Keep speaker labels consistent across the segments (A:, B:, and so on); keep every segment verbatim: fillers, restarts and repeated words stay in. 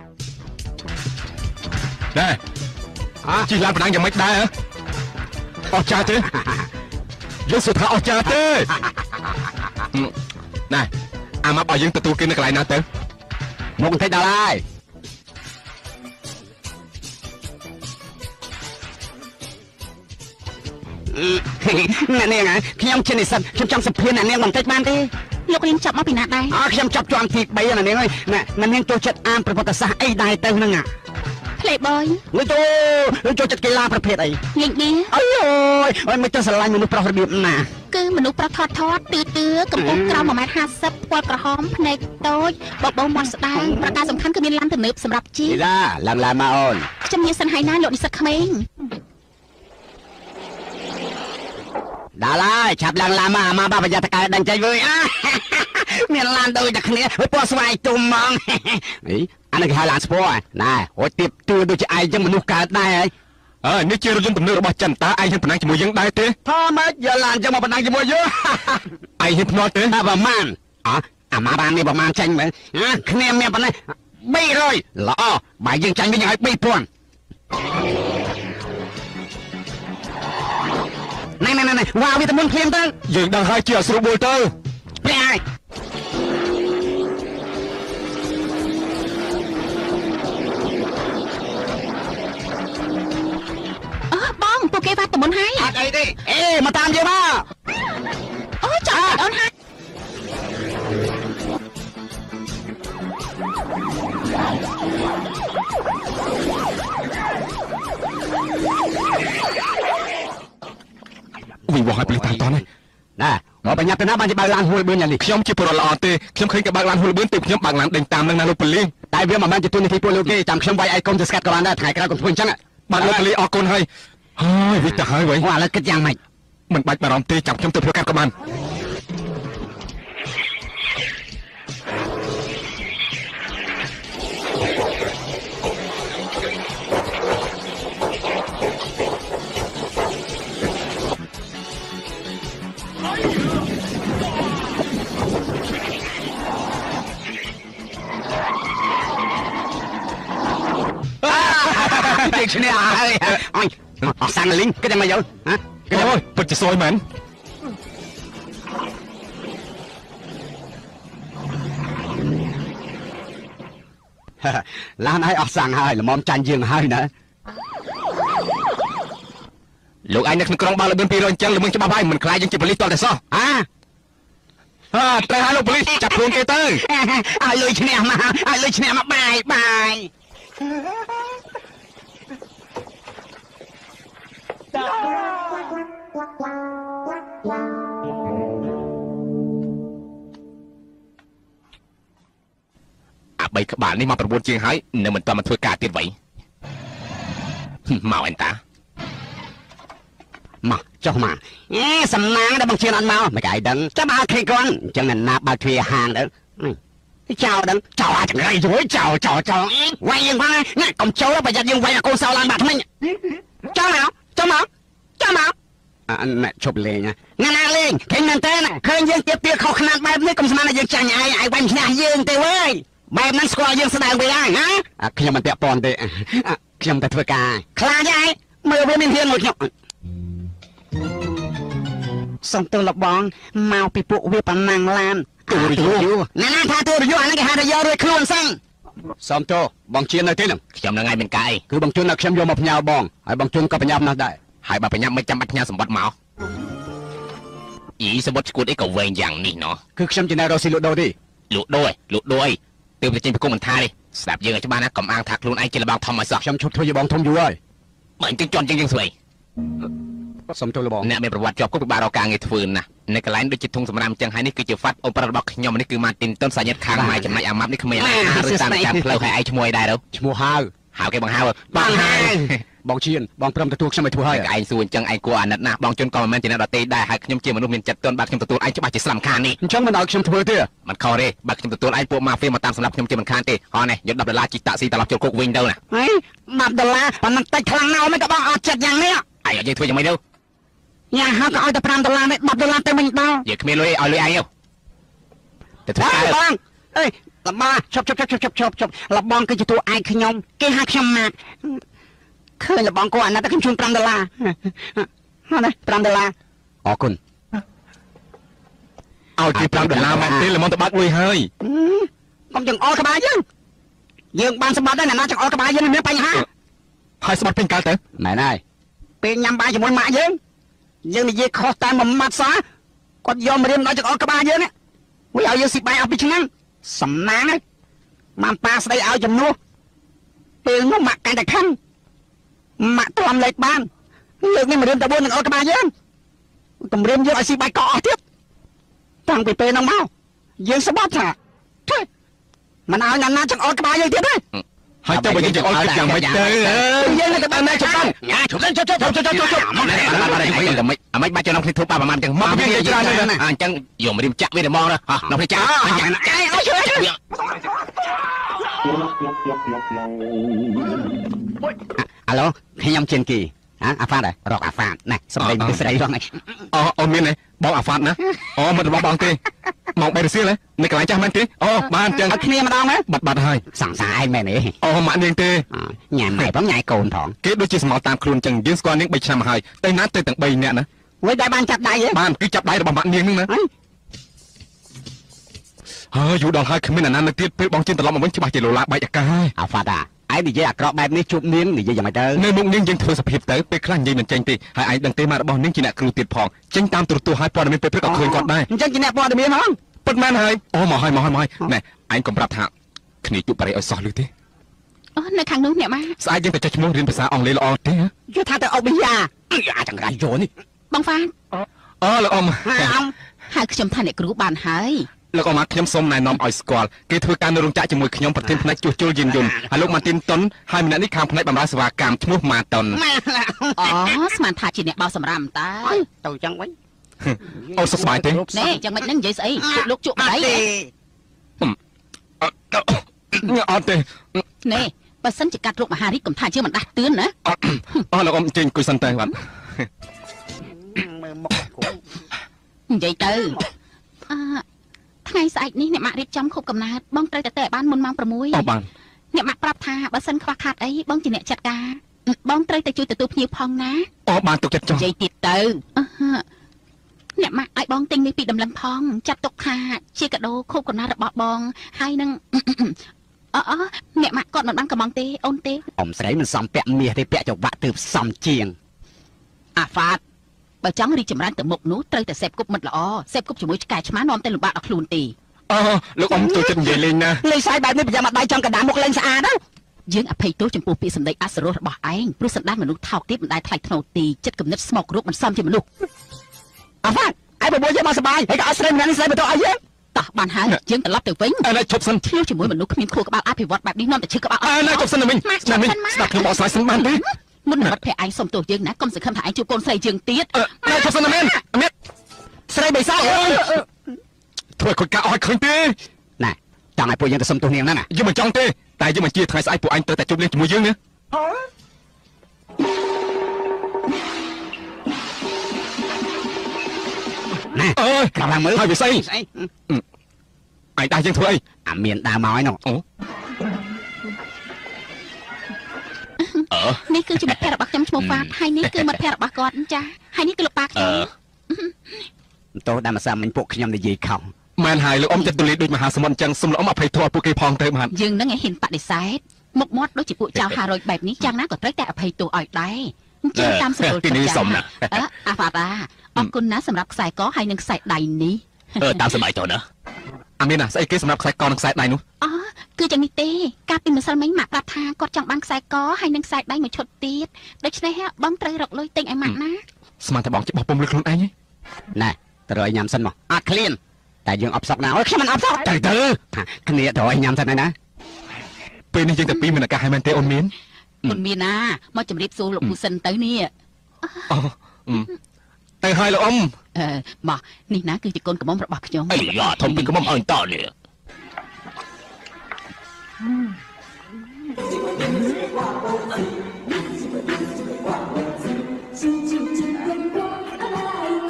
A: Nè Chỉ làm đang chẳng mạch đai hả Ồ cha thế Dân sự thả ồ cha thế Nè À mà bảo dân tự tu kia nó lại nào tới
B: Một thấy đào lai Nè nè nè Khi ông trên này sân Khi trong sập phiên nè nè bằng cách ban đi
C: Lúc em chọc mà bị nạt đây
B: À khi ông chọc cho anh thịt bây giờ nè nè ơi Nè nè nè cho chất am Bởi vật xa ấy đài tao nâng à
C: Playboy
B: Người cho Người cho chất cây la ประเภท ấy
C: ងាយនេះ
B: Ôi ôi Ôi mới cho sẵn lànhមនុស្សប្រុសរបៀបណា
C: គឺមនុស្សប្រុសថតថតទឿទឿកម្ពស់ក្រោម một métห้าสิบ ពណ៌ក្រហមភ្នែកតូចបបោមាត់ស្ដើងប្រការសំខាន់គឺមានឡានទំនើបសម្រាប់ជិះ
B: Đi ra làm lại mà ôn
C: ខ្ញុំមានសិនហើយណាលោកនិស្សិតក្មេង
B: Đã lại chạp lần làm mà mà bà bây giờ ta cái đánh chơi vui á miền lan đôi đặc nghĩa với po xoay tùm mong ý anh là cái hai làn sport này ôi tiếp tư đôi chị ai cho mình nuốt cả đây ấy
A: Ờ nếu chưa dân tầm nước bà chân ta ai hiện phần năng chỉ mùi dân đai thế
B: thôi mấy giờ làm cho một phần năng chỉ mùi dữ
A: Ai hiện phần nói thế
B: à bà man à à mà bà này bà man tranh mà à khné mẹ bà này bay rồi lọ bà dân tranh với nhau bay tuần này này này này wow vì ta muốn thêm ta
A: Dân đang hai chia sửa bồi tơ
B: Mẹ ai
C: Ơ bôngពួកគេវត្តតំបន់ហើយ
B: អត់អីទេអេមកតាមយើងមក
C: អូចាំអូនហើយ
A: Vì bỏ hai bì tài toán này
B: Nèមកបញ្ញាប់ទៅណាបានជាបើកឡានហួលបឿនយ៉ាងនេះ
A: ខ្ញុំជាពលរដ្ឋល្អទេខ្ញុំឃើញគេបើកឡានហួលបឿនទេខ្ញុំបើកឡានដេញតាមនឹងណាលោកប៉ូលីស
B: តែវាមិនមែនជាទូនាទីពលលោកទេចាំខ្ញុំវាយឯកុំទៅស្កាត់ក៏បានដែរថ្ងៃក្រោយកុំធ្វើអញ្ចឹង
A: បាទលោកប៉ូលីសអរគុណហើយហើយវិទៅហើយវិញ
B: អូឥឡូវគិតយ៉ាងម៉េច
A: មិនបាច់បារម្ភទេចាំខ្ញុំទៅធ្វើកាត់ក៏បាន
B: Đi sini ai ôi sang lính cái gì mà vậy hả cái
A: Ôi bật chỉ soi mến
B: Lan ai ở sang hai là mom tranh dương hai nữa
A: Lúc anh nó còn bao là bên pi rồi chân là mình cho ba bay mình khai dân chỉ police toàn tại sao
B: à
A: à trai hai lúc police chặt luôn kia tới
B: ai lười chine mà ai lười chine mà bài bài
A: À bây các bạn đi mà buôn chiên hái nên mình toàn mà thôi cả tiền vậy Màu anh ta
B: mà cho mà nghe sầm nang đã bằng chiên ăn mau mày cái đấng cho ba khi con chẳng nên nạp ba thuê hàng đó chào đấng chào ai chẳng gây rối chào chào chào quay yên qua nghe còn châu đó bây giờ dương quay là cô sao lan bạc mình cho nào cho nào cho nào à anh mẹ chụp lê nha nghe nào lên cái nên thế này khơi dương tiếp tiếp khó khăn bài này cũng mà là dương chẳng ai ai quanh nhà dương tê ơi bàiนั้นสกอร์ยังแสดงไปได้ฮะខ្ញុំមិនពាក់ព័ន្ធទេខ្ញុំតែធ្វើការខ្លាចហើយមើលវាមានហ៊ានមួយខ្ញុំសុំទោសលោកបងមកពីពួកវាប៉ណ្ណាំងឡានទូរយូណាណាថាទូរយូអានេះគេហៅថាយករួចខ្លួនសិនសុំទោសបងជៀននៅទីនោះខ្ញុំនៅថ្ងៃមានកាយគឺបងជឿនខ្ញុំយកមកផ្ញើបងហើយបងជឿនក៏ប្រញាប់ណាស់ដែរហើយបើប្រញាប់មិនចាំបាច់ផ្ញើសម្បត្តិមកអីសម្បត្តិឈួតអីក៏វែងយ៉ាងនេះណោះគឺខ្ញុំជាអ្នករកស៊ីលក់ដូរទេលក់ដូរលក់ដូរអីទើបតែចេញពីគុំមិនថាទេស្ដាប់យើងឲ្យច្បាស់ណាកុំអាងថាខ្លួនឯងជាលបងធំឲ្យសោះខ្ញុំឈប់ធ្វើជាបងធំយូរហើយបើអញ្ចឹងជន់ជាងយើងស្វ័យសុំទោសលបងអ្នកមានប្រវត្តិជាប់គុកពិបាករកការងារធ្វើណាស់នៅកន្លែងដូចជាធុងសម្រាប់អញ្ចឹងហើយនេះគឺជាហ្វាត់អូនប្រុសរបស់ខ្ញុំនេះគឺម៉ាទីនតុនសាញាតខាងម៉ែចំណែកអាម៉ាប់នេះគ្មានអាឬតាមចាំផ្លូវឲ្យឯងឈ្មោះអីដែរទៅឈ្មោះហៅហៅគេបងហៅបងហៅបងជៀនបងព្រមទទួលខ្ញុំឲ្យធ្វើហើយឯងសួរអញ្ចឹងឯងគួរអាណិតណាស់បងជន់ក៏មិនមែនជាអ្នកដទៃដែរហើយខ្ញុំជាមនុស្សមានចិត្តទន់បាទខ្ញុំទទួលឯងច្បាស់ជាស្លាប់ខាននេះអញ្ចឹងមិនឲ្យខ្ញុំធ្វើទេមិនខុសទេបាទខ្ញុំទទួលឯងពួកម៉ាហ្វៀមកតាមសម្រាប់ខ្ញុំជាមិនខានទេហ៎នេះយកដប់ដុល្លារជីតាក់ស៊ីត្រឡប់ចូលគុកវិញទៅណាហីដប់ដុល្លារប៉ុណ្ណឹងតិចខ្លាំងណាស់មិនក៏បងអត់ចិត្តយ៉ាងនេះឯងអត់យើងធ្វើយ៉ាងម៉េចទៅយ៉ាហៅក៏ឲ្យតែ5ដុល្លារនេះ10ដុល្លារទៅវិញដល់យើងគ្មានលុយឲ្យលុយឯងទៅធ្វើការបងអេលបាឈប់ឈប់ឈប់ឈប់ឈប់ឈប់ឈប់លបងគឺជាតួឯកខ្ញុំគេហៅខ្ញុំម៉ាក់ឃើញលបងគាត់អាណិតតែខ្ញុំជូន5ដុល្លារហ្នឹងណា5ដុល្លារអរគុណ
A: ឲ្យគេ5ដុល្លារមកទេល្មមទៅបាក់លុយហើយកុំចង្អុលក្បាលយើង
B: យើងបានសម្បត្តិដែរណាចង្អុលក្បាលយើងមានបញ្ហា
A: ហើយសម្បត្តិពេញកាលទៅ
B: ណែណែពេលញ៉ាំបាយជាមួយម៉ាក់យើងយើងនិយាយខុសតែមួយម៉ាត់សោះគាត់យកមករៀមដល់ចង្អុលក្បាលយើងនេះវាឲ្យយើងស៊ីបាយអស់ពីឆ្នាំសំណាងហើយបានប៉ាស្ដីឲ្យចំនួនពេលនោះម៉ាក់កាន់តែខឹងម៉ាក់ទ្រាំលេខបានលើកនេះមករៀមតែបួនចង្អុលក្បាលយើងគម្រាមយើងឲ្យស៊ីបាយកកអស់ទៀតតាំងពីពេលនោះមកយើងស្បត់ថាមិនឲ្យណាណាចង្អុលក្បាលយើងទៀតទេ
A: ហើយទៅបើយើងចង្អុលគិតយ៉ាងម៉េចទៅ
B: យើងទៅបានណាជប់ញ៉ាជប់ជប់ជប់ជប់ជប់ជប់ជប់
A: មកនេះអាមិនអាមិនបាច់ចំណាំគ្នាធ្វើបាបប្រហែលចឹងមកយើងច្រើនណាស់អញ្ចឹងយកមករៀមចាក់វាទៅមកណានៅនេះចាក់ចាក់
B: ចាក់ឲ្យជួយអាឡូខ្ញុំជាងគីអាហ្វាតរកអាហ្វាតណាសម្លេងពីស្រីរង
A: អូអូមានទេបងអាហ្វាតណាអូមិនរបស់បងទេមកបែរសៀលនេះកន្លែងចាស់មែនទេអូបានចឹង
B: អត់គ្នាម្ដងណា
A: បាត់បាត់ហើយ
B: សង្សារឯងមែនទេ
A: អូម៉ាក់នាងទេ
B: ញ៉ាំហើយបងញ៉ាយកូនផង
A: គេដូចជាស្មោតាមខ្លួនចឹងយើងស្គាល់នាង3ឆ្នាំមកហើយតែណាទៅទាំង3នាក់ណា
B: វិញតែបានចាប់ដៃទេ
A: បានគឺចាប់ដៃរបស់ម៉ាក់នាងហ្នឹងណាហើយយូរដល់ហើយគ្មានអាណានៅទៀតពេលបងជិះត្រឡប់មកវិញច្បាស់ជាលោឡាបែកអាកាហើយ
B: អាហ្វាតាឯងនិយាយអាក្រក់បែបនេះជួបនាងនិយាយយ៉ាងម៉េចទៅ
A: នៅមុខនាងយើងធ្វើសភាពទៅពេលខ្លះនិយាយមិនចេញទេហើយឯងដឹងទេម៉ាក់របស់នាងជាអ្នកគ្រូទៀតផងចេញតាមទូរទស្សន៍ហើយព័ត៌មានពេលព្រឹកក៏ឃើញគាត់ដែរ
B: អញ្ចឹងជាអ្នកព័ត៌មានហ្នឹង
A: ពិតមែនហើយអូមកហើយមកហើយមកហើយណែឯងកុំប្រាប់ថាគ្នាជួបបារីឲ្យសោះលឺទេ
C: អូនៅខាងនោះអ្នកម៉ា
A: ស្អែកយើងទៅចុះឈ្មោះរៀនភាសាអង់គ្លេសល្អទេ
B: យល់ថាទៅអុកប៊ីយ៉ាអាចង្រៃយោនេះ
C: បងហ្វាន
A: អូលោកអ៊ំ
C: ហៅខ្ញុំថាអ្នកគ្រូបានហើយ
A: លោកអ៊ំខ្ញុំសូមណែនាំឲ្យស្គាល់គេធ្វើការនៅរោងចក្រជាមួយខ្ញុំប្រធានផ្នែកជួសជុលយានយន្តហើយលោកម៉ាទីនតុនហើយម្នាក់នេះខាងផ្នែកបម្រើសេវាកម្មឈ្មោះម៉ាតុន
C: អូស្មានថាជាអ្នកបោសសម្រាមតើ
B: ទៅចឹងវិញ
A: អូសុខសប្បាយទេ
C: ណែចឹងមិនហ្នឹងនិយាយស្អីលោកជក់ប្តី
A: អត់ទេ
C: ណែបើសិនជាកាត់រូបមហារីកកុំថាជាមិនដាស់តឿនណា
A: អូលោកអ៊ំចេញអង្គុយសិនទៅបាទ
B: មើលមុខ
C: និយាយទៅអឺថ្ងៃស្អែកនេះអ្នកម៉ាក់រៀបចំខូបកំណើតបងត្រូវតែទៅឲ្យបានមុនម៉ោង6
A: អូបាន
C: អ្នកម៉ាក់ប្រាប់ថាបើសិនខ្វះខាតអីបងជាអ្នកចាត់ការបងត្រូវតែជួយទទួលភ្ញៀវផងណា
A: អូបានទុកចិត្តចុះ
C: និយាយទៀតទៅអ្នកម៉ាក់ឲ្យបងទិញនេះពីដំឡឹងផងចាត់ទុកថាជាកាដូខូបកំណើតរបស់បងហើយនឹងអអអ្នកម៉ាក់គាត់មិនបានកំងទេអូនទេ
B: អ៊ំស្រីមិនសមពាក់មាសទេពាក់ចង្វាក់ទើបសមជាង
C: អាហ្វាតបើចង់រីកចម្រើនទៅមុខនោះត្រូវតែសេពគប់មិត្តល្អសេពគប់ជាមួយឆ្កែឆ្មានាំទៅលំបាកដល់ខ្លួនទេ
A: អូលោកអ៊ំចូលចិត្តនិយាយលេងណា
B: លេងស្អីបែបនេះប្រយ័ត្នមកដៃចំកណ្ដាលមុខលេងស្អាតណា
C: យើងអភ័យទោសចំពោះពាក្យសម្ដីអសរោះរបស់ឯងព្រោះសន្តានមនុស្សថោកទាបមិនដែលថ្លៃថ្នូរទីចិត្តគំនិតស្មោករូបមិនសមជាមនុស្ស
B: អាហ្វាតឯងបបួលយើងមកសបាយហើយក៏អត់ស្រីម្នាក់នេះស្រីបន្ទោឲ្យយើង
C: តោះបានហើយយើងត្រឡប់ទៅវិញ
A: អើឈប់សិន
C: ធ្លាវជាមួយមនុស្សគ្មានខួរក្បាលអភិវឌ្ឍបែបនេះនាំតែឈឺក្បាល
A: អើឈប់សិនទៅវិញស្ដាប់វិញស្ដាប់ខ្ញុំបកស្រាយសិនបានទេ
C: មុនមិត្តភក្តិឯងសុំទោសយើងណាកុំសង្ឃឹមថាឯងជួបកូនស្រីយើងទៀត
A: អើឈប់សិនមែនមែន
B: ស្រីបិសាអើយ
A: ធ្វើឲ្យគាត់កាអស់ឃើញទេ
B: ណែចង់ឲ្យពួកយើងទៅសុំទោសនាងណាណា
A: យើងមិនចង់ទេតែយើងមិនជាថ្ងៃស្អែកពួកអញត្រូវតែជួបលេងជាមួយយើងណា
B: ណែ
A: អើយ
B: កំឡុងមើល
A: ហើយវាស្អីស្អីឯងដាស់យើងធ្វើអី
B: អាមានដើរមកហើយនោះ
A: អូ
C: អឺនេះគឺជាមិត្តភក្តិរបស់ខ្ញុំឈ្មោះហ្វាតហើយនេះគឺមិត្តភក្តិរបស់គាត់ចាហើយនេះគឺលោកប៉ាខ្ញុំ
B: តោះតាមភាសាមិញពួកខ្ញុំនិយាយខុស
A: មែនហើយលោកអ៊ំចិត្តទូលាយដូចមហាសមុទ្រអញ្ចឹងសូមលោកអ៊ំអភ័យទោសពួកគេផងទៅបាន
C: យើងនឹងឲ្យហ៊ានបដិសេធមុខមាត់ដូចជាពួកចៅហារ៉ុយបែបនេះយ៉ាងណាក៏ត្រូវតែអភ័យទោសឲ្យដែរអញ្ចឹងតាមសម្រួល
A: ចិត្តចា
C: អឺអាហ្វាតាអរគុណណាស់សម្រាប់ខ្សែកហើយនិងខ្សែដៃនេះ
A: អឺតាមសម័យតោះណាអាមានណាស្អីគេសម្រាប់ខ្សែកនិងខ្សែដៃនោះ
C: អូគឺយ៉ាងនេះទេកាលពីម្សិលមិញម៉ាក់ប្រាប់ថាគាត់ចង់បានខ្សែកហើយនិងខ្សែដៃមួយឈុតទៀតដូច្នេះបងត្រូវរកលុយទិញឲ្យម៉ាក់ណា
A: ស្មានតែបងច្បាស់ពុំលើខ្លួនឯង
B: ណែត្រូវឲ្យញ៉ាំសិនមកអត់ឃ្លានតែយើងអបសក់ណាអូខ្ញុំមិនអបសក់
A: ទៅទៅ
B: គ្នាត្រូវឲ្យញ៉ាំសិនហើយណា
A: ពេលនេះយើងតែពីរមានឱកាសឲ្យមែនទេអូនមាន
C: អូនមានណាមកជម្រាបសួរលោកពូសិនទៅនេះ
A: អូទៅហើយលោកអ៊ំ
C: អឺមកនេះណាគឺជាកូនកំមុំរបស់ខ្ញុំ
A: អីយ៉ាធំពីកំមុំឲ្យតនេះ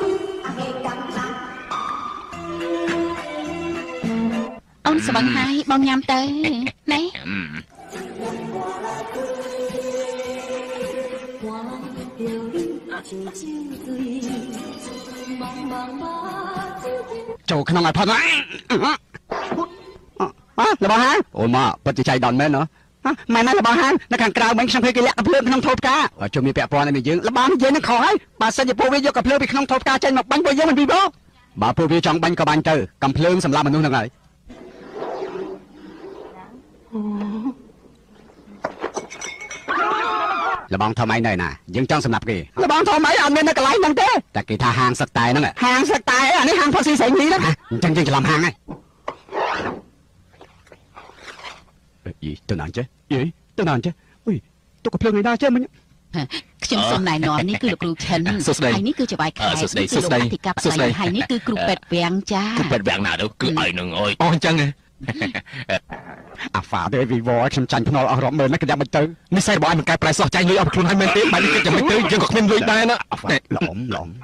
C: អូនស្វឹងហើយបបងញ៉ាំទៅណែ
B: ចូលក្នុងឲ្យផុតអើរបស់ហានអូម៉ាពិតជាចៃដន្យមែនណាម៉ែណារបស់ហាននៅខាងក្រៅមិញខ្ញុំឃើញគេលាក់កាភ្លើងក្នុងថូផ្កាជុំមានពាក់ព័ន្ធនេះយើងរបស់និយាយនឹងខុសហើយបើសិនជាពួកវាយកកាភ្លើងពីក្នុងថូផ្កាចេញមកបាញ់ពួកយើងមិនពីបងបើពួកវាចង់បាញ់ក៏បាញ់ទៅកាភ្លើងសម្រាប់មនុស្សហ្នឹងហើយលបងធំអីនៅណាយើងចង់សម្រាប់គេលបងធំអីអត់មាននៅកន្លែងហ្នឹងទេតែគេថាហាងសឹកតែហ្នឹងហាងសឹកតែអានេះហាងផុសស៊ីស្រីនេះហ្នឹងអញ្ចឹងយើងច្រឡំហាងហើយយីទៅណាចេះយីទៅណាចេះអុយទុកកភ្លើងនេះណាចេះមិញ
C: ខ្ញុំសូមណែនាំនេះគឺលោកគ្រូឆិនហើយនេះគឺជាបាយខែសួស្ដីសួស្ដីអធិការបតីហើយនេះគឺគ្រូពេទ្យវាំងចា
A: គ្រូពេទ្យវាំងណាទៅគឺឲ្យនឹងអើយអូអញ្ចឹង
B: អាហ្វាទេវីវខ្ញុំចាញ់ភ្នល់អស់រាប់ម៉ឺនណាក្តាប់មិនទៅ
A: និស័យរបស់ឯងមិនកែប្រែសោះចាញ់លុយអស់ខ្លួនហើយមែនទេបែបនេះគិតយ៉ាងម៉េចទៅយើងក៏គ្មានលុយដែរណា
B: ឡំឡំ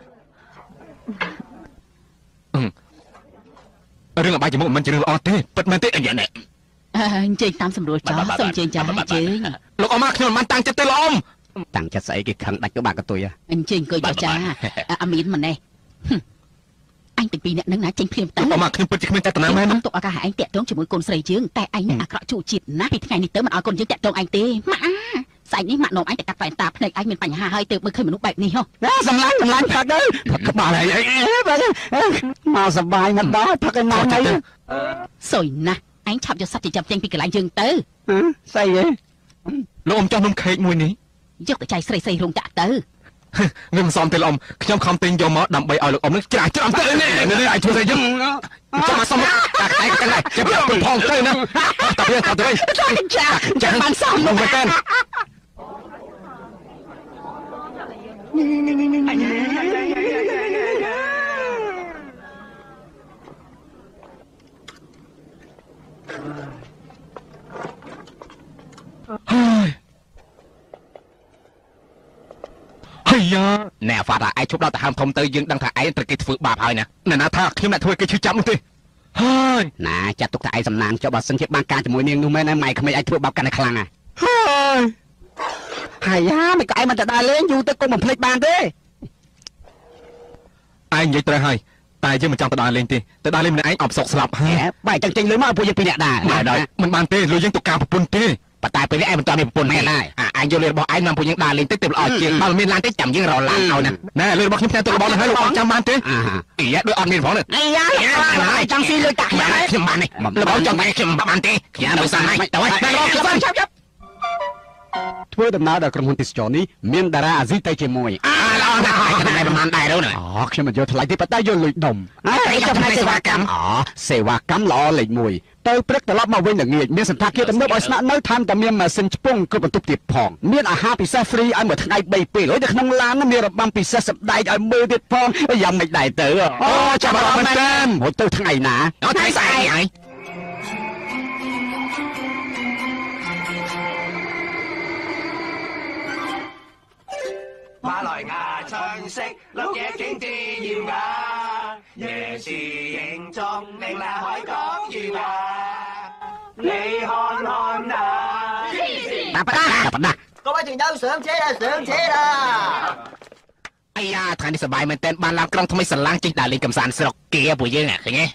A: រឿងអបាយជាមួយមិនជារឿងល្អទេពិតមែនទេអញ្ចឹង
C: អញ្ជើញតាមសម្រួលចោះសូមអញ្ជើញចាស់អញ្ជើញ
A: លោកអមខ្ញុំមិនបានតាំងចិត្តទេលោកអម
B: តាំងចិត្តស្អីគេខឹងដាច់ក៏បាក់កតុយ
C: អញ្ជើញអង្គុយចោះចាអាមានម្នេះអញទាំងពីរអ្នកនឹងណាចេញភ្លាមទៅ
A: អមខ្ញុំពិតជាគ្មានចេតនាមែន
C: ណាទុកឱកាសឲ្យឯងតាក់ទងជាមួយកូនស្រីយើងតែឯងនឹងអាក្រក់ជួជាតិណាពីថ្ងៃនេះទៅមិនឲ្យកូនយើងតាក់ទងឯងទេម៉ាក់ស្អែកនេះម៉ាក់នោមឯងតែកាត់ផ្លែតាភ្នែកឯងមានបញ្ហាហើយទៅមើលឃើញមនុស្សបែបនេះហ៎
B: ណាសម្លាញ់សម្លាញ់ផឹកទៅផឹកក្បាលអីអីមកសបាយណាស់ដល់ផឹកឯណាទៅ
C: សុយណាស់ឯងឆាប់យកសត្វចិញ្ចឹមចេញពីកន្លែងយើងទៅ
B: ស្អីហ៎
A: លោកអមចោះនំខេកមួយនេះ
C: យកទៅចៃស្រីស្រីរោងចក្រទៅ
A: វាមិនសមទេលោកអមខ្ញុំខំទិញយកមកដើម្បីឲ្យលោកអមនឹងច្រាស់ច្រាំទៅនេះនេះឲ្យជួយយើងចាំមកសមតែតែទាំងនេះចាំយកផងទៅណាតែវាទៅទៅ
C: ចាចាំបានសម
A: មកមែនទេហើយយ៉ាណែហ្វាត់ឯងជប់ដល់ទៅហើមធំទៅយើងដឹងថាឯងត្រូវគេធ្វើបាបហើយណាណែណាថាខ្ញុំអ្នកធ្វើគេឈឺចាប់នោះទេហើយ
B: ណាចាត់ទុកថាឯងសំណាងចុះបើសិនជាបានការជាមួយនាងនោះមែនណាម៉ែក្មេងឯងធ្វើបាបកាន់តែខ្លាំងហើយហើយយ៉ាមិនក៏ឯងមិនទៅដើរលេងយូរទៅក៏មិនភ្លេចបានទេ
A: ឯងនិយាយត្រូវហើយតែយើងមិនចង់ទៅដើរលេងទេទៅដើរលេងម្នាក់ឯងអបសុកស្លាប់ហើយ
B: បែរចឹងចេញលុយមកពួកយើងពីរនាក់ដែរ
A: មិនបានទេលុយយើងទៅការប្រពន្ធទេ
B: ប៉ុន្តែពេលនេះឯងមិនទាន់មានប្រពន្ធមែនដែរ
A: អាយកលុយរបស់ឯងនាំពួកយើងដើរលេងទៅទៅល្អជាងបើមានឡានទេចាំយើងរឡានឲ្យណាណែលុយរបស់ខ្ញុំផ្ញើទៅរបស់ហើយលោកចាំបានទេអីយ៉ាដូចអត់មានផង
B: អីយ៉ាចង់ស៊ីលុយតាក់
A: ខ្ញុំបាននេះរបស់ចង់បានខ្ញុំបានទេខ្ញុំនៅសានហើយទៅហើយខ្ញុំចាប់ចាប់
B: ធ្វើដំណើរដល់ក្រុមហ៊ុនទេសចរនេះមានតារាអាស៊ីទៅជាមួយ
A: អើល្អណាស់ហើយតែប្រហែលដែរទៅណា
B: អូខ្ញុំមិនយកថ្លៃទេប៉ុន្តែយកលុយដុំ
A: អើខ្ញុំផ្នែកសេវាកម្ម
B: អូសេវាកម្មល្អលេខមួយទៅព្រឹកត្រឡប់មកវិញល្ងាចមានសន្តាគារទំនើបឲ្យស្នាក់នៅថែមទាំងមានម៉ាស៊ីនឆ្ពង់គ្រប់បន្ទប់ទៀតផងមានអាហារពិសេសហ្វ្រីឲ្យមួយថ្ងៃបីពេលហើយនៅក្នុងឡានមានរបាំពិសេសសម្ដែងឲ្យមើលទៀតផងយ៉ាងមិនដែរទៅ
A: អូចាប់អារម្មណ៍មែនទេ
B: មកទៅថ្ងៃណា
A: ថ្ងៃស្អែកហើយ
D: 馬來亞春色，綠野景致豔雅，椰樹形狀令那海港譽雅。你看看那，
B: 打不打？打不打？
D: 各位團友上車啦，上車啦！
A: 哎呀，ថ្ងៃនេះសប្បាយមែនទែនបានឡើងក្រុងថ្មីស្រឡាំងចេញដើរលេងកំសាន្តស្រុកគេពួកយើងឃើញទេ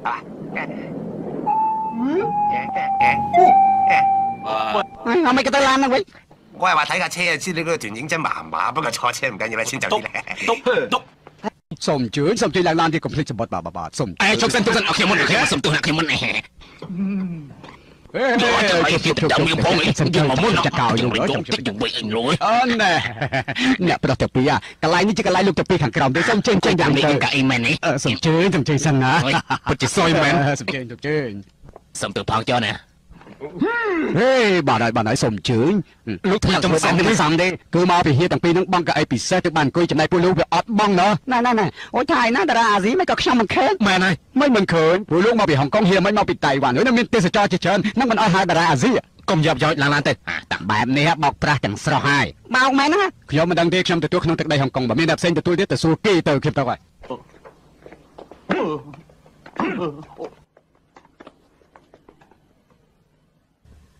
B: អីមិនក៏ទៅឡានហ្នឹងវិញ
D: 我係話睇架車啊，知你嗰個團影真麻麻，不過坐車唔緊要啦，先走啲咧。篤篤，
B: សូមជួយសូមជួយឡើងឡានទីកុំភ្លេចសម្បត្តិបាទបាទសូម
A: អេជុកសិនជុកសិនអខ្ញុំមុនខ្ញុំសូមទូណាខ្ញុំមុនអេអេចាំយើងផងយើងមកមុន
B: ចាត់កោយក
A: យកទៅវិញអញលួយ
B: អូនអ្នកប្រដតាពីអាកន្លែងនេះជាកន្លែងលោកតាពីខាងក្រោមទេសូមជើញជើញយ៉ាង
A: នេះកាអីមែននេះ
B: សូមជើញសូមជើញសិនណា
A: ពិតជាសយមែន
B: សូមជើញសូមជើញ
A: សូមទៅផងចុះណា
B: ហេបាទហើយបាទហើយសូមអញ្ជើញ
A: លោកធ្វើចំសំ
B: ទេសំទេគឺមកពីហៀទាំងពីរនឹងបងកៅអីពិសេសទៅបានអង្គុយចំណាយពួកលោកវាអត់បងណ៎ណែណែណែអូយថៃណាតារាអាស៊ីមិនក៏ខ្ញុំមិនឃើញ
A: មែនហើយ
B: មិនមិនឃើញពួកលោកមកពីហុងកុងហៀមិនមកពីតៃវ៉ាន់ហើយមានទេសចរជាច្រើននឹងមិនអោយហៅតារាអាស៊ី
A: កុំយ៉ាប់យ៉យឡើងឡានទៅ
B: តាបែបនេះបោកប្រាស់ទាំងស្រស់ហើយបោកមែនណាខ្ញុំមិនដឹងទេខ្ញុំទទួលក្នុងទឹកដីហុងកុងបើមានតែផ្សេងទទួលទៀតទៅសួរគេទៅខ្ញុំទៅហើយ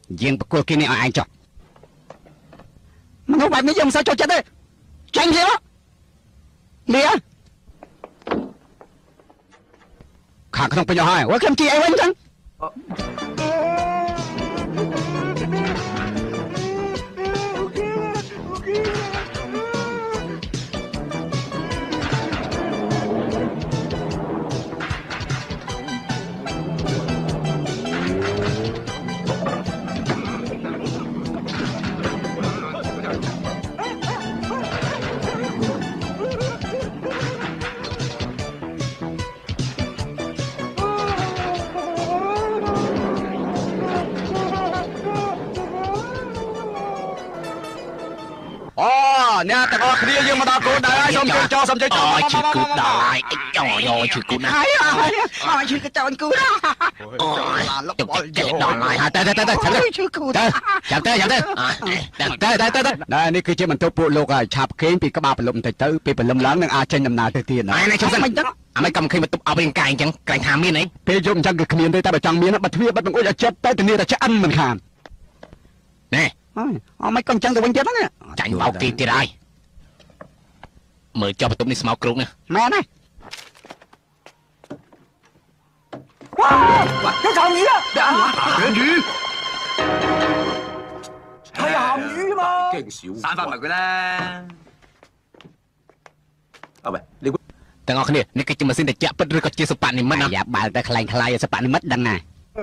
B: យើងបកគលគេនេះឲ្យឯងចុះមនុស្សបែបនេះយើងមិនសូវចូលចិត្តទេចាញ់គ្នាលីខាងក្នុងពេញអស់ហើយអូខ្ញុំជីអីវិញចឹងអ្នកទាំងអស់គ្នាយើងមកដល់គោលដៅហើយសូមជួយចោលសូមជួយចោលអូឈឺគូដល់ហើយចោលយោឈឺគូដល់ហើយអូឈឺកចោលគូអូលុបអល់យោដល់ហើយទៅទៅទៅទៅឈឺគូទៅចាំទៅចាំទៅទៅទៅទៅណែនេះគឺជាបន្ទប់ពួកលោកហើយឆាប់គេងពីក្បាលព្រលឹមបន្តិចទៅពីព្រលឹមឡើងនឹងអាចចេញដំណើរទៅទៀតណាណែខ្ញុំសិនមិនដឹងអាមិនកំឃើញបន្ទប់អប់រៀងកាយអញ្ចឹងក្រែងថាមានអីពេលយប់អញ្ចឹងគឺគ្មានទេតែបើចង់មានបាត់ទ្វារបិទបង្អួចឲ្យចិត្តទៅធានាថាឆ្អិនមិនខានណែអត់មិនក៏អញ្ចឹងទៅវិញទៀតណាចាញ់បោកទីទៀតហើយមើលចុះបន្ទប់នេះស្មៅគ្រូកណាមែនទេវ៉ា这条鱼人魚係鹹魚嘛驚少散翻埋佢啦啊喂你ទាំងអស់គ្នានេះគឺជាម៉ាស៊ីនត្រជាក់ពិតឬក៏ជាសប៉ានិមិត្តយ៉ាបាល់តែខ្លែងខ្លាយសប៉ានិមិត្តដឹងណា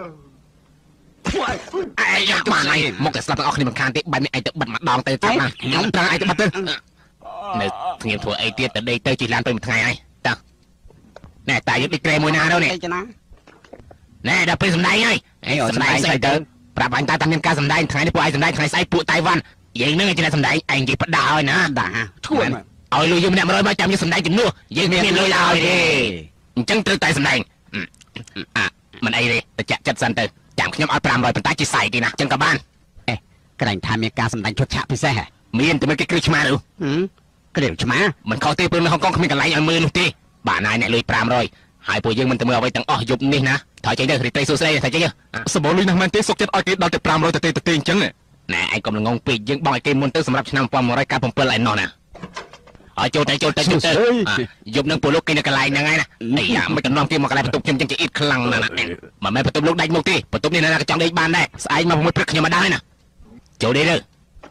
B: អាយ៉ាបានហើយមកតែស្លាប់ទាំងអស់គ្នាមិនខានទេបែបនេះឯងទៅបិទម្ដងទៅចាំណាខ្ញុំប្រើឯងទៅបិទទៅនៅស្ងៀមធ្វើអីទៀតទៅដេកទៅជិះឡានទៅមួយថ្ងៃហើយតើណែតាយកដូចក្រែមួយណាទៅនេះណែដល់ពេលសម្ដែងហើយអីសម្ដែងស្អីទៅប្រាប់អញតើតាមានការសម្ដែងថ្ងៃនេះពួកឯងសម្ដែងថ្ងៃស្អែកពួកតៃវ៉ាន់យើងនឹងឯងចេះសម្ដែងឯងនិយាយបដាហើយណាដាឈួនឲ្យលុយយើងម្នាក់មួយរយមកចាំយើងសម្ដែងជំនួសយើងមានលុយឡើយទេអញ្ចឹងត្រូវតែសម្ដែងអាមិនអីទេទៅចាក់ចិត្តសិនទៅចាំខ្ញុំឲ្យប្រាំរយប៉ុន្តែជាសាយទេណាអញ្ចឹងក៏បានអេក្រែងថាមានការសម្ដែងឈុតឆាកពិសេសហ៎មានតែមិនគេគ្រឹះឆ្មាឬគ្រឹះឆ្មាមិនខុសទេព្រោះនៅហុងកុងគ្មានកន្លែងឲ្យមើលនោះទេបាទណាយអ្នកលុយប្រាំរយហើយពួកយើងមិនទៅមើលអ្វីទាំងអស់យប់នេះណាថយចេញទៅរីត្រីសួស្ដីថយចេញទៅសម្បូរលុយណាស់មែនទេសុកចិត្តឲ្យគេដល់ទៅប្រាំរយទៅទេទៅទេអញ្ចឹងណែឯងកុំល្ងងពេកយើងបងឲ្យគេមុនទៅសម្រាប់ឆ្នាំmột nghìn chín trăm chín mươi bảyឯណោះណាឲ្យចូលទៅចូលទៅចូលទៅយប់នឹងពួកលោកគេនៅកន្លែងហ្នឹងហើយណានេះអាមិនកំណំគេមកកន្លែងបន្ទប់ខ្ញុំចឹងជាអ៊ីតខ្លាំងណាស់ណាមិនមែនបន្ទប់លោកដាច់មុខទេបន្ទប់នេះណាក៏ចង់ដេកបានដែរស្អែកមក6ព្រឹកខ្ញុំមកដល់ហើយណាចូលដេកទៅ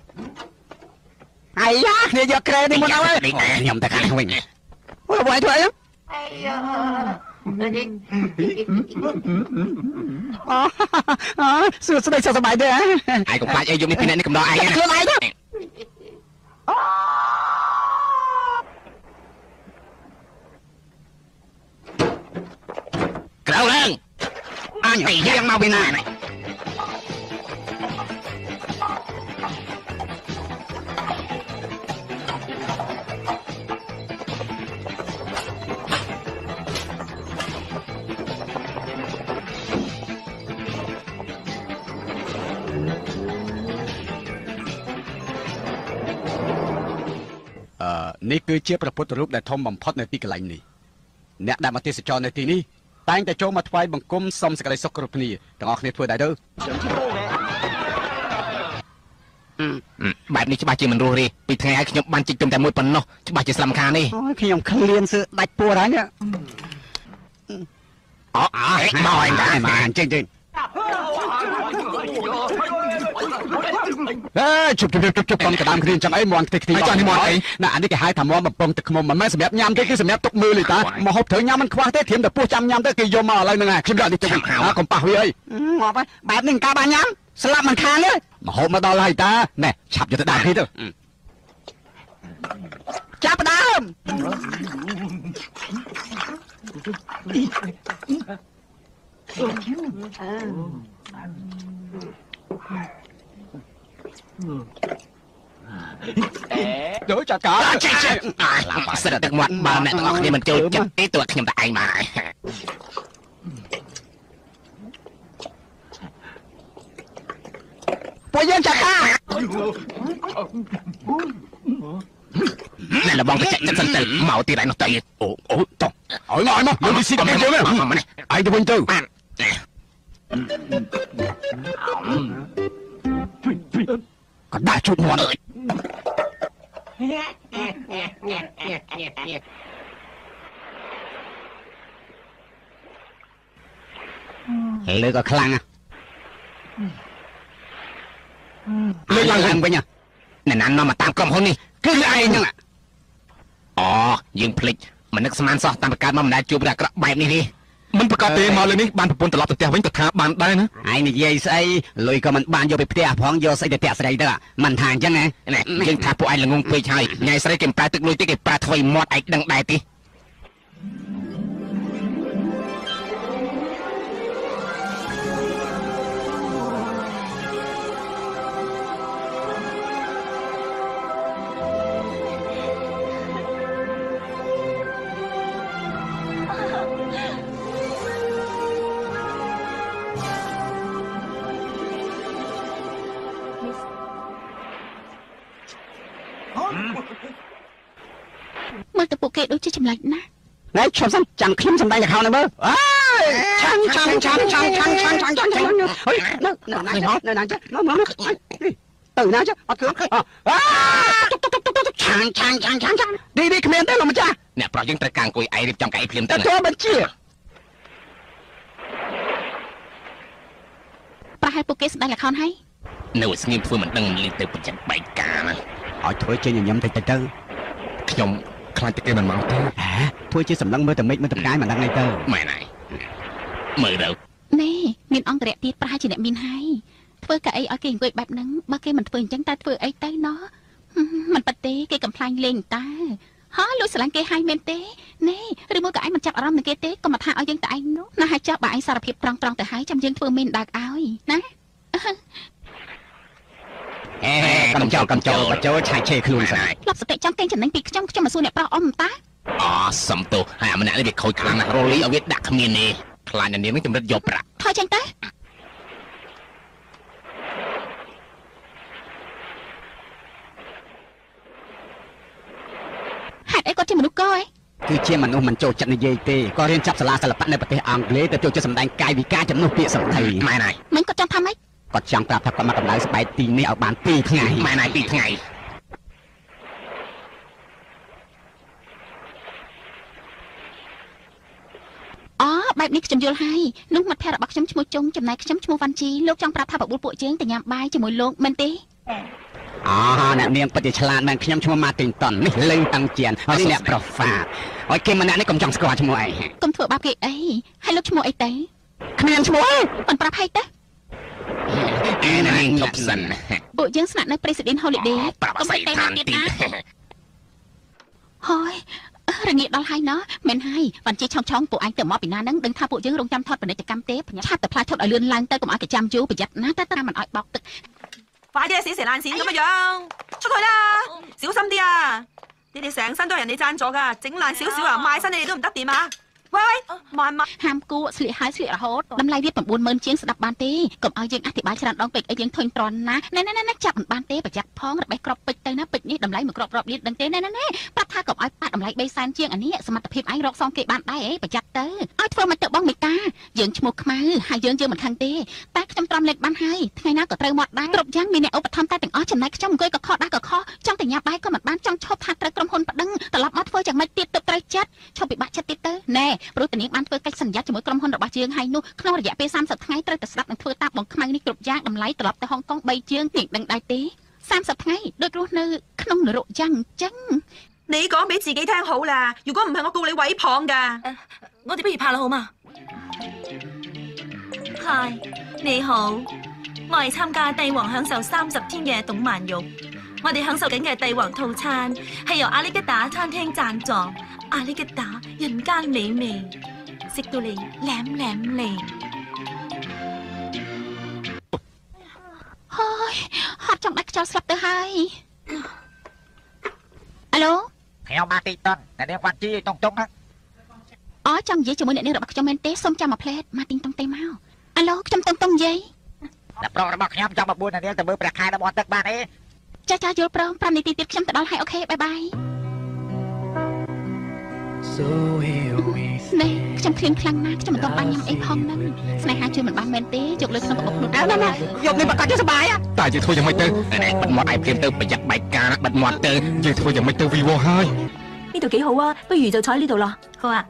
B: អាយ៉ាគ្នាយកក្រែនេះមកដល់ហើយខ្ញុំទៅខាងវិញអូបងធ្វើអីអាយ៉ាអូសួស្ដីសុខសប្បាយទេហ៎ឯងកុំខ្លាចអីយប់នេះពីអ្នកនេះកំដរឯងណាខ្លួនឯងទៅក្រៅឡើងអញទៅយ៉ាងមកពីណានេះអឺនេះគឺជាព្រះពុទ្ធរូបដែលធំបំផុតនៅទីកន្លែងនេះអ្នកដែលមកទេសចរនៅទីនេះតែងតែចូលមកថ្វាយបង្គំសុំសេចក្តីសុខគ្រប់គ្នាទាំងអស់គ្នាធ្វើដែរទៅបែបនេះច្បាស់ជាមិនរស់ទេពីថ្ងៃឲ្យខ្ញុំបានជីកទុំតែមួយប៉ុណ្ណោះច្បាស់ជាស្លំខាននេះអូយខ្ញុំឃ្លានសើដាច់ពួរហើយនេះអូអើមកអញដែរមកអញ្ចឹងទៅអេជប់ជប់ជប់ជប់កុំក្តាមគ្រៀនចឹងអីមន់ខ្ទេចខ្ទីអីចាស់នេះមន់អីណាអានេះគេហៅថាមន់បំពងទឹកខ្មុំមិនមែនសម្រាប់ញ៉ាំទេគឺសម្រាប់ទុកមើលទេតាមកហូបត្រូវញ៉ាំមិនខ្វះទេធៀមតែពោះចាំញ៉ាំទៅគេយកមកឥឡូវហ្នឹងខ្ញុំដាក់នេះទៅវិញកុំប៉ះវាអីមកបែបនេះការបានញ៉ាំស្លាប់មិនខានទេមកហូបមកដល់ហើយតាណែឆាប់យកទៅដាក់គ្នាទៅចាប់ដើមđối cho có sẽ là được mặt bà mẹ tao khi mình chơi chắc ý tuổi khi tại anh mà bây giờ chặt ta này là bong cái chạy chân sân tử màu tì lại nó tẩy ồ ồ trời hỏi ngồi mà đừng đi xin cái chưa này ai cho bên tư ក៏ដាក់ជូតមាត់លើក៏ខ្លាំងលើឡើងឡើងវិញណែណាននាំមកតាមក្រុមហ៊ុននេះគឺឯងហ្នឹងអូយើងភ្លេចមិននឹកស្មានសោះតាមប្រកាសមកមិនដែលជួបរឿងអាក្រក់បែបនេះទេ
A: មិនប្រកាសទេមកលើនេះបានប្រពន្ធត្រឡប់ទៅផ្ទះវិញទៅថាបានដែរណា
B: ឯងនិយាយស្អីលុយក៏មិនបានយកទៅផ្ទះផងយកស្អីទៅផ្ទះស្រីទៅមិនថាអញ្ចឹងណាយើងថាពួកឯងល្ងងពេកហើយញ៉ៃស្រីគេប្រើទឹកលុយតិចគេប្រើថ្វីមាត់ឯងដឹងដែរទេ
C: មើលទៅពួកគេដូចជាចម្លែកណាស់
B: ណែឈប់សិនចាំខ្ញុំសម្ដែងល្ខោនទៅមើលអើយឆាំឆាំឆាំឆាំឆាំឆាំឆាំឆាំឆាំហុយនៅនៅណានៅណាចាមកមកទៅណាចាអត់គឺឆាំឆាំឆាំឆាំឌីឌីគ្មានទេលោកម្ចាស់អ្នកប្រុសយើងត្រូវការអង្គុយឯងរៀបចំកៅអីភ្លាមទៅទៅបញ្ជា
C: ប្រហែលពួកគេសម្ដែងល្ខោនហើយ
B: នៅស្ងៀមធ្វើមិនដឹងលីទៅប្រចាំបែកការណាឲ្យធ្វើជាញញឹមតិចតិចទៅ
A: ខ្ញុំខ្លាចតែគេមិនមកទេ
B: ធ្វើជាសម្លឹងមើលតែមិចមើលតែកាយមិនដឹងអីទៅម៉ែណៃមើលទៅ
C: នេះមានអង្គរៈទៀតប្រហែលជាអ្នកមានហើយធ្វើកៅអីឲ្យគេអង្គុយបែបហ្នឹងបើគេមិនធ្វើអញ្ចឹងតើធ្វើអីទៅណោះមិនប៉ាទេគេកំ pl ាញ់លេងតើហើយលួចស្រឡាញ់គេហើយមែនទេនេះឬមួយក៏ឯងមិនចាប់អារម្មណ៍នឹងគេទេក៏មកថាឲ្យយើងតែឯងនោះណាហើយចុះបើឯងសារភាពត្រង់ត្រង់ទៅហើយចាំយើងធ្វើមេនដើកឲ្យណា
B: អេកំចោកំចោបចូលឆាយឆេខ្លួនស្អាត
C: លប់សតិចង់កេងចំណេញពីខ្ញុំខ្ញុំមកសួរអ្នកប្រុសអ៊ំតា
B: អូសំទោហើយអាម្នាក់នេះវាខូចខ្លាំងណាស់រលីឲ្យវាដាក់គ្មានទេខ្លាចនាងនេះចម្រិតយកប្រាក់
C: ថយចឹងទៅហេតុអីគាត់ជាមនុស្សកោឯង
B: គឺជាមនុស្សមិនចូលចិត្តនិយាយទេក៏រៀនចាប់សាលាសិល្បៈនៅប្រទេសអង់គ្លេសទៅចូលចិត្តសម្ដែងកាយវិការចំនួនពាក្យសម្ដីម៉ែណៃ
C: មិនគាត់ចង់ធ្វើម៉េច
B: គាត់ចង់ប្រាប់ថាគាត់មកកម្ដៅស្បែកទីនេះឲ្យបានពីរថ្ងៃម៉ែណៃពីរថ្ងៃ
C: អូបែបនេះខ្ញុំយល់ហើយនោះមិត្តភក្តិរបស់ខ្ញុំឈ្មោះជុងចំណែកខ្ញុំឈ្មោះវ៉ាន់ជីលោកចង់ប្រាប់ថាបបួលពួកយើងទៅញ៉ាំបាយជាមួយលោកមែនទេ
B: អូអ្នកនាងពិតជាឆ្លាតមែនខ្ញុំឈ្មោះម៉ាទីនតុននេះលេងតាំងជៀនហើយអ្នកប្រុសហ្វាឲ្យគេម្នាក់នេះកុំចង់ស្គាល់ឈ្មោះឯង
C: កុំធ្វើបាបគេអីហើយលោកឈ្មោះអីទៅ
B: គ្មានឈ្មោះ
C: មិនប្រាប់ឲ្យទៅ
B: អេនាងឈប់សិន
C: ពួកយើងស្នាក់នៅ President Holiday
B: ប្រាប់ស្អីតាមទៀត
C: ហើយរងាដល់ហើយណោះមែនហើយវ៉ាន់ជីឆောင်းឆောင်းពួកឯងទៅមកពីណាហ្នឹងដឹងថាពួកយើងរងចាំថតពាណិជ្ជកម្មទេឆាប់តែផ្លាយថតឲ្យលឿនឡើងទៅកុំឲ្យគេចាំយូរប្រយ័ត្នណាតែតែមិនឲ្យបោកទឹក
E: 快啲死蛇爛鱔咁嘅樣，出去啦！小心啲啊！你哋成身都係人哋贊助㗎，整爛少少啊，賣身你哋都唔得掂啊！喂喂，慢慢。
C: ហាមគួស្លៀកហើយស្លៀករហូតតម្លៃវា90000ជាងស្ដាប់បានទេកុំឲ្យយើងអធិប្បាយច្រើនដងពេកឲ្យយើងធុញទ្រាន់ណាណែណែណែចាប់មិនបានទេប្រយ័ត្នផងរបេះក្របពេជ្រទៅណាពេជ្រនេះតម្លៃមួយក្របរាប់លានដឹងទេណែណែណែប្រាប់ថាកុំឲ្យប៉ាតម្លៃ3សែនជាងអានេះសមត្ថភាពឯងរកសងគេបានដែរអីប្រយ័ត្នទៅឲ្យធ្វើមិនទៅបងមេតាយើងឈ្មោះខ្មៅហើយយើងយើងមិនខឹងទេតែខ្ញុំទ្រាំលេខបានហើយថ្ងៃណាក៏ត្រូវមកដែរគ្រប់យ៉ាងមានអ្នកឧបត្ថម្ភតែទាំងអស់ចំណែកខ្ញុំអង្គុយក៏ខកដែរក៏ខកចង់តែញ៉ាំបាយក៏មិនបានចង់ឈប់ថាត្រូវក្រុមហ៊ុនប្តឹងត្រឡប់មកធ្វើយ៉ាងម៉េចទៀតទៅត្រូវចិត្តឈប់ពិបាកចិត្តទៀតទៅណែព្រោះតានាងបានធ្វើកិច្ចសន្យាជាមួយក្រុមហ៊ុនរបស់យើងហើយនោះក្នុងរយៈពេល30ថ្ងៃត្រូវតែស្ដាប់និងធ្វើតាមបងខ្មៅនេះគ្រប់យ៉ាងតម្លៃត្រឡប់ទៅហុងកុង3ជាងនាងដឹងដែរទេ30ថ្ងៃដូចរស់នៅក្នុងនរកយ៉ាងអញ្ចឹង
E: 你講俾自己聽好啦，如果唔係我告你毀謗㗎。
F: 我哋不如拍啦好嘛？係，你好，我係參加帝王享受三十天嘅董曼玉。我哋享受緊嘅帝王套餐係由阿里吉打餐廳贊助，阿里吉打人間美味，食到你舐舐脷。
C: ហើយហត់ចង់ដាច់ខ្យល់ស្លាប់ទៅហើយអាឡូ
B: ខ្ញុំម៉ាទីតុនតែនាងវ៉ាន់ជីតុងតុងណា
C: អូចង់និយាយជាមួយអ្នកនាងរបស់ខ្ញុំមែនទេសូមចាំមួយផ្លែតម៉ាទីតុងទេមកអាឡូខ្ញុំតុងតុងនិយាយ
B: តែប្រុសរបស់ខ្ញុំចង់បបួលអ្នកនាងទៅមើលព្រះខែរបស់ទឹកបានទេ
C: ចាចាយល់ព្រម5នាទីទៀតខ្ញុំទៅដល់ហើយអូខេបាយបាយនេះខ្ញុំឃ្លានខ្លាំងណាស់ខ្ញុំមិនต้องបានញ៉ាំអីផងហ្នឹងស្នេហាជួយមិនបានមែនទេយកលើក្នុងកាបូបខ្លួនអើណាយកនេះប្រកាសជាសុបាយ
A: តែយើងធ្វើយ៉ាងម៉េចទៅបិទមាត់ឯងព្រាមទៅប្រយ័ត្នបែកការបិទមាត់ទៅយើងធ្វើយ៉ាងម៉េចទៅវីវហើយ
E: 呢度幾好啊，不如就坐喺呢度咯。
F: 好啊。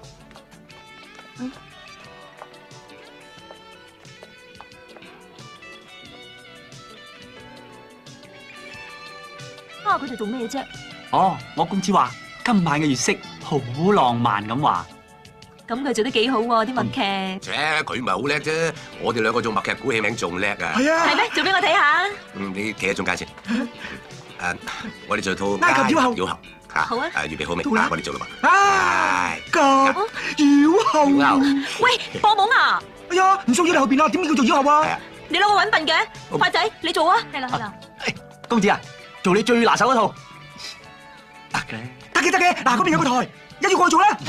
F: 啊！佢哋做咩啫？
G: 哦，我公子話今晚嘅月色好浪漫咁話。
E: 咁佢做得幾好喎，啲默劇。
H: 切，佢唔係好叻啫，我哋兩個做默劇鼓戲名仲叻啊！
G: 係啊，
E: 係咩？做俾我睇下。
H: 嗯，你企喺中間先。誒，我哋做套
G: 埃及妖后。
H: 妖后嚇。
E: 好啊。
H: 誒，預備好未？我哋做啦嘛。
G: 啊！甲妖后。
H: 妖后。
E: 喂，播懵啊！
G: 哎呀，唔屬於你後邊啊，點解叫做妖后啊？
E: 你攞個揾笨嘅，快仔，你做啊！
F: 係啦係啦。
G: 公子啊，做你最拿手嗰套。得嘅，得嘅得嘅，嗱嗰邊有個台，一於過去做啦。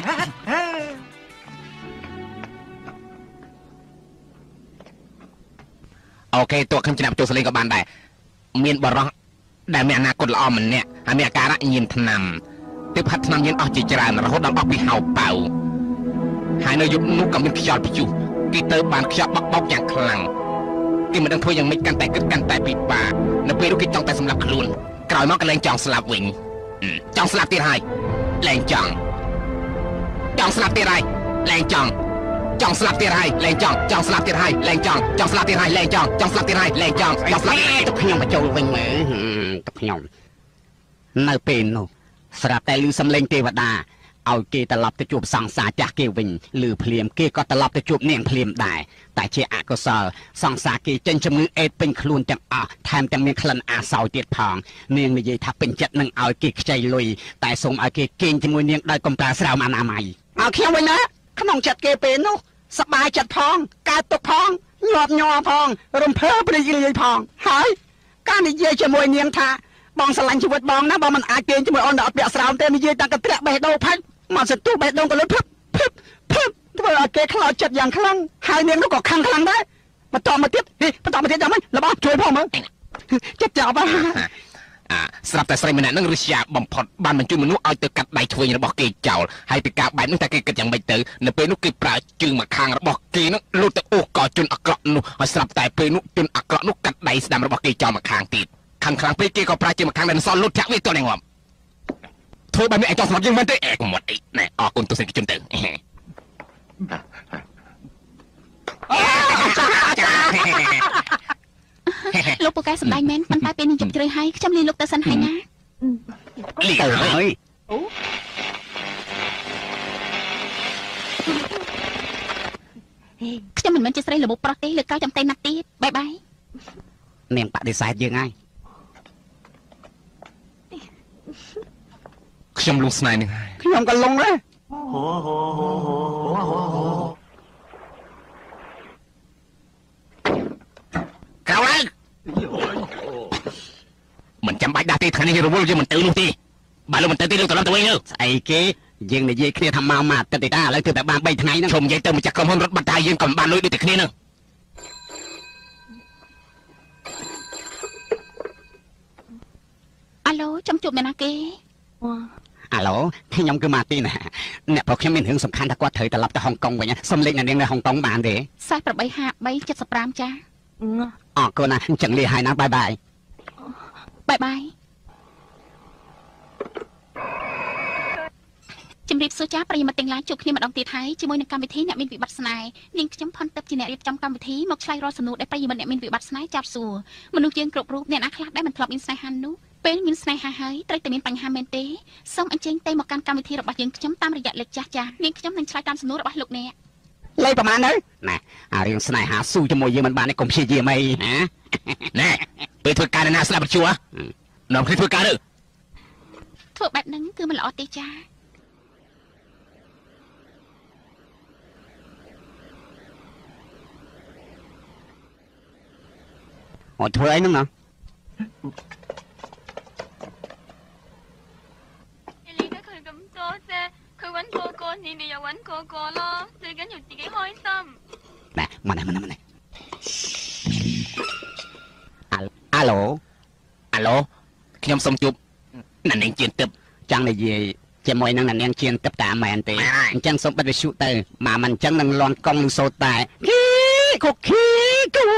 B: អូខេតួខ្ញុំឆ្នាំចូលសលេងក៏បានដែរមានបរោះដែលមានអនាគតល្អម្នាក់ហើយមានអាការៈញៀនថ្នាំទើបហាត់ថ្នាំញៀនអស់ជាច្រើនរហូតដល់អស់ពីហៅប៉ៅហើយនៅយប់នោះក៏មានខ្យល់ព្យុះគេទៅបានខ្យល់បក់បោកយ៉ាងខ្លាំងគេមិនដឹងធ្វើយ៉ាងម៉េចកាន់តែគិតកាន់តែពិបាកនៅពេលនោះគេចង់តែសម្លាប់ខ្លួនក្រោយមកក៏លែងចង់ស្លាប់វិញចង់ស្លាប់ទៀតហើយលែងចង់ចង់ស្លាប់ទៀតហើយលែងចង់ចង់ស្លាប់ទៀតហើយលែងចង់ចង់ស្លាប់ទៀតហើយលែងចង់ចង់ស្លាប់ទៀតហើយលែងចង់ចង់ស្លាប់ទៀតហើយលែងចង់ចង់ស្លាប់ទៅខ្ញុំមកចូលវិញមើលទៅខ្ញុំនៅពេលនោះស្រាប់តែឮសំឡេងទេវតាឲ្យគេត្រឡប់ទៅជួបសង្សារចាស់គេវិញឮភ្លាមគេក៏ត្រឡប់ទៅជួបនាងភ្លាមដែរតែជាអកុសលសង្សារគេចេញជំងឺអេដពេញខ្លួនទាំងអស់ថែមទាំងមានក្លិនអាសោយទៀតផងនាងនិយាយថាពេញចិត្តនឹងឲ្យគេខ្ចីលុយតែសូមឲ្យគេគេងជាមួយនាងដោយកំប្រើស្រោមអនាម័យឲ្យខ្ញុំវិញណាក្នុងចិត្តគេពេលនោះសប្បាយចិត្តផងកើតទុកផងញាប់ញ័រផងរំភើបព្រីរាយផងហើយការនិយាយជាមួយនាងថាបងស្រឡាញ់ជីវិតបងណាបងមិនអាចគេងជាមួយអូនដល់អត់ពាក់ស្រោមទេនិយាយតែកត្រាក់បេះដូងផាច់មកសន្ទុះបេះដូងក៏លុយភឹបភឹបភឹបធ្វើឲ្យគេខ្លោចចិត្តយ៉ាងខ្លាំងហើយនាងនោះក៏ខឹងខ្លាំងដែរបន្តមកទៀតបន្តមកទៀតយ៉ាងម៉េចរបស់ជួយផងមើលចិត្តចាប់ហ่าអាស្រាប់តែស្រីម្នាក់នឹងរស្យាបំផុតបានបញ្ជូនមនុស្សឲ្យទៅកាត់ដៃធ្វេងរបស់គេចោលហើយពីការបែបនោះតែគេគិតយ៉ាងម៉េចទៅនៅពេលនោះគេប្រើជើងមកខាងរបស់គេនោះលូតទៅអូសក៏ជន់អាក្រក់នោះហើយស្រាប់តែពេលនោះជន់អាក្រក់នោះកាត់ដៃស្ដាំរបស់គេចោលមកខាងទៀតខាងខ្លាំងពេកគេក៏ប្រើជើងមកខាងដែលសល់លូតធាក់វាទៅនឹងងាប់ធ្វើបែបនេះឯងចង់ស្មាត់យើងមែនទេអេកុំមកអីណែអរគុណទស្សនិកជនទៅ
C: លោកពូកែសម្ដែងមែនប៉ុន្តែពេលនេះជប់ជ្រៅហើយខ្ញុំលាលោកទៅសិនហើយណា
B: លីហើយ
C: ខ្ញុំមិនមែនជាស្រីល្បុប្រុសទេលើកក្រោយចាំតែណាត់ទៀតបាយបាយ
B: នាងបដិសេធយើងហើយ
A: ខ្ញុំលងស្នេហ៍នឹងហើយ
B: ខ្ញុំក៏លងដែរក្រៅឡើងមិនចាំបាច់ដាក់ទេថ្ងៃនេះរវល់យើងមិនទៅនោះទេបើលោកមិនទៅទេលោកត្រឡប់ទៅវិញទៅស្អីគេយើងនិយាយគ្នាថាមកមកទឹកទេតាឥឡូវទើបតែបានបីថ្ងៃហ្នឹងខ្ញុំនិយាយទៅម្ចាស់ក្រុមហ៊ុនរត់បាត់តែយើងក៏មិនបានលុយដូចតែគ្នាហ្នឹង
C: អាឡូចាំជួបអ្នកណាគេ
B: អាឡូខ្ញុំគឺម៉ាទីនអ្នកប្រុសខ្ញុំមានរឿងសំខាន់ថាគាត់ត្រូវត្រឡប់ទៅហុងកុងវិញសុំលេខអ្នកនាងនៅហុងកុងបានទេ
C: សាសប្រាំហាបីเจ็ดสิบห้าចា
B: អរគុណណាអញ្ចឹងលាហើយណាបាយបាយ
C: បាយបាយជំរាបសួរចាប្រិយមិត្តទាំងឡាយជួបគ្នាម្ដងទៀតហើយជាមួយនឹងកម្មវិធីអ្នកមានវិបត្តិស្នេហ៍នាងខ្ញុំផនទឹកជាអ្នករៀបចំកម្មវិធីមកឆ្លើយរាល់សំណួរដែលប្រិយមិត្តអ្នកមានវិបត្តិស្នេហ៍ចាប់សួរមនុស្សយើងគ្រប់រូបអ្នកណាខ្លះដែលមិនធ្លាប់មានស្នេហានោះពេលមានស្នេហាហើយត្រូវតែមានបញ្ហាមែនទេសូមអញ្ជើញទៅមកកាន់កម្មវិធីរបស់យើងខ្ញុំតាមរយៈលេខចាស់ចាស់នាងខ្ញុំនឹងឆ្លើយតាមសំណួររបស់លោកអ្នក
B: លេខប្រហែលទៅណែអារឿងស្នេហាស៊ូជាមួយយើងមិនបានទេកុំព្យាយាមអីណាណែពេលធ្វើការណាស្ដាប់បញ្ជួនាំគ្នាធ្វើការទៅ
C: ធ្វើបែបហ្នឹងគឺមិនល្អទេចា
B: អត់ធ្វើអីហ្នឹងណា
F: 佢揾個個，你哋又揾個個咯，最緊要自己開心。
B: 嗱，問嚟問嚟問嚟。អាឡូអាឡូខ្ញុំសូមជួបអ្នកនាងជាទឹកចង់និយាយចជាមួយនឹងនាងជាទឹកតាមែនទេអញ្ចឹងសូមបិទវិទ្យុទៅមកមិនអញ្ចឹងនឹងលន់កង់នឹងសូតែគីកុកគីគូ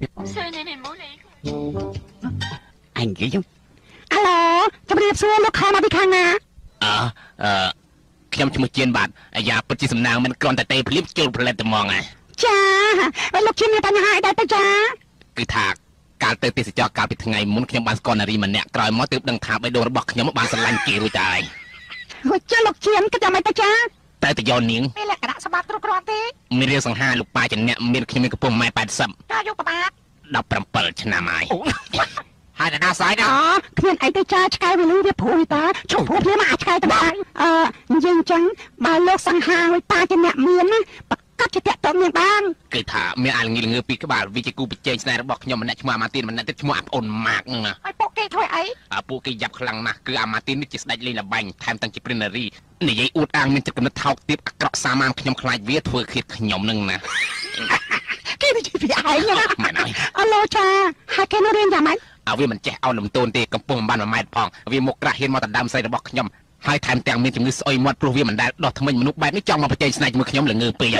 B: អញគីយំអាឡូជម្រាបសួរលោកខំមកពីខាងណាអឺអឺខ្ញុំឈ្មោះជៀនបាទអាយ៉ាពិតជាសំណាងមិនគ្រាន់តែទេភ្លាមចូលផលិតតែហ្មងហ៎ចាហើយលោកជៀនមានបញ្ហាអីដែរទៅចាគឺថាកាលទៅទេសចរកាលពីថ្ងៃមុនខ្ញុំបានស្គាល់នារីម្នាក់ក្រោយមកទើបដឹងថាបេះដូងរបស់ខ្ញុំបានស្រឡាញ់គេរួចតែឯងហូចលោកជៀនគិតយ៉ាងម៉េចទៅចាតែតយោនាងមានលក្ខណៈសម្បត្តិគ្រប់គ្រាន់ទេមានរាងសង្ហាលោកប៉ាជាអ្នកមានខ្ញុំមានកម្ពស់ ម៉ែត្រ ប៉ែតសិប អាយុប្រហែលដប់ប្រាំbảyឆ្នាំហើយហើយណាស្អីណាអូគ្មានអីទៅចាឆ្កែវាលឺវាព្រួយតាជុំព្រួយមកអាឆ្កែទៅដែរអឺនិយាយអញ្ចឹងបើលោកសង្ហាឲ្យប៉ាជាអ្នកមានណាប្រកាសជាតាក់ទងមានបានគឺថាមានអាលងីលងើពីក្បាលវាជាគូប្រជែងស្នេហ៍របស់ខ្ញុំម្នាក់ឈ្មោះអាម៉ាទីនម្នាក់ទៀតឈ្មោះអាប្អូនម៉ាកហ្នឹងណាហើយពួកគេធ្វើអីអាពួកគេយ៉ាប់ខ្លាំងណាស់គឺអាម៉ាទីននេះជាស្ដេចលេងល្បែងថែមទាំងជាព្រិននារីនិយាយអួតអាងមានចិត្តគំនិតថោកទាបអាក្រក់សាមានខ្ញុំខ្លាចវាធ្វើឃាតខ្ញុំហ្នឹងណាគេនិយាយពីឯងណាមែនហើយអឡូចាហើយគេនៅរៀនយ៉ាងម៉េចឲ្យវាមិនចេះអោនលំទោនទេកំពុងមិនបានមួយម៉ែត្រផងវាមកក្រាស់ហ៊ានមកដណ្ដើមស្រីរបស់ខ្ញុំហើយថែមទាំងមានជំងឺស្អុយមាត់ព្រោះវាមិនដែលដោះថ្មិញមនុស្សបែបនេះចង់មកប្រជែងស្នេហ៍ជាមួយខ្ញុំល្ងើពេក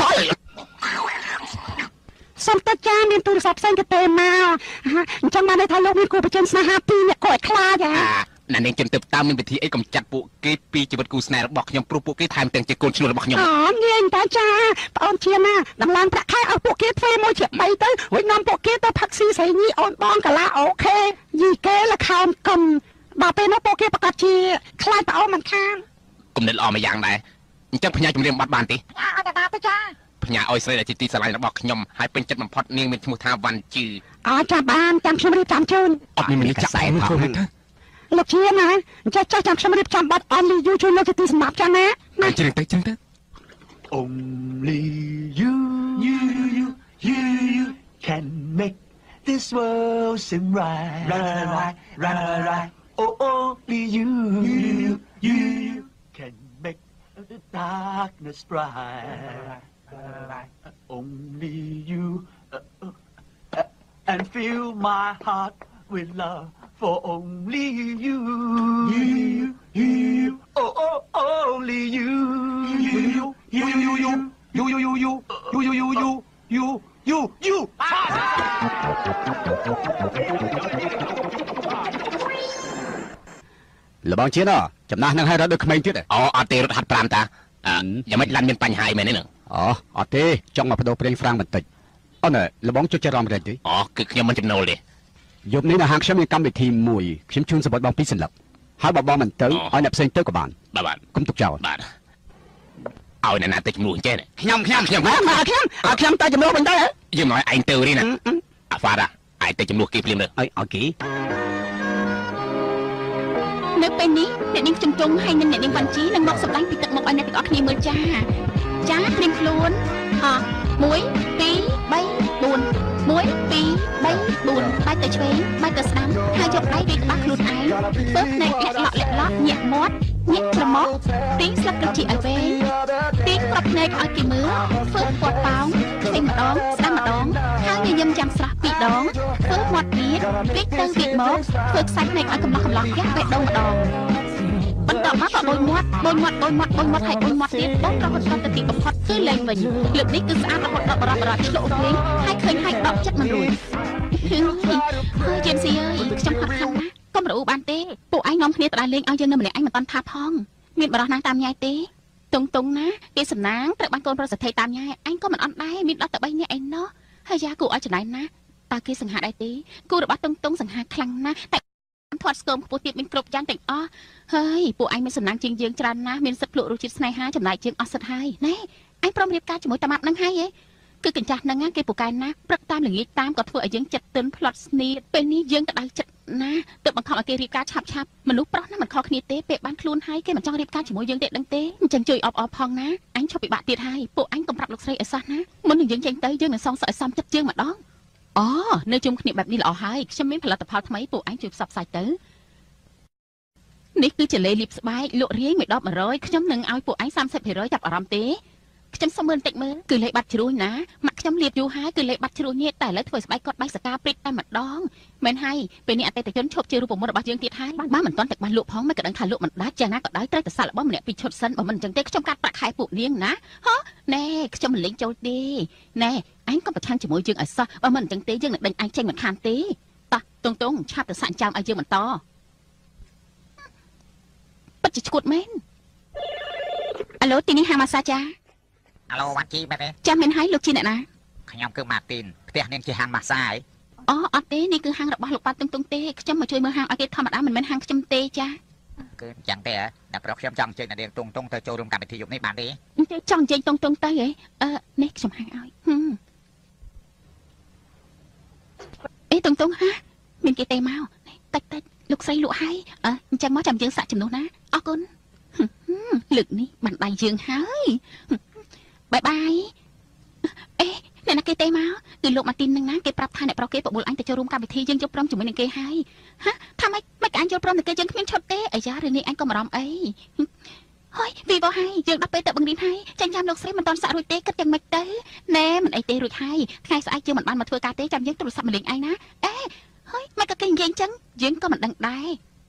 B: សុំតើចាមានទូរស័ព្ទផ្សេងទៅទេមកអញ្ចឹងបានន័យថាលោកមានគូប្រជែងស្នេហាពីរអ្នកគាត់ខ្លាចហ៎ណានាងជនទៅតាមមានវិធីអីកំចាត់ពួកគេពីជីវិតគូស្នេហ៍របស់ខ្ញុំព្រោះពួកគេថែមទាំងជាកូនឈ្នួលរបស់ខ្ញុំអូងាយតើចាបងអូនជាណាដំឡើងប្រាក់ខែឲ្យពួកគេធ្វើមួយជាបីទៅវិញនាំពួកគេទៅផឹកស៊ីស្រីញីអូនបងកាឡាអូខេយីគេលខោនកំដល់ពេលនោះពួកគេប្រកាសជាខ្លាចបងអូនមិនខានគំនិតល្អមួយយ៉ាងដែរអញ្ចឹងផ្ញើជំរាបបាត់បានទេអត់តាទៅចាផ្ញើឲ្យស្រីដែលជាទីស្រឡាញ់របស់ខ្ញុំហើយពេញចិត្តបំផុតនាងមានឈ្មោះថាវ៉ាន់ជឺអត់ចាំបានចាំខ្ញុំរៀបចំជូនអត់មានមនុស្សចាក់ឯងផងលោកជាណាចាស់ចាស់ចាំខ្ញុំរៀបចំបាត់អនលីយូជួយលោកជាទីសម្រាប់ចឹងណាណាជ្រឹងទៅជ្រឹងទៅ
D: Only you you you you you can make this world seem right right right right right oh only you you you you can make the darkness bright only you uh, uh, and fill my heart with love for only you you you you oh oh only you you you you you you you you you you you you you you you you you
B: លបងជាតិចំណាស់នឹងឲ្យរត់ដូចក្មេងទៀតអូអត់ទេរត់ហាត់ប្រាំតាយ៉ាងម៉េចឡានមានបញ្ហាអីមែនទេនឹងអូអត់ទេចង់មកបដូរប្រេងហ្វ្រាំងបន្តិចអូនលបងចុចចរំរែកទេអូគឺខ្ញុំមិនចំណូលទេយប់នេះនៅហាងខ្ញុំមានកម្មវិធីមួយខ្ញុំជូនសម្បត្តិបងពីរសន្លឹកហើយបើបងមិនទៅឲ្យអ្នកផ្សេងទៅក៏បានបាទបាទគុំទុកចោលបាទឲ្យអ្នកណាទៅជំនួសចេះខ្ញុំខ្ញុំខ្ញុំខ្ញុំឲ្យខ្ញុំទៅជំនួសវិញទៅយើងមកឯងទៅរីណាអាហ្វារ៉ាឯងទៅជំនួសគេភ្លាមទៅឲ្យឲ្យគេនៅពេលនេះអ្នកនាងជំទង់ហើយនិងអ្នកនាងវ៉ាន់ជីនឹងមកសម្ដែងពីទឹកមុខឲ្យអ្នកទាំងអស់គ្នាមើលចាចាព្រៀងខ្លួនអមួយពីរបីបួនមួយពីរបីបួនបែកទៅឆ្វេងបែកទៅស្ដាំហើយយកដៃវាក្បាលខ្លួនឯងពើភ្នែកលាក់ឡក់លាក់ឡក់ញាក់មាត់ញាក់ច្រមុះទីស្លឹកត្រចៀកឲ្យវែងទីក្របភ្នែកឲ្យគេមើលធ្វើពាត់ប៉ោងឆ្វេងម្ដងស្ដាំម្ដងហើយញញឹមចាំស្រស់ពីរដងធ្វើមាត់ទៀតវិញទៅទៀតមកធ្វើខ្សាច់ភ្នែកឲ្យកំឡោះកំឡោះយ៉ាក់បេះដូងម្ដងបន្តមកក៏បូនមាត់បូនមាត់បូនមាត់បូនមាត់ហើយបូនមាត់ទៀតបូនរហូតដល់ទៅទីបំផុតគឺលែងវិញលើកនេះគឺស្អាតរហូតដល់បរោះបរោះឆ្លុះវិញហើយឃើញហើយដកចិត្តមិនរួចហើយជេមស៊ីអើយខ្ញុំខកខានណាកុំរអ៊ូបានទេពួកឯងនាំគ្នាទៅដើរលេងឲ្យយើងនៅម្នាក់ឯងមិនតាន់ថាផងមានបរោះណាតាមញ៉ៃទេតុងតុងណាគេសំណាងត្រូវបានកូនប្រុសសេដ្ឋីតាមញ៉ៃឯងក៏មិនអន់ដែរមានដល់តែបីនាក់ឯណោះហើយយ៉ាគូឲ្យចំណាយណាតើគេសង្ហាដែរទេគូរបស់តុងតុងសង្ហាខ្លាំងណាស់តែធាត់ស្គមខ្ពស់ទៀតមានគ្រប់យ៉ាងទាំងអស់ហើយពួកឯងមានសំណាងជាងយើងច្រើនណាស់មានសិទ្ធិភ្លក់រសជាតិស្នេហាចំណាយជាងអស់សិទ្ធហើយណែឯងព្រមរៀបការជាមួយតាម៉ាប់នឹងហើយហ៎គឺកញ្ចាស់ហ្នឹងគេពូកែណាព្រឹកតាមល្ងាចតាមក៏ធ្វើឲ្យយើងចិត្តទិនផ្លត់ស្នៀតពេលនេះយើងក្តៅចិត្តណាទើបបង្ខំឲ្យគេរៀបការឆាប់ឆាប់មនុស្សប្រុសណាមិនខុសគ្នាទេពេលបានខ្លួនហើយគេមិនចង់រៀបការជាមួយយើងទេដឹងទេអញ្ចឹងជួយអបអរផងណាអញឈប់ពិបាកទៀតហើយពួកអញកំប្រាប់លោកស្រីឲ្យសោះណាមុននឹងយើងចេញទៅយើងនឹងសងសឹកឲ្យសមចិត្តយើងម្ដងអូនៅជុំគ្នាបែបនេះល្អហើយខ្ញុំមានផលិតផលថ្មីពួកអញជួយផ្សព្វផ្សាយទៅនេះគឺជាលេលាបស្បែកលក់រាយមួយដបមួយរយខ្ញុំនឹងឲ្យពួកឯងសាមសិបភាគរយចាប់អារម្មណ៍ទេ
C: ខ្ញុំសុំមើលបន្តិចមើលគឺលេខបាត់ជ្រួញណាម៉ាក់ខ្ញុំលៀបយូរហើយគឺលេខបាត់ជ្រួញនេះតែឥឡូវធ្វើស្បែកគាត់បែកសកាព្រិចតែម្ដងមែនហើយពេលនេះអតិថិជនឈប់ជារូបមន្តរបស់យើងទៀតហើយបានមិនទាន់តែបានលក់ផងមិនក៏ដឹងថាលក់មិនដាច់យ៉ាងណាក៏ដោយត្រូវតែសាក់របស់ម្នាក់ពីឈុតសិនបើមិនអញ្ចឹងទេខ្ញុំកាត់ប្រាក់ខែពួកនាងណាហ៎ណែខ្ញុំមិនលេងចូលទេណែអញក៏ប្រឆាំងជាមួយយើងឲ្យសោះបើមិនអញ្ចឹងទេយើងនឹងដេញអញចេញមិនខានទេតោះតុងតុងឆាប់ទៅសាក់ចាំឲ្យយើងបន្តពិតជាឈួតមែនអាឡូទីនេះហាងម៉ាសាចា
B: អាឡូវ៉ាន់ជីមែនទេ
C: ចាំមែនហើយលោកជាអ្នកណា
B: ខ្ញុំគឺម៉ាទីនផ្ទះនាងជាហាងម៉ាសាហ៎
C: អូអត់ទេនេះគឺហាងរបស់លោកប៉ាតុងតុងទេខ្ញុំមកជួយមើលហាងឲ្យគេធម្មតាមិនមែនហាងខ្ញុំទេចា
B: គឺអញ្ចឹងទេអ្នកប្រុសខ្ញុំចង់អញ្ជើញនាងតុងតុងទៅចូលរួមកម្មវិធីយប់នេះបានទេ
C: ចង់អញ្ជើញតុងតុងទៅហ៎អឺនេះខ្ញុំហាងឲ្យអេតុងតុងហាមានគេទេមកតិចតិចលោកស្រីលក់ហើយអឺអញ្ចឹងមកចាំយើងសាក់ចំនួនណាអរគុណលើកនេះបានដៃយើងហើយបាយបាយអេអ្នកណាគេទេមកគឺលោកម៉ាទីននឹងណាគេប្រាប់ថាអ្នកប្រុសគេបបួលអញទៅចូលរួមកម្មវិធីយើងយកព្រមជាមួយនឹងគេហើយហាថាម៉េចមិនអញយល់ព្រមនឹងគេយើងគ្មានឈុតទេអាយ៉ារឿងនេះអញក៏បារម្ភអីហើយវីវហើយយើងដល់ពេលទៅបង្រៀនហើយចាញ់ចាំលោកស្រីមិនតន់សាក់រួចទេគិតយ៉ាងម៉េចទៅណែមិនអីទេរួចហើយថ្ងៃស្អែកយើងមិនបានមកធ្វើការទេចាំយើងទូរស័ព្ទមកលេងឯងណាអេហើយមិនក៏គេនិយាយអញ្ចឹងយើងក៏មិនដឹងដែរ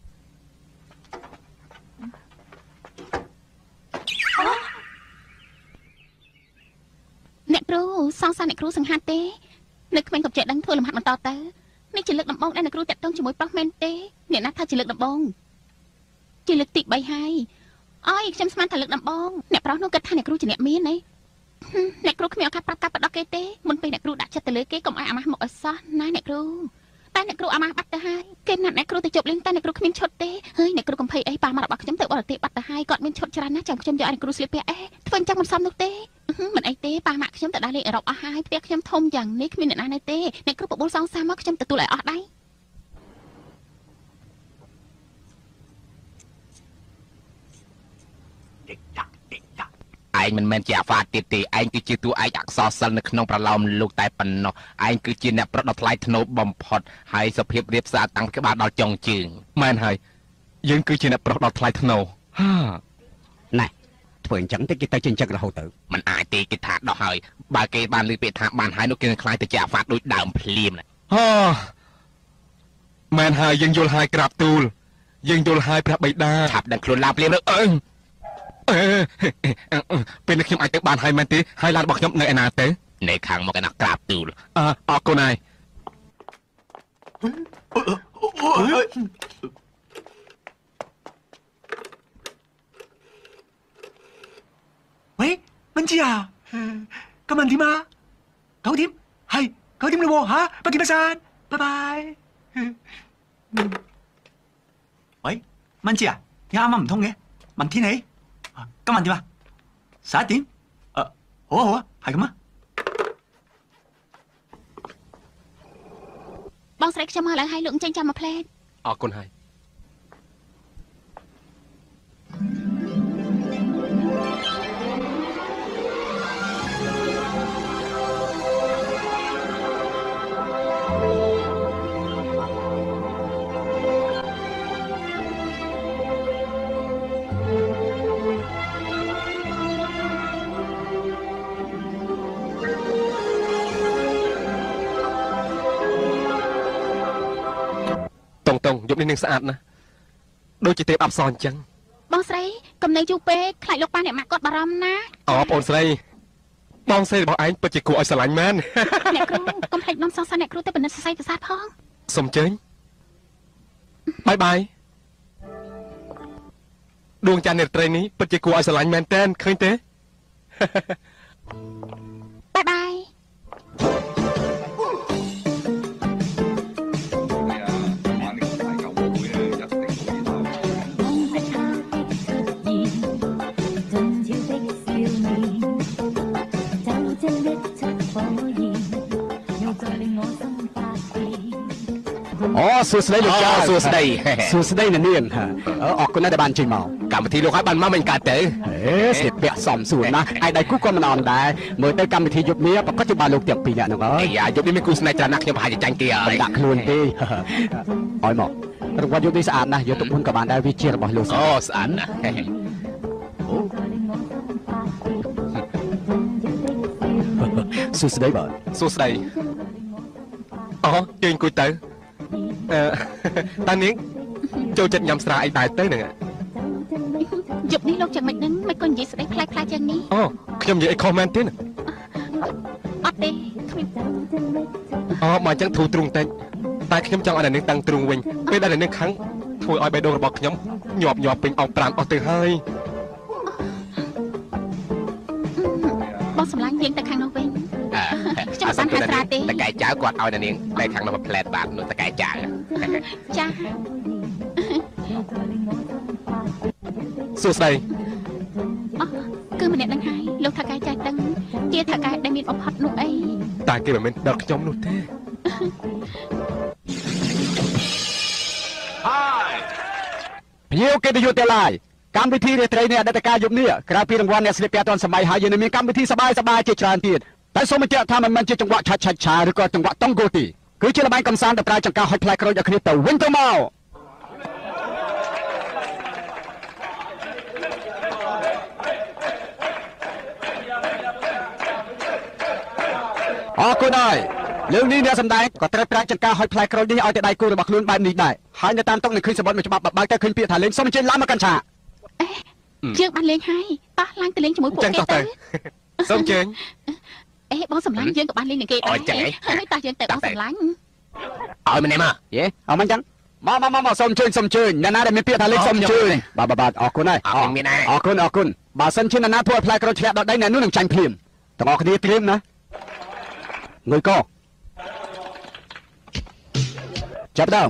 C: អ្នកគ្រូសងសាអ្នកគ្រូសង្ហាត់ទេនៅក្មេងក៏ចេះដឹងធ្វើលំហាត់បន្តទៅនេះជាលើកដំបូងដែលអ្នកគ្រូតាក់ទងជាមួយប្រុសមែនទេអ្នកណាថាជាលើកដំបូងជាលើកទីបីហើយអើយខ្ញុំស្មានថាលើកដំបូងអ្នកប្រុសនោះគិតថាអ្នកគ្រូជាអ្នកមានទេអ្នកគ្រូគ្មានឱកាសប្រាប់ការបដកគេទេមុនពេលអ្នកគ្រូដាក់ចិត្តទៅលើគេកុំឲ្យអាម៉ាស់មកអសោះណាអ្នកគ្រូតែអ្នកគ្រូអាម៉ាស់បាត់ទៅហើយគេណាត់អ្នកគ្រូទៅជប់លេងតែអ្នកគ្រូគ្មានឈុតទេហើយអ្នកគ្រូកំភៃអីប៉ាម៉ាក់របស់ខ្ញុំទៅបរទេសបាត់ទៅហើយគាត់មានឈុតច្រើនណាស់ចាំខ្ញុំយកឲ្យអ្នកគ្រូស្លៀកពាក់អេធ្វើអញ្ចឹងមិនសមនោះទេមិនអីទេប៉ាម៉ាក់ខ្ញុំទៅដល់លេងអឺរ៉ុបអស់ហើយផ្ទះខ្ញុំធំយ៉ាងនេះគ្មានអ្នកណានៅទេអ្នកគ្រូបបួលសងសាមកខ្ញុំទទួលឲ្យអស់ដៃ
A: ឯងមិនមែនជាអាហ្វាទៀតទេឯងគឺជាតួឯកអក្សរសិល្ប៍នៅក្នុងប្រឡោមលោកតែប៉ុណ្ណោះឯងគឺជាអ្នកប្រដថ្លៃធ្នូបំផុតហើយសុភាពរៀបស្អាតតាំងពីក្បាលដល់ចុងជើងមែនហើយយើងគឺជាអ្នកប្រដថ្លៃធ្នូហា
B: ណែធ្វើអញ្ចឹងទៅគេទៅចិញ្ចឹករហូតទៅ
A: มันអាចទេគេថាដោះហើយបើគេបានលើពាក្យថាបានហើយនោះគេនឹងខ្លាយទៅជាអាហ្វាដូចដើមភ្លាមណាហ៎មែនហើយយើងយល់ហើយក្រាបទូលយើងយល់ហើយព្រះបិតាឆាប់ដឹងខ្លួនឡើងភ្លាមទៅអឺពេលនេះខ្ញុំអាចទៅបានហើយមែនទេហើយឡានរបស់ខ្ញុំនៅឯណាទៅនៅខាងមកឯណាក្រាបទូលអើអរគុណហើយ
G: 喂，文姬啊，今晚點啊？九點，係九點嘞喎嚇，不見不散，拜拜。喂，文姬啊，點啱啱唔通嘅？問天氣。今晚點啊？十一點？誒，好啊好啊，係咁啊。
C: បងស្រីខ្ញុំមកឡើងហើយលោកចេញចាំមកផ្លែ
A: អរគុណហើយតុងយប់នេះនឹងស្អាតណាស់ដូចជាទេពអប្សរអញ្ចឹង
C: បងស្រីកុំនៅយូរពេកខ្លាចលោកប៉ាអ្នកម៉ាក់គាត់បារម្ភណា
A: អូបងស្រីបងស្រីរបស់ឯងពិតជាគួរឲ្យស្រឡាញ់មែន
C: អ្នកគ្រូកុំភ្លេចនាំសងសាអ្នកគ្រូទៅបណ្ឌិតសរសៃប្រសាទផង
A: សូមអញ្ជើញបាយបាយដួងច័ន្ទនេត្រីនេះពិតជាគួរឲ្យស្រឡាញ់មែនតើឃើញទេ
C: បាយបាយ
B: អូសួស្តីលោកចាសួស្តីសួស្តីនាងអរគុណណាស់ដែលបានចេញមក
A: កម្មវិធីលោកឲ្យបានមកមិនកើតទៅ
B: អេស្លៀកពាក់សមសួរណាស់ឯដៃគូក៏មិនអន់ដែរមើលទៅកម្មវិធីយប់នេះប្រកាសជាបានលោកទាំងពីរនាក់ហ្នឹងហើយ
A: អាយប់នេះមានគូស្នេហ៍ច្រើនណាស់ខ្ញុំប្រហែលជាចាញ់គេហើយ
B: ដាក់ខ្លួនទេឲ្យមករង្វាន់យប់នេះស្អាតណាស់យកទុកមុនក៏បានដែរវាជារបស់លោក
A: អូស្អាតណាស់
B: ួស្ដីបាទ
A: សួស្ដីអូជើញអង្គុយទៅអឺតានាងចូលចិត្តញ៉ាំស្រាអីដែរទៅហ្នឹង
C: យប់នេះលោកយ៉ាងម៉េចហ្នឹងមិនក៏និយាយស្ដីខ្លាចខ្លាចយ៉ាងនេះ
A: អូខ្ញុំនិយាយអីខុសមែនទេ
C: អត់ទេគ្មាន
A: អូមកអញ្ចឹងធូរទ្រូងតិចតែខ្ញុំចង់ឲ្យនាងតាំងទ្រូងវិញពេលដែលនាងខឹងធ្វើឲ្យបេះដូងរបស់ខ្ញុំញាប់ញាប់ពេញអងប្រាំអស់ទៅហើយ
C: បងសម្លាញ់យើងទៅខាងនោះវិញ ខ្ញុំមិនបានហាត់ស្រាទេ
A: តកែចៅគាត់ឲ្យនាងតែខាងនោះមកផ្លែតបាទនោះតកែចៅ
C: ចា
A: សួស្ដី
C: គឺម្នាក់នឹងហើយលោកថាកែចៅដឹងជាថាកែដែលមានបំផុតនោះអី
A: តែគេមិនមែនដល់ខ្ញុំនោះទេ
B: ភ្ញៀវកិត្តិយសទាំងឡាយកម្មវិធីរាត្រីនេះអតីតកាលយប់នេះក្រៅពីរង្វាន់អ្នកស្លៀកពាក់ទាន់សម័យហើយយើងមានកម្មវិធីសប្បាយសប្បាយជាច្រើនទៀតតែសូមបញ្ជាក់ថាមិនមែនជាចង្វាក់ឆាច់ឆាច់ឆាឬក៏ចង្វាក់តុងគោទេគឺជាល្បែងកំសាន្តដែលប្រើចង្ការហុចផ្លែក្រូចឲ្យគ្នាទៅវិញទៅមកអរគុណហើយលើកនេះអ្នកសម្ដែងក៏ត្រូវប្រើចង្ការហុចផ្លែក្រូចនេះឲ្យទៅដៃគូរបស់ខ្លួនបែបនេះដែរហើយនៅតាមតុនៅឃើញសម្បត្តិមួយច្បាប់បើកទៅឃើញពាក្យថាលេងសូមអញ្ជើញឡើងមកកាន់ឆាក
C: យើងបានលេងហើយតោះឡើងទៅលេងជាមួយពួកគេទៅ
A: សូមអញ្ជើញ
C: អេបងសម្លាញ់យើងក៏បានលេងនឹងគេដែរហើយតោះយើងទៅបងសម្លាញ់
A: ឲ្យម្នាក់មក
B: យេអត់មិនចឹងមកមកមកសូមអញ្ជើញសូមអញ្ជើញអ្នកណាដែលមានពាក្យថាលេងសូមអញ្ជើញបាទបាទអរគុណហើយអរគុណអរគុណបើសិនជាអ្នកណាធ្វើឲ្យផ្លែក្រូចធ្លាក់ដល់ដីអ្នកនោះនឹងចាញ់ភ្លាមទាំងអស់គ្នាត្រៀមណាងុយកចាប់ដើម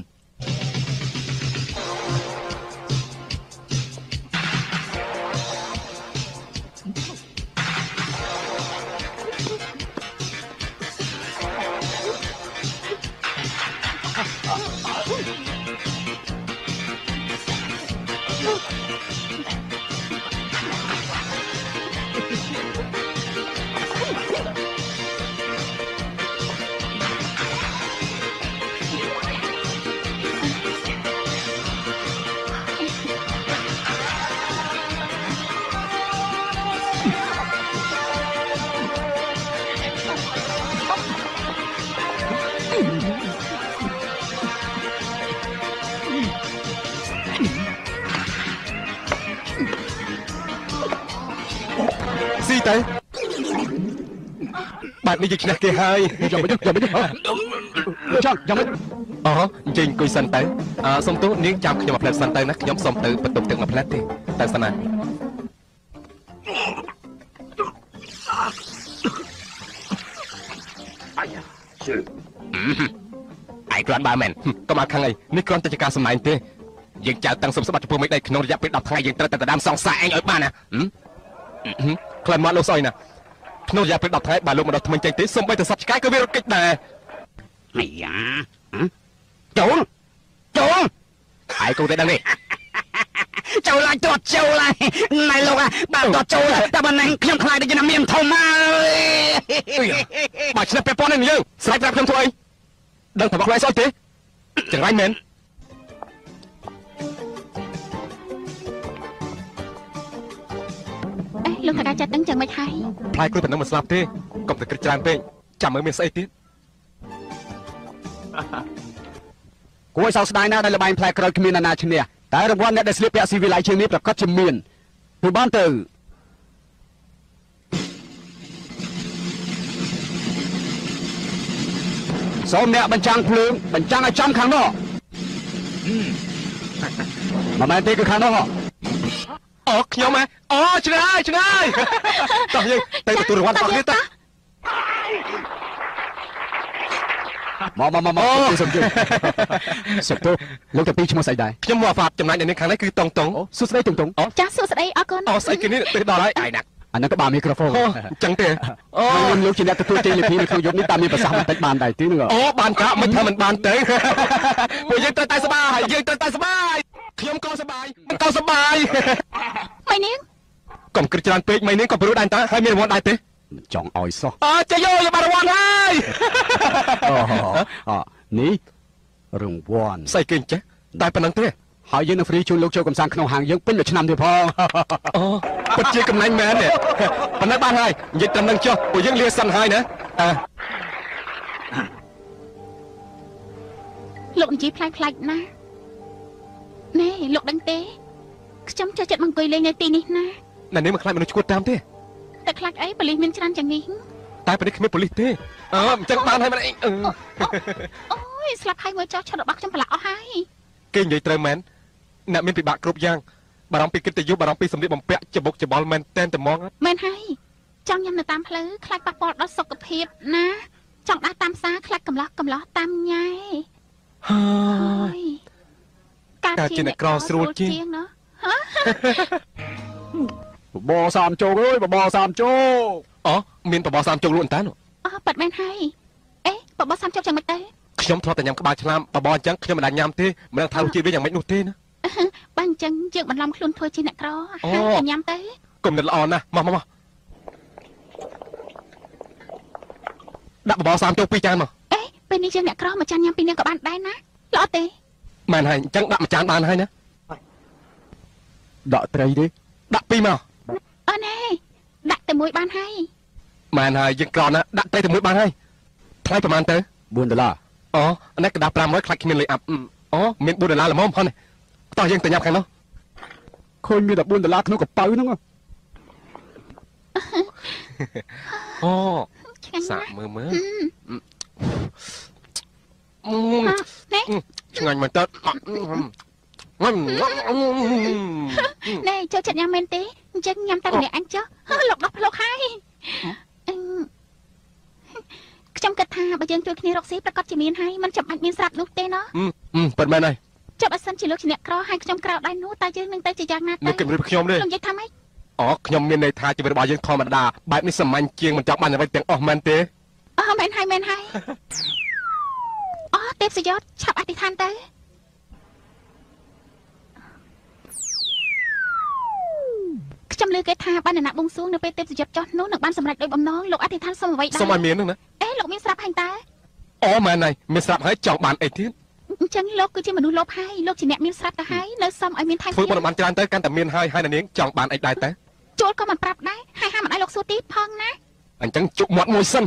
A: ស៊ីទៅបាទនេះយើងឈ្នះគេហើយយកមកយកមកយកចង់យកមកអូអញ្ជើញអង្គុយសិនទៅអឺសុំទោសនាងចាំខ្ញុំមកផ្លែតសិនទៅណាខ្ញុំសុំទៅបន្ទប់ទឹកមកផ្លែតទេទៅសិនណាអាយគ្រាន់បើមែនកុំអាខឹងអីនេះគ្រាន់តែជាការសម្ដែងទេយើងចៅតាំងសុំស្បាត់ចំពោះមេឃដីក្នុងរយៈពេលដប់ថ្ងៃយើងត្រូវតែដណ្ដើមសងសាឯងឲ្យបានណាខ្លាំងមកលោកស្អុយណាក្នុងរយៈពេលដប់ថ្ងៃបើលោកមកដល់ថ្មីចេញទេសូម្បីតែសត្វឆ្កែក៏វារត់គេចដែរអាយ៉ាចូលចូលហើយកូនតែដឹងទេចូលឡើងទាត់ចូលឡើងណៃលោកបើទាត់ចូលតែបើណែខ្ញុំខ្លាចដូចជាមានធំមកបើឆ្នះពាក់ព័ន្ធនឹងយើងស្រេចប្រាប់ខ្ញុំធ្វើអីដឹងថាមកខ្លាចស្អុយទេចង្រៃមែន
C: លោកថាការចាត់ដឹងចឹងមិនហើយ
A: ផ្លែក្រូចប៉ុណ្ណឹងមិនស្លាប់ទេកុំតែគិតច្រើនពេកចាំមើលមានស្អីទៀតគួរឲ្យសោកស្ដាយណាស់ដែលល្បែងផ្លែក្រូចគ្មានអ្នកណាឈ្នះតែរង្វាន់អ្នកដែលស្លៀកពាក់ស៊ីវិល័យជាងនេះប្រកាសជាមានទៅបានទៅសូមអ្នកបញ្ចាំងភ្លើងបញ្ចាំងឲ្យចំខាងនោះមិនមែនទេគឺខាងនោះអូខ្ញុំហ៎អូឆ្ងាយឆ្ងាយតោះយើងទៅទទួលរង្វាន់របស់គ្នាទៅមកមកមកសុំជឿសុំទោសលោកតាពីឈ្មោះស្អីដែរខ្ញុំមកហ្វាត់ចំណែកនៅខាងនេះគឺតុងតុងសួស្ដីតុងតុង
C: ចាសួស្ដីអរគុណ
A: អូស្អីគេនេះទៅដល់ហើយអាយណាក់អាហ្នឹងក៏បានមីក្រូហ្វូនអញ្ចឹងទេអូខ្ញុំលោកជាអ្នកទទួលជ័យលាភីនៅក្នុងយប់នេះតាមមានប្រសាសន៍បន្តិចបានដែរទីហ្នឹងអូបានកាមិនថាមិនបានទេពួកយើងត្រូវតែសប្បាយយើងត្រូវតែសប្បាយខ្ញុំក៏សប្បាយក៏សប្បាយ
C: ម៉ៃនាង
A: កុំគិតច្រើនពេកម៉ៃនាងក៏ព្រោះដែរតើហើយមានរង្វាន់ដែរទេចង់ឲ្យសោះអើចាយោយកបានរង្វាន់ហើយអូនេះរង្វាន់ស្អីគេចេះតែប៉ុណ្្នឹងទេហើយយើងនឹងហ្វ្រីជូនលោកចូលកំសាន្តក្នុងហាងយើងពេញមួយឆ្នាំទៀតផងអូពិតជាកំណាញ់មែនទេប៉ុណ្ណឹងបានហើយនិយាយត្រឹមនឹងចុះពួកយើងលាសិនហើយណាអើ
C: លោកនិយាយផ្លាច់ផ្លាច់ណាណែលោកដឹងទេខ្ញុំចូលចិត្តមកអង្គុយលេងនៅទីនេះណា
A: ណែនេះមកខ្លាចមនុស្សឈួតតាមទេ
C: តែខ្លាចអីប៉ូលីសមានច្រើនយ៉ាងនេះ
A: តែប៉ូលីសគ្មានប៉ូលីសទេអើអញ្ចឹងបានហើយមែនអី
C: អូយស្លាប់ហើយមើលចោះឆាត់របស់ខ្ញុំប្រឡាក់អស់ហើយ
A: គេនិយាយត្រូវមែនអ្នកមានពិបាកគ្រប់យ៉ាងបារម្ភពីកិត្តិយសបារម្ភពីសម្លៀកបំពាក់ច្បុកច្បល់មែនតែនតែហ្មង
C: មែនហើយចង់ញ៉ាំនៅតាមផ្លូវខ្លាចប៉ះពាល់ដល់សុខភាពណាចង់ដើរតាមផ្សារខ្លាចកំឡោះកំឡោះតាមញ៉ែ
A: ហើយការជាអ្នកក្រស្រួលជាង
C: ណា
B: បបសាមជោគអើយបបសាមជោគ
A: អូមានបបសាមជោគលក់អន្តើ
C: អូប៉ាត់មែនហើយអេបបសាមជោគយ៉ាងម៉េចទៅ
A: ខ្ញុំធ្លាប់តែញ៉ាំក្បាលឆ្លាមបបអញ្ចឹងខ្ញុំមិនដាច់ញ៉ាំទេមិនដឹងថារសជាតិវាយ៉ាងម៉េចនោះទេណា
C: បើអញ្ចឹងយើងបន្លំខ្លួនធ្វើជាអ្នកក្រហើយតែញ៉ាំទៅ
A: គុំនិតល្អណាស់មកមកមកដាក់បបសាមជោគពីរចានមក
C: អេពេលនេះយើងអ្នកក្រមួយចានញ៉ាំពីរនាក់ក៏បានដែរណាល្អទេ
A: មែនហើយអញ្ចឹងដាក់មួយចានបានហើយណាដាក់ត្រីទេដាក់ពីរមក
C: អូណែដាក់តែមួយបានហើយ
A: មែនហើយយើងក្រណាដាក់ត្រីតែមួយបានហើយថ្លៃប្រហែលទៅ
B: បួនដុល្លារ
A: អូនេះកណ្ដាស់ប្រាំរយខ្លាចគ្មានលុយអាប់អូមានបួនដុល្លារល្មមហ្នឹងតោះយើងទៅញ៉ាំខាងនោះ
B: ឃើញមានតែបួនដុល្លារក្នុងកប៉ៅហ្នឹង
A: អូសាក់មើលមើលឆ្ងាញ់មែនតើ
C: ណែចូលចិត្តញ៉ាំមែនទេអញ្ចឹងញ៉ាំតែម្នាក់អញចុះលោកដោះភ្លុកហើយខ្ញុំគិតថាបើយើងជួយគ្នារកស៊ីប្រកាសជាមានហើយមិនចាំបាច់មានស្រាប់នោះទេណា
A: ប៉ិនមែនហើយ
C: ចុះបើសិនជាលោកជាអ្នកក្រហើយខ្ញុំក្រៅដៃនោះតើយើងនឹងទៅជាយ៉ាងណាទៅ
A: នឹងគិតរៀបខ្ញុំទេ
C: ខ្ញុំនិយាយថាម៉េច
A: អូខ្ញុំមានន័យថាជីវិតរបស់យើងធម្មតាបែបនេះសាមញ្ញជាងមិនចង់បានអ្វីទាំងអស់មែនទេ
C: អូមែនហើយមែនហើយអូទេពសយោតឆាប់អធិដ្ឋានទៅខ្ញុំលើគេថាបានអ្នកបួងសួងនៅពេលទេពសយោតចុះនោះនឹងបានសម្រេចដោយបំណងលោកអធិដ្ឋានសុំអ្វីដែរ
A: សុំឲ្យមានហ្នឹងណា
C: អេលោកមានស្រាប់ហើយតើ
A: អូមែនហើយមានស្រាប់ហើយចង់បានអីទៀត
C: អញ្ចឹងលោកគឺជាមនុស្សលោភហើយលោកជាអ្នកមានស្រាប់ទៅហើយនៅសុំឲ្យមានថែម
A: ធ្វើបានច្រើនទៅកាន់តែមានហើយហើយនាងចង់បានអីដែរតើ
C: ជួលក៏មិនប្រាប់ដែរហើយហាមិនឲ្យលោកសួរទីផងណា
A: អញ្ចឹងជក់មាត់មួយសិន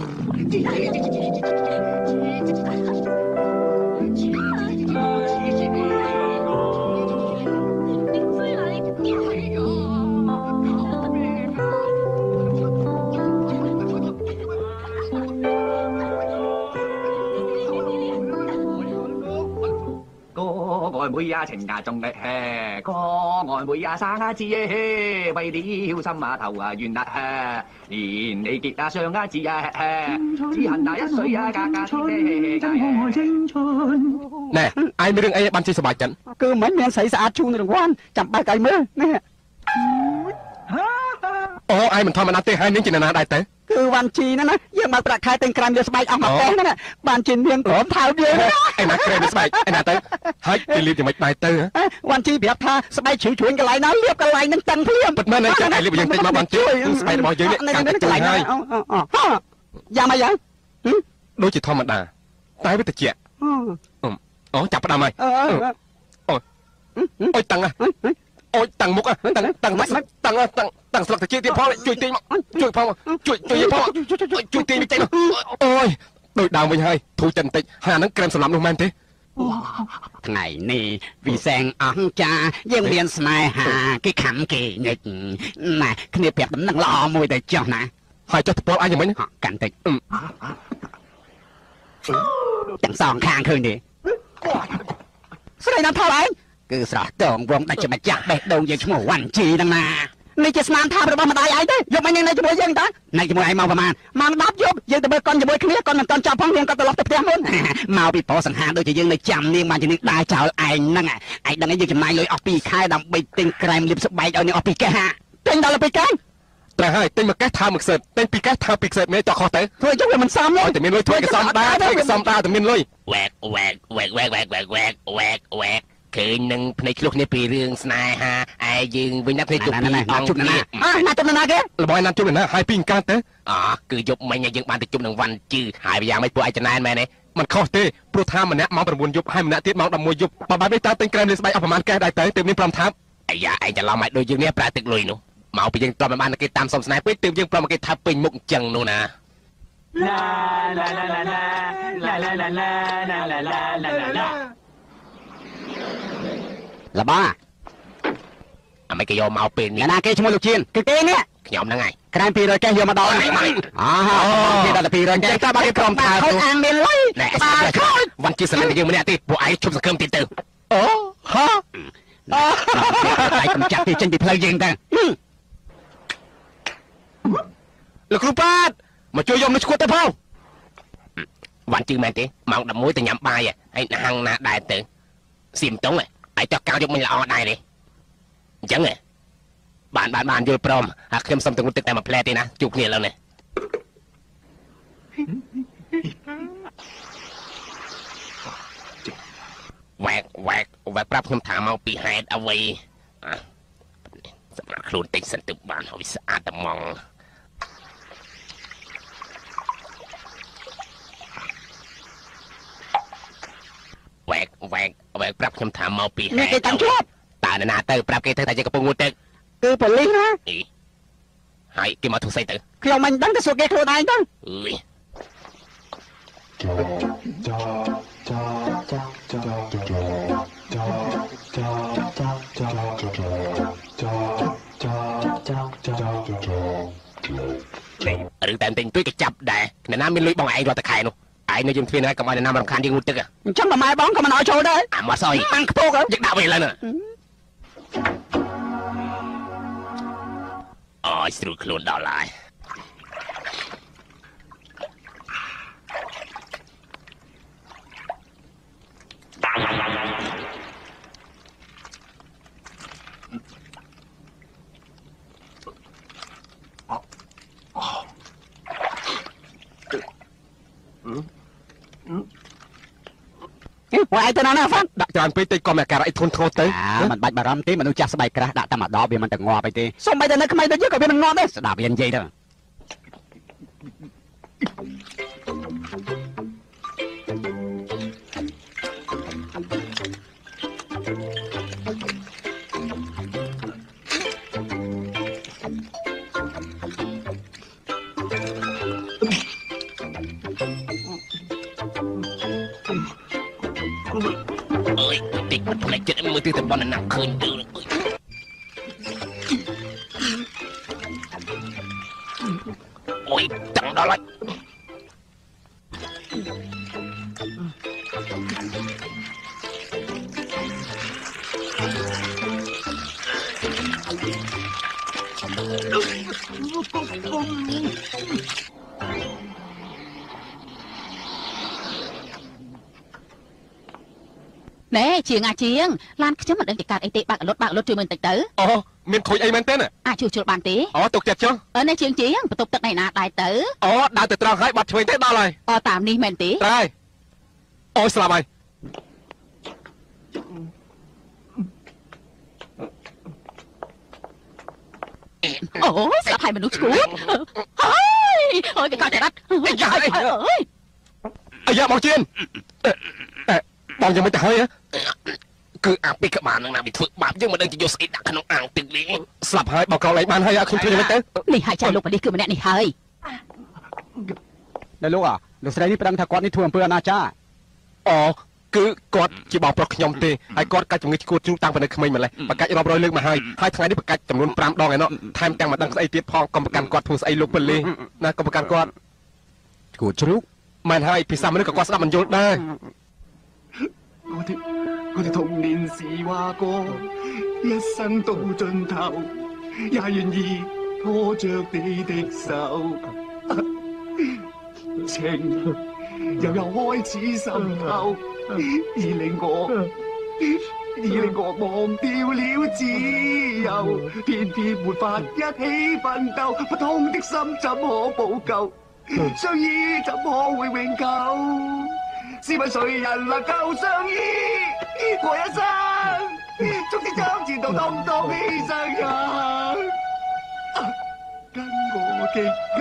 I: 愛妹呀，情呀重力嘿，個愛妹呀生啊字耶，為了心碼頭啊願啊嘿，連你結啊上啊字啊嘿，只恨那一歲啊格格
D: 真可愛青春。
A: ណែឯងមានរឿងអីបានជិះសប្បាយចិត្ត
B: គឺមិនមានស្រីស្អាតជូនរង្វាន់ចាំបើកឲ្យមើលណែ
A: អូឯងមិនធម្មតាទេហើយនាងជាណាដែរទៅ
B: គឺវ៉ាន់ជីហ្នឹងណាយើងមកប្រាក់ខែទិញក្រាមយកស្បែកអស់មកតេះហ្នឹងបានជានាងព្រមថើបយើង
A: ឯណាក្រែមស្បែកឯណាទៅហើយគេលាបយ៉ាងម៉េចដែរទៅ
B: វ៉ាន់ជីប្រាប់ថាស្បែកជ្រឿជ្រួញកន្លែងណាលាបកន្លែងហ្នឹងតឹងភ្លាម
A: ពិតមែនហើយចឹងឯងលាបយ៉ាងតិចមកបានជឿស្បែករបស់យើងនេះកាន់តែខ្លាំងហើយ
B: យ៉ាងម៉េចយ៉ាង
A: ដូចជាធម្មតាតែវាត្រជាក់អូចាប់ផ្ដើមហើយអូអុយតាំងអូយតាំងមុខតាំងតាំងតាំងតាំងតាំងស្លឹកត្រចៀកទៀតផងជួយទាញមកជួយផងជួយជួយផងជួយទាញចេញអូយដូចដើមវិញហើយធូរចិត្តបន្តិចហើយអាហ្នឹងក្រែមសម្លាប់នោះមែនទេ
B: ថ្ងៃនេះវិសែងអង្ចាយើងមានស្នេហាគេខំគេញិចណែគ្នាប្រាប់ដំណឹងល្អមួយទៅចុះណា
A: ហើយចុះទៅពលអញយ៉ាងម៉េច
B: កាន់តិចទាំងសងខាងឃើញទេស្រីណាថតឯងគឺស្រស់តងវងដាច់ជាម្ចាស់បេះដូងយើងឈ្មោះវ៉ាន់ជីហ្នឹងណានេះជាស្នាមថារបស់ម្ដាយឯងទេយកមកញ៉ាំនៅជាមួយយើងតើនៅជាមួយឯងមកប្រហែលម៉ោងដប់យប់យើងទៅមើលកូនជាមួយគ្នាកូនមិនតន់ចាប់ផងនាងក៏ត្រឡប់ទៅផ្ទះមុនមកពីប្រុសសង្ហាដូចជាយើងនៅចាំនាងបានជានាងដើរចោលឯងហ្នឹងឯងដឹងឯងយើងចំណាយលុយអស់ពីរខែដើម្បីទិញក្រែមលាបស្បែកឲ្យនាងអស់ពីរកេះហាទិញដល់ទៅពីរកេះ
A: ត្រូវហើយទិញមួយកេះថើមួយខ្សែទិញពីរកេះថើពីរខ្សែមានចោះខុសទៅ
B: ធ្វើយកវាមិនសមទេ
A: តែមានលុយធ្វើកសំដាធ្វើកសំដាតែមានលុយ
J: វែកវែកវែកវែកវែកវែកវែកវែកវែកឃើញនឹងភ្នែកឆ្លុះគ្នាពីរឿងស្នេហាឯយើងវិញណាភ្នែកជប់ពី
B: អង្គជប់ណាអើណាជប់ណាគេ
A: របស់ណាជប់ណាហើយពីកាទៅ
J: អូគឺយប់មិញយើងបានទៅជប់នឹងវ៉ាន់ជឺហើយយ៉ាងម៉េចពួកឯចំណែនមែនទេ
A: มันខុសទេព្រោះថាម្នាក់ម៉ោង៩យប់ហើយម្នាក់ទៀតម៉ោង១១យប់បើបែបនេះតើទិញក្រែមលាបស្បែកអស់ប្រហែលកេះដែរទៅទើបមានប្រាំថាប់
J: អាយ៉ាឯងច្រឡំឲ្យដូចយើងនេះប្រើទឹកលុយនោះមកពីយើងត្រប់បានគេតាមសុំស្នេហ៍ពេកទើបយើងប្រមគេថាពេញមុខអញ្ចឹងនោះណា
D: La la la la la la la la la la la la la la la
B: ละบ้า
J: អាមិនគេយកមកពេលនេះ
B: ណាគេឈ្មោះលោកជៀនគឺគេនេះ
J: ខ្ញុំហ្នឹងហើយ
B: ក្រែមពីររយកេះយកមកដល់នេះអាគេដល់ពីររយកេះតែបើគេព្រមថាខូចអាងមានលុយ
J: ណែវ៉ាន់ជីសិនតែយើងម្នាក់ទេពួកឯងជុំសង្ឃឹមទៀតទៅ
B: អូហ៎តែកំចាត់ទីចេញពីផ្លូវយើងទៅ
J: លោកគ្រូប៉ាតមកជួយយកមនុស្សឈួតទៅផងវ៉ាន់ជឺមែនទេម៉ោងដប់មួយទៅញ៉ាំបាយហើយហាងណាដែរទៅសៀមតុងឯងតោះកោយកមិញល្អដែរទេអញ្ចឹងបានបានបានយល់ព្រមហើយខ្ញុំសុំទៅងុតទឹកតែមួយផ្លែទេណាជួបគ្នាឥឡូវនេះវ៉ែកវ៉ែកវ៉ែកប្រាប់ខ្ញុំថាមកពីហេតុអ្វីសម្រាប់ខ្លួនតិចសិនទៅបានហើយស្អាតតែម៉ងវ៉ែកវ៉ែកវ៉ែកប្រាប់ខ្ញុំថាមកពីហេតុគេតាំងជាប់តើណាទៅប្រាប់គេទៅតែជាកំពុងងូតទឹកគឺប៉ូលីសណាហើយគេមកធ្វើស្អីទៅខ្ញុំមិនដឹងទៅសួរគេខ្លួនឯងទៅអើយឬតែតែងទួយក៏ចាប់ដែរអ្នកណាមានលុយបងឯងរត់តែខែនោះឯងនៅយើងទ្វារណាកុំឲ្យអ្នកណាមករំខានយើងងូតទឹកអញ្ចឹងម៉ែបងក៏មិនឲ្យចូលដែរអាមកសយអាំងខ្ពស់យើងដាក់វិញឥឡូវណាអូយស្រួលខ្លួនដល់ហើយវ៉ៃទៅណាណាហ្វាន់ដាក់ច្រើនពេកតិចក៏មានអាការៈអីធន់ធ្ងរទៅមិនបាច់បារម្ភទេមនុស្សចាស់ស្បែកក្រាស់ដាក់តែម្ដងវាមិនទៅងាប់អីទេសូម្បីតែនៅក្មេងដូចយើងក៏វាមិនងាប់ដែរស្ដាប់វានិយាយទៅអើយតិចមិនផ្លេចចិត្តមើលទិសតំបន់ណាឃើញទៅអូយតឹងដល់ហើយ
C: ណែជាងអាជាងឡានខ្ញុំមិនដឹងតែកាត់អីទេបើកលុតបើកលុតជួយមើលបន្តិចទៅ
A: អូមានខូចអីមែនទេ
C: អាចជួយជល់បានទេ
A: អូទុកចិត្តចុះ
C: អឺណែជាងជាងបន្ទប់ទឹកណៃណាដែរទៅ
A: អូដើរទៅត្រង់ហើយបាត់ឆ្វេងទេដល់ហើយ
C: អូតាមនេះមែនទេ
A: ត្រៃអូស្លាប់ហើយ
C: អូស្លាប់ហើយមនុស្សឈួតហើយអូយវាកាត់ចរិតអីយ៉ាអី
A: អាយ៉ាបងជៀនបងยังไม่ទៅហើយគឺអាពីក្បាលនឹងណាវាធ្វើបាបយើងមិនដឹងជាយកស្អីដាក់ក្នុងអាងទឹកនេះស្លាប់ហើយបងកោលេងបានហើយខ្ញុំធ្វើយ៉ាងម៉េចទៅ
C: នេះហើយចាលោកប៉ានេះគឺម្នាក់នេះហើយ
B: ណែលោកអាលោកស្រីនេះប្រឹងថាគាត់នេះធ្វើអំពើអនាចារ
A: អូគឺគាត់ជាបងប្រុសខ្ញុំទេហើយគាត់កាច់ជំងឺឈួតជ្រូកតាំងពីនៅក្មេងម្លេះបកាច់រាប់រយលើកមកហើយហើយថ្ងៃនេះបកាច់ចំនួនប្រាំដងឯណោះថែមទាំងមិនដឹងស្អីទៀតផងកុំប្រកាន់គាត់ធ្វើស្អីលោកប៉ូលីសណាកុំប្រកាន់គាត់
B: ឈួតជ្រូក
A: មិនហើយភាសាមនុស្សក៏គាត់ស្ដាប់មិនយល់ដែរ
D: 我哋我哋童年時話過，一生到盡頭，也願意拖着你的手，情又又開始滲透，而令我而令我忘掉了自由，偏偏沒法一起奮鬥，不通的心怎可補救？相依怎可會永久？試問誰人能夠相依過一生？終之將前途通通犧牲人，跟我極近。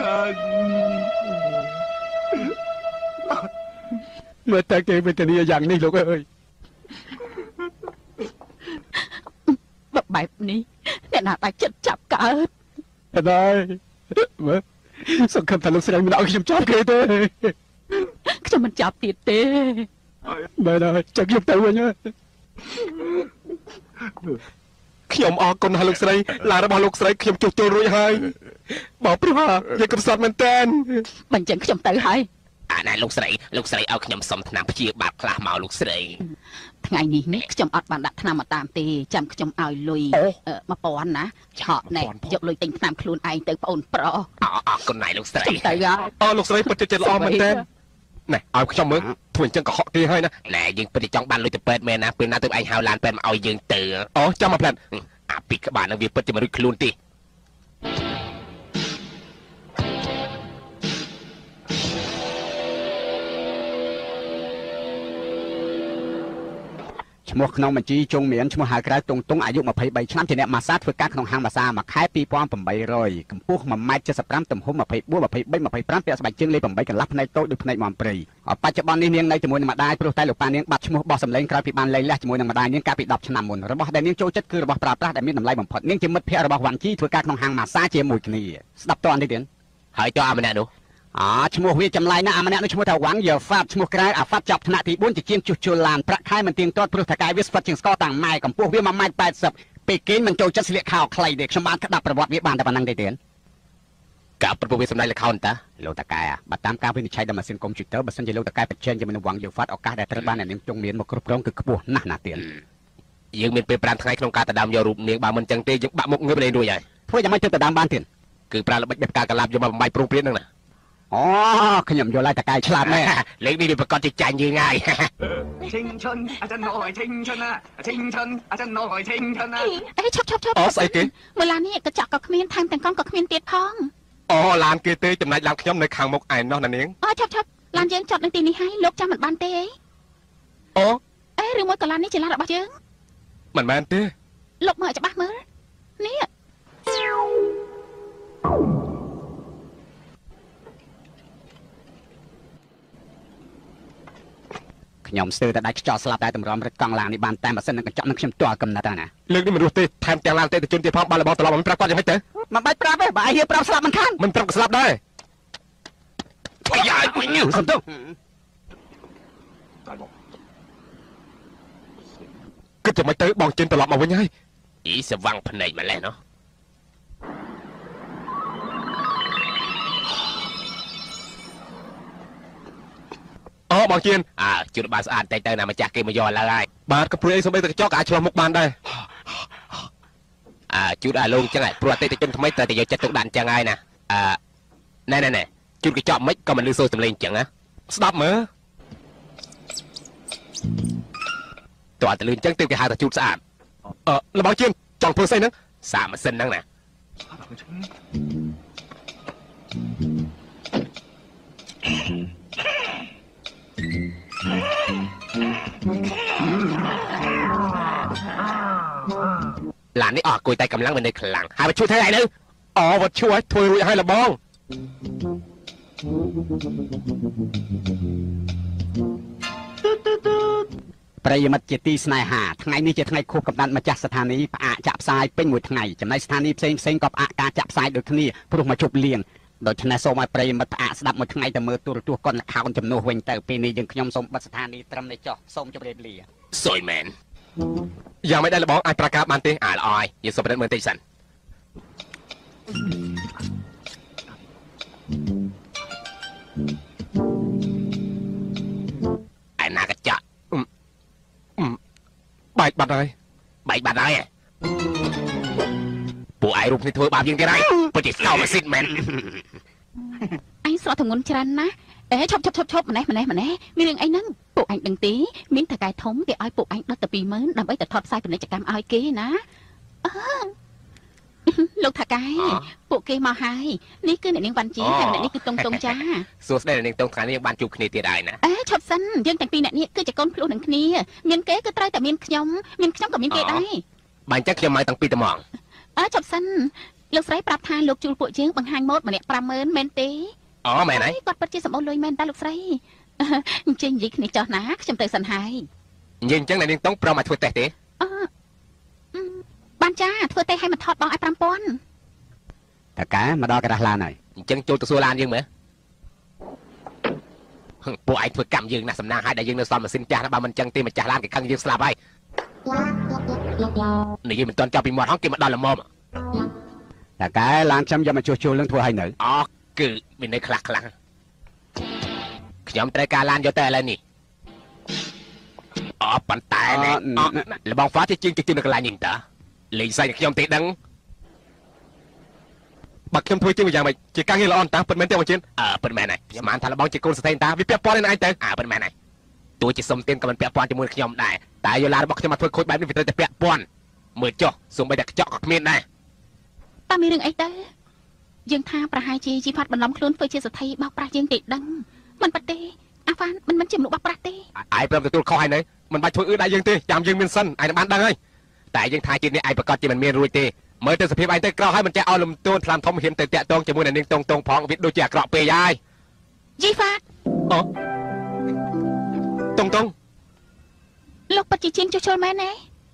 B: មើលតែគេវេទនាយ៉ាងនេះលោកអើយ
C: បែបនេះអ្នកណាដាច់ចិត្តចាប់កើត
B: អត់ហើយមើលសង្ឃឹមថាលោកស្រីមិនឲ្យខ្ញុំចាប់គេទេខ្ញុំមិនចាប់ទៀតទេមែនហើយចាំខ្ញុំទៅវិញខ្ញុំអរគុណហើយលោកស្រីឡានរបស់លោកស្រីខ្ញុំជួសជុលរួចហើយបើព្រោះយាយកំសត់មែនតើបើអញ្ចឹងខ្ញុំទៅហើយអាណែលោកស្រីលោកស្រីឲ្យខ្ញុំសុំថ្នាំព្យាបាលខ្លះមកលោកស្រីថ្ងៃនេះនេះខ្ញុំអត់បានដាក់ថ្នាំមកតាមទេចាំខ្ញុំឲ្យលុយមួយពាន់ណាឆក់ណែយកលុយទិញថ្នាំខ្លួនឯងទៅបងប្រុសអរអរគុណណៃលោកស្រីទៅហើយអូលោកស្រីពិតជាចិត្តល្អមែនតើណែឲ្យខ្ញុំមើលធ្វើអញ្ចឹងក៏ហក់គេហើយណាណែយើងពិតជាចង់បានលុយទៅពេទ្យមែនណាពេលណាទៅឯងហៅឡានពេទ្យមកឲ្យយើងទៅអូចាំមកផ្លែតអាពីក្បាលនឹងវាពិតជាមិនរួចខ្លួនទេឈ្មោះក្នុងបញ្ជីជងមានឈ្មោះហៅក្រៅតុងតុងអាយុម្ភៃបីឆ្នាំជាអ្នកម៉ាសាធ្វើការក្នុងហាងម៉ាសាមួយខែពីរពាន់ប្រាំបីរយកម្ពស់មួយម៉ែត្រចិតសិបប្រាំទំហំម្ភៃបួន ម្ភៃបី ម្ភៃប្រាំពាក់ស្បែកជើងលេខប្រាំបីកន្លះភ្នែកតូចដូចភ្នែកមាំព្រៃបច្ចុប្បន្ននេះនាងនៅជាមួយនឹងម្ដាយព្រោះតែលោកប៉ានាងបាត់ឈ្មោះបោះសម្លេងក្រោយពីបានលែងលះជាមួយនឹងម្ដាយនាងកាលពីដប់ឆ្នាំមុនរបស់ដែលនាងចូលចិត្តគឺរបស់ប្រើប្រាស់ដែលមានតម្លៃបំផុតនាងជាមិត្តភក្តិរបស់វ៉ាន់ជីធ្វើការក្នុងហាងម៉ាសាជាមួយគ្នាស្ដាប់តអត់ទេទៀតហើយតើអាម្នាក់នោះអឈ្មោះវាចម្លែកណាស់អាម្នាក់នោះឈ្មោះថាវ៉ាន់យឺហ្វាតឈ្មោះក្រៅអាហ្វាតចាប់ថ្នាក់ទីបួនជាជាងជួសជុលឡានប្រាក់ខែមិនទៀងទាត់ព្រោះថាកាយវាស្វិតជាងស្ករតាំងម៉ែកម្ពស់វាមួយម៉ែត្រប៉ែតសិបពេលគេមិនចូលចិត្តស្លៀកខោខ្លីទេខ្ញុំបានក្តាប់ប្រវត្តិវាបានតែប៉ុណ្្នឹងទេទៀតកាប្រពន្ធវាសម្ដែងលខោនតាលោកតាកែបើតាមការវិនិច្ឆ័យដោយម៉ាស៊ីនកុំព្យូទ័របើសិនជាលោកតាកែប្រជែងជាមួយនឹងវ៉ាន់យឺហ្វាតឱកាសដែលត្រូវបានអ្នកនាងចុងមានមកគ្រប់គ្រងគឺខ្ពស់ណាស់ណាទៀតយើងមានពេលប្រាំថ្ងៃក្នុងការដណ្ដើមយករូបនាងបើមិនចឹងទេយើងបាក់មុខងើបលេងរួចហើយធ្វើយ៉ាងម៉េចទៅដណ្ដើមបានទៀតគឺប្រើល្បិចបេះការកលាប់យកមកបំបីព្រោងព្រាតហ្នឹងណាអូខ្ញុំយល់ហើយតកែឆ្លាតមែនលេខនេះវាប្រកាសជាចាញ់យើងហើយឈិងឈុនអាចារ្យណយឈិងឈុនណាឈិងឈុនអាចារ្យណយឈិងឈុនណាអេឈប់ឈប់ឈប់អូស្អីគេមើលឡាននេះកញ្ចក់ក៏គ្មានថែមទាំងកង់ក៏គ្មានទៀតផងអូឡានគេទេចំណែកឡានខ្ញុំនៅខាងមុខឯណោះណានាងអូឈប់ឈប់ឡានយើងចតនៅទីនេះហើយលោកចាំមិនបានទេអីអូអេឬមួយក៏ឡាននេះជាឡានរបស់យើងមិនមែនទេលោកមើលឲ្យច្បាស់មើលនេះខ្ញុំស្ទើរតែដាច់ខ្យល់ស្លាប់តែតម្រាំរឹកកង់ឡាននេះបានតែម៉ាស៊ីននឹងកញ្ចក់នឹងខ្ញុំទាល់កំណត់ណាលើកនេះមិនរស់ទេថែមទាំងឡានទេទៅជន់ទៀតផងបានរបស់ត្រឡប់មិនប្រាប់គាត់យ៉ាងម៉េចទៅមិនបាច់ប្រាប់ទេបើអាយប្រាប់ស្លាប់មិនខានមិនប្រាប់ក៏ស្លាប់ដែរយ៉ាយញ៉ូសំទោគិតតែមិនទៅបងជិនត្រឡប់មកវិញហើយអ៊ីសវាំងភ្នែកម្លេះណោះអូបងជៀនអើជួនបានស្អាតតែទៅណាម្ចាស់គេមកយកឡើយហើយបាទក៏ព្រួយអីសំបីតែកញ្ចក់ក៏អាចឆ្លោះមុខបានដែរអើជួនអាលោកចឹងហើយព្រោះអតិថិជនថ្មីត្រូវតែយកចិត្តទុកដាក់ចឹងហើយណាអឺណែណែណែជួនកញ្ចក់មិនក៏មិនលឺសូរសំឡេងចឹងណាស្ដាប់មើលតើអត់លឺចឹងទៅគេហៅថាជូតស្អាតអឺលបងជៀនចង់ធ្វើស្អីហ្នឹងសាកម៉ាស៊ីនហ្នឹងណាឡាននេះអស់គួយតែកម្លាំងមិននៅខ្លាំងហើយមកជួយធ្វើអីនៅអូវត្តជួយធ្វើរួចហើយលបងប្រិយមិត្តជាទីស្នេហាថ្ងៃនេះជាថ្ងៃខួបកំណត់ម្ចាស់ស្ថានីយ៍ផ្អាកចាក់ផ្សាយពេញមួយថ្ងៃចំណែកស្ថានីយ៍ផ្សេងផ្សេងក៏ផ្អាកការចាក់ផ្សាយដូចគ្នាព្រោះមកជប់លៀងដូច្នេះសូមឲ្យប្រិយមិត្តផ្អាកស្ដាប់មួយថ្ងៃទៅមើលទូរទស្សន៍កុនខោនចំនួនវិញទៅពេលនេះយើងខ្ញុំសូមបិទស្ថានីយ៍ត្រឹមនេះចុះសូមជម្រាបលាសួយមែនយ៉ាងមិនដែរលបងអាចប្រកាសបានទេអាល្អហើយយើងសូមពិនិត្យមើលតិចសិនឯណាកញ្ចក់បែកបាត់ហើយបែកបាត់ហើយពួកឯងរូបនេះធ្វើបាបយើងទៀតហើយពិតជាស្កោម៉ាស៊ីនមែនអញស្រកធ្ងន់ច្រើនណាស់អេឈប់ឈប់ឈប់ឈប់ម្នេះម្នេះម្នេះមានរឿងអីហ្នឹងពួកអញដឹងទេមានតកែធំគេឲ្យពួកអញដុតតែពីរម៉ឺនដើម្បីទៅថតផ្សាយពាណិជ្ជកម្មឲ្យគេណាអឺលោកថាកែពួកគេមកហើយនេះគឺអ្នកនាងវ៉ាន់ជីហើយអ្នកនេះគឺតុងតុងចាសួស្ដីអ្នកនាងតុងថ្ងៃនេះបានជួបគ្នាទៀតហើយណាអេឈប់សិនយើងទាំងពីរអ្នកនេះគឺជាកូនភ្លោះនឹងគ្នាមានគេគឺត្រូវតែមានខ្ញុំមានខ្ញុំក៏មានគេដែរបើអញ្ចឹងខ្ញុំមកតាំងពីត្មងអើឈប់សិនលោកស្រីប្រាប់ថាលោកជួលពួកយើងបង្ហាញម៉ូដម្នាក់ប្រាំម៉ឺនមែនទេអូមែនហើយគាត់ពិតជាសម្បូរលុយមែនតាលោកស្រីអញ្ចឹងនិយាយគ្នាចោះណាខ្ញុំទៅសិនហើយនិយាយអញ្ចឹងអ្នកនាងតុងព្រមឲ្យធ្វើតេស្តទេអឺបានចាធ្វើតេស្តឲ្យមកថតបងឲ្យប្រាំពាន់តើកែមកដល់ការ៉ាស់ឡានហើយ
J: ចឹងចូលទៅសួរឡានយើងមើលពួកឯងធ្វើកម្មយើងណាសំណាងឲ្យតែយើងនៅសល់ម៉ាស៊ីនចាស់ណាបើមិនចឹងទេម្ចាស់ឡានគេខឹងយើងស្លាប់ហើយនេះយើងមិនទាន់ចាប់ពីមាត់ហងគេមកដល់ល្មម
B: តែកែឡានខ្ញុំយកមកជួសជុលនឹងធ្វើឲ្យនៅ
J: អូគឺមាននៅខ្លះខ្លះខ្ញុំត្រូវការឡានយកតែឥឡូវនេះអូប៉ុន្តែនេះលបងហ្វាជាជាងជាងនៅកន្លែងនេះតើលេងសើចខ្ញុំទេដឹងបើខ្ញុំធ្វើជាយ៉ាងម៉េចជាការងារល្អតាពិតមែនទេបងជិនអឺពិតមែនហើយខ្ញុំបានថាលបងជាកូនស្រីតាវាពាក់ព័ន្ធនឹងឯងទៅអើពិតមែនហើយទោះជាសុំទៀនក៏មិនពាក់ព័ន្ធជាមួយខ្ញុំដែរតែយូឡារបស់ខ្ញុំមកធ្វើខូចបែបនេះវាត្រូវតែពាក់ព័ន្ធមើលចុះសូម្បីតែខ្ចក់ក៏គ្មានដែរ
C: តើមានរឿងអីទៅយើងថាប្រហែលជាជីផាត់បន្លំខ្លួនធ្វើជាសទ្ធីបោកប្រាស់យើងទេដឹងមិនប៉ះទេអាហ្វានមិនមិនជាមនុស្សបោកប្រាស់ទេ
J: ឯងព្រមទទួលខុសហើយនៅមិនបាច់ធ្វើអឺដៃយើងទេចាំយើងមានសិនឯងបានដឹងហើយតែយើងថាជាតិនេះឯងប្រកាសជាមិនមានរួចទេមើលទៅសភាពឯងទៅក្រោះហើយមិនចេះឲ្យលំទួនថ្លាមធំហ៊ានទៅតាក់ទងជាមួយនឹងនាងតងតងផងវាដូចជាអាក្រក់ពេកហើយ
C: ជីហ្វាត
J: អូតងតង
C: លោកពិតជាជាងជួសជុលមែនទេ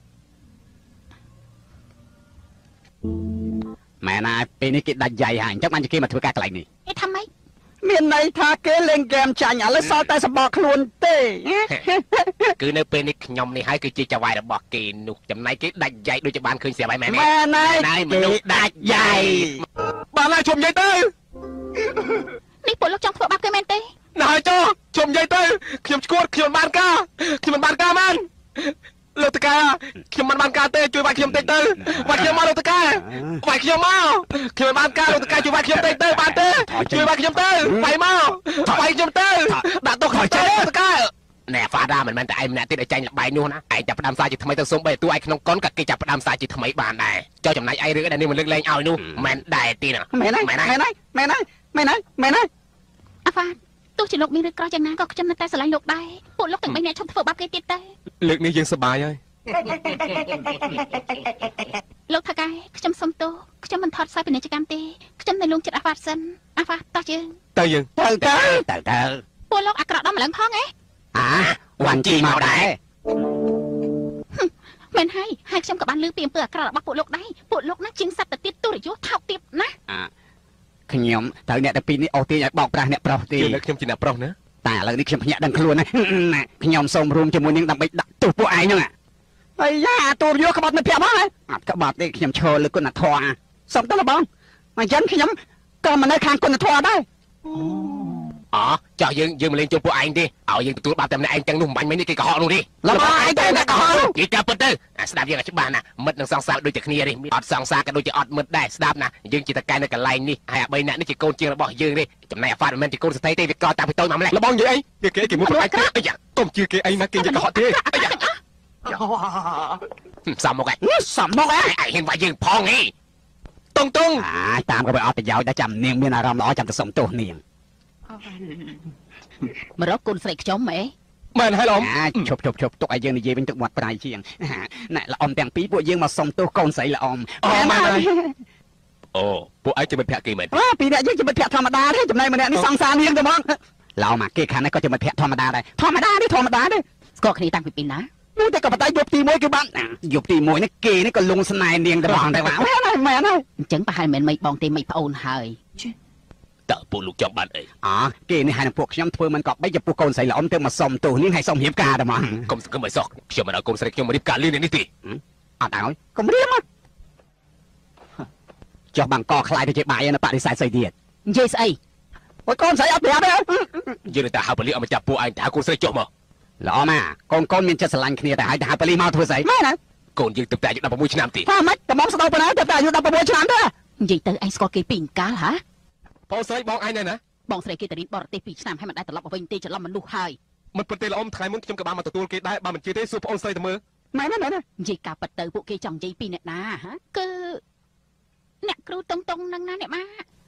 B: ម៉ែណាពេលនេះគេដាច់យ៉ៃហើយអញ្ចឹងបានជាគេមកធ្វើការកន្លែងនេះ
C: គេថាម៉េច
B: មានន័យថាគេលេងហ្គេមចាញ់ឥឡូវសល់តែសបកខ្លួនទេ
J: គឺនៅពេលនេះខ្ញុំនេះហើយគឺជាចៅហ្វាយរបស់គេនោះចំណែកគេដាច់យ៉ៃដូចជាបានឃើញស្រាប់ហើយម៉ែ
B: ម៉ែណៃមនុស្សដាច់យ៉ៃ
J: បានហើយជុំនិយាយទៅ
C: នេះពួកលោកចង់ធ្វើបាបគេមែនទេ
J: ណ៎ចុះជុំនិយាយទៅខ្ញុំឈួតខ្ញុំបានការខ្ញុំមិនបានការមែនលោកតកាខ្ញុំមិនបានការទេជួយវាយខ្ញុំតិចទៅវាយខ្ញុំមកលោកតកាវាយខ្ញុំមកខ្ញុំមិនបានការលោកតកាជួយវាយខ្ញុំតិចទៅបានទេជួយវាយខ្ញុំទៅវាយមកវាយខ្ញុំទៅដាក់ទុកខ្ញុំទៅលោកតកាណែហ្វាដាមិនមែនតែឯងម្នាក់ទៀតឲ្យចាញ់លបែងនោះណាឯងចាប់ផ្ដើមសារជាថ្មីទៅសុំបីទូឯងក្នុងកុនក៏គេចាប់ផ្ដើមសារជាថ្មីបានដែរចុះចំណែកឯងរឿងដែលនេះមិនលើកលែងឲ្យនោះមិនដែរទេណា
B: មែនហើយមែនហើយមែនហើយមែនហើយមែនហើយ
C: អាហ្វាទោះជាលោកមានរឿងក្រយ៉ាងណាក៏ខ្ញុំនៅតែស្រឡាញ់លោកដែរពួកលោកទាំងបីអ្នកឈប់ធ្វើបាបគេទៀតទៅ
J: លើកនេះយើងសប្បាយហើយ
C: លោកថាកែខ្ញុំសុំទោសខ្ញុំមិនថត់ខ្សែពាណិជ្ជកម្មទេខ្ញុំនៅលងចិត្តអាហ្វាសិនអាហ្វាតោះយើង
J: ទៅយើង
B: ទៅទៅទៅទៅ
C: ពួកលោកអាក្រក់ដល់ម្លឹងផងហ៎
B: អាវ៉ាន់ជីមកដែរ
C: មែនហើយហើយខ្ញុំក៏បានលើពីអំពើអាក្រក់របស់ពួកលោកដែរពួកលោកណាជាងសត្វទៅទៀតទុរយុថោកទៀតណា
B: ខ្ញុំត្រូវអ្នកតែពីរនេះអស់ទាញឲ្យបោកប្រាស់អ្នកប្រុសទេ
J: ខ្ញុំជាអ្នកប្រុសណា
B: តែឥឡូវនេះខ្ញុំភ្ញាក់ដឹងខ្លួនណាខ្ញុំសូមរួមជាមួយនាងដើម្បីដាក់ទោសពួកឯងហ្នឹងអីយ៉ាទូរយោក្បត់នៅប្រាប់ហ្នឹងអត់ក្បត់ទេខ្ញុំឈរលើគុណធម៌សុំទៅបងអញ្ចឹងខ្ញុំក៏មិននៅខាងគុណធម៌ដែរ
J: អូចោះយើងយើងមិនលេងជួបពួកឯងទេឲ្យយើងទទួលបាបតែម្នាក់ឯងចឹងនោះមិនបាញ់មិញនេះគេកុហកនោះទេ
B: លបងឯងទៅអ្នកកុហក
J: គេចាប់ពិតទៅស្ដាប់យើងឲ្យច្បាស់ណាមិត្តនឹងសង្សារដូចតែគ្នាទេអត់សង្សារក៏ដូចជាអត់មិត្តដែរស្ដាប់ណាយើងជាតកែនៅកន្លែងនេះហើយអាបីអ្នកនេះជាកូនជាងរបស់យើងទេចំណែកអាហ្វាតមិនមែនជាកូនស្ត្រីទេវាក៏តាំងពីតូចមកម្លេះលបងនិយាយអីគេគេមួយប្រហែលអីយ៉ាកុំជឿគេអីណាគេជាកុហកទេអីយ៉ាសំមកឯង
B: សំមកឯង
J: ឯងហ៊ានវាយយើងផងហីតុងតុង
B: អាតាមក៏វាអត់ប្រយោជន៍ដែរចាំនាងមានអារម្មណ៍ល្អចាំទៅសុំទោសនាង
C: មករកកូនស្រីខ្ញុំហ៎
J: មែនហើយឡំ
B: ឈប់ឈប់ឈប់ទុកឲ្យយើងនិយាយវិញទឹកមាត់ប្រៃជាងណែល្អំទាំងពីរពួកយើងមកសុំទោសកូនស្រីល្អំ
J: អូមែនហើយអូពួកឯងជាមិត្តភក្តិគេមែន
B: អូពីរអ្នកយើងជាមិត្តភក្តិធម្មតាទេចំណែកម្នាក់នេះសង្សារនាងទៅមកឡោមកគេខាងនេះក៏ជាមិត្តភក្តិធម្មតាដែរធម្មតានេះធម្មតាទេ
C: ស្គាល់គ្នាតាំងពីពេលណា
B: មួយតែក៏បតែយប់ទីមួយគឺបានយប់ទីមួយនេះគេនេះក៏លងស្នេហ៍នាងទៅបងតែមែនហើយមែនហើយ
C: អញ្ចឹងប្រហែលមិនមិនបងទេមិនប្អូនហើយ
J: តើពួកលោកចង់បានអី
B: អើគេនេះហើយនឹងពួកខ្ញុំធ្វើមិនក៏បីចំពោះកូនស្រីល្អំទៅមកសុំទោសនាងហើយសុំរៀបការតែហ្មង
J: កុំសង្ឃឹមឲ្យសោះខ្ញុំមិនឲ្យកូនស្រីខ្ញុំមករៀបការលឿននេះទេ
B: អត់ឲ្យកុំរៀបមកចុះបាំងកខ្លាយទៅជាបាយនៅបរិស័ទស្អីទៀត
C: និយាយស្អី
B: អូយកូនស្រីអត់ប្រាប់ទេ
J: យើងនឹងតែហៅប៉ូលីសឲ្យមកចាប់ពួកឯងតែហៅកូនស្រីចុះមក
B: ល្អណាស់កូនកូនមានចិត្តស្រឡាញ់គ្នាតែហើយទៅហៅប៉ូលីសមកធ្វើស្អីមែនណា
J: កូនយើងទៅតែអាយុដប់ប្រាំមួយឆ្នាំទេ
B: ថាម៉េចតែមកស្ដោប៉ុណ្ណាទៅតែអាយុដប់ប្រាំមួយឆ្នាំទេ
C: និយាយទៅឯងស្គាល់គេពីកាលហ៎
J: បងស្រីបងឯងណា
C: បងស្រីគេទៅរៀនបរទេសពីរឆ្នាំហើយមិនដែលត្រឡប់មកវិញទេច្រឡំមនុស្សហើយ
J: មិនពិតទេល្អំថ្ងៃមុនខ្ញុំក៏បានមកទទួលគេដែរបើមិនជឿទេសួរបងស្រីទៅមើល
C: មែនមែនមែននិយាយការប៉ັດទៅពួកគេចង់និយាយពីអ្នកណាហ៎គឺអ្នកគ្រូតុងតុងនឹងណាអ្នកម៉ា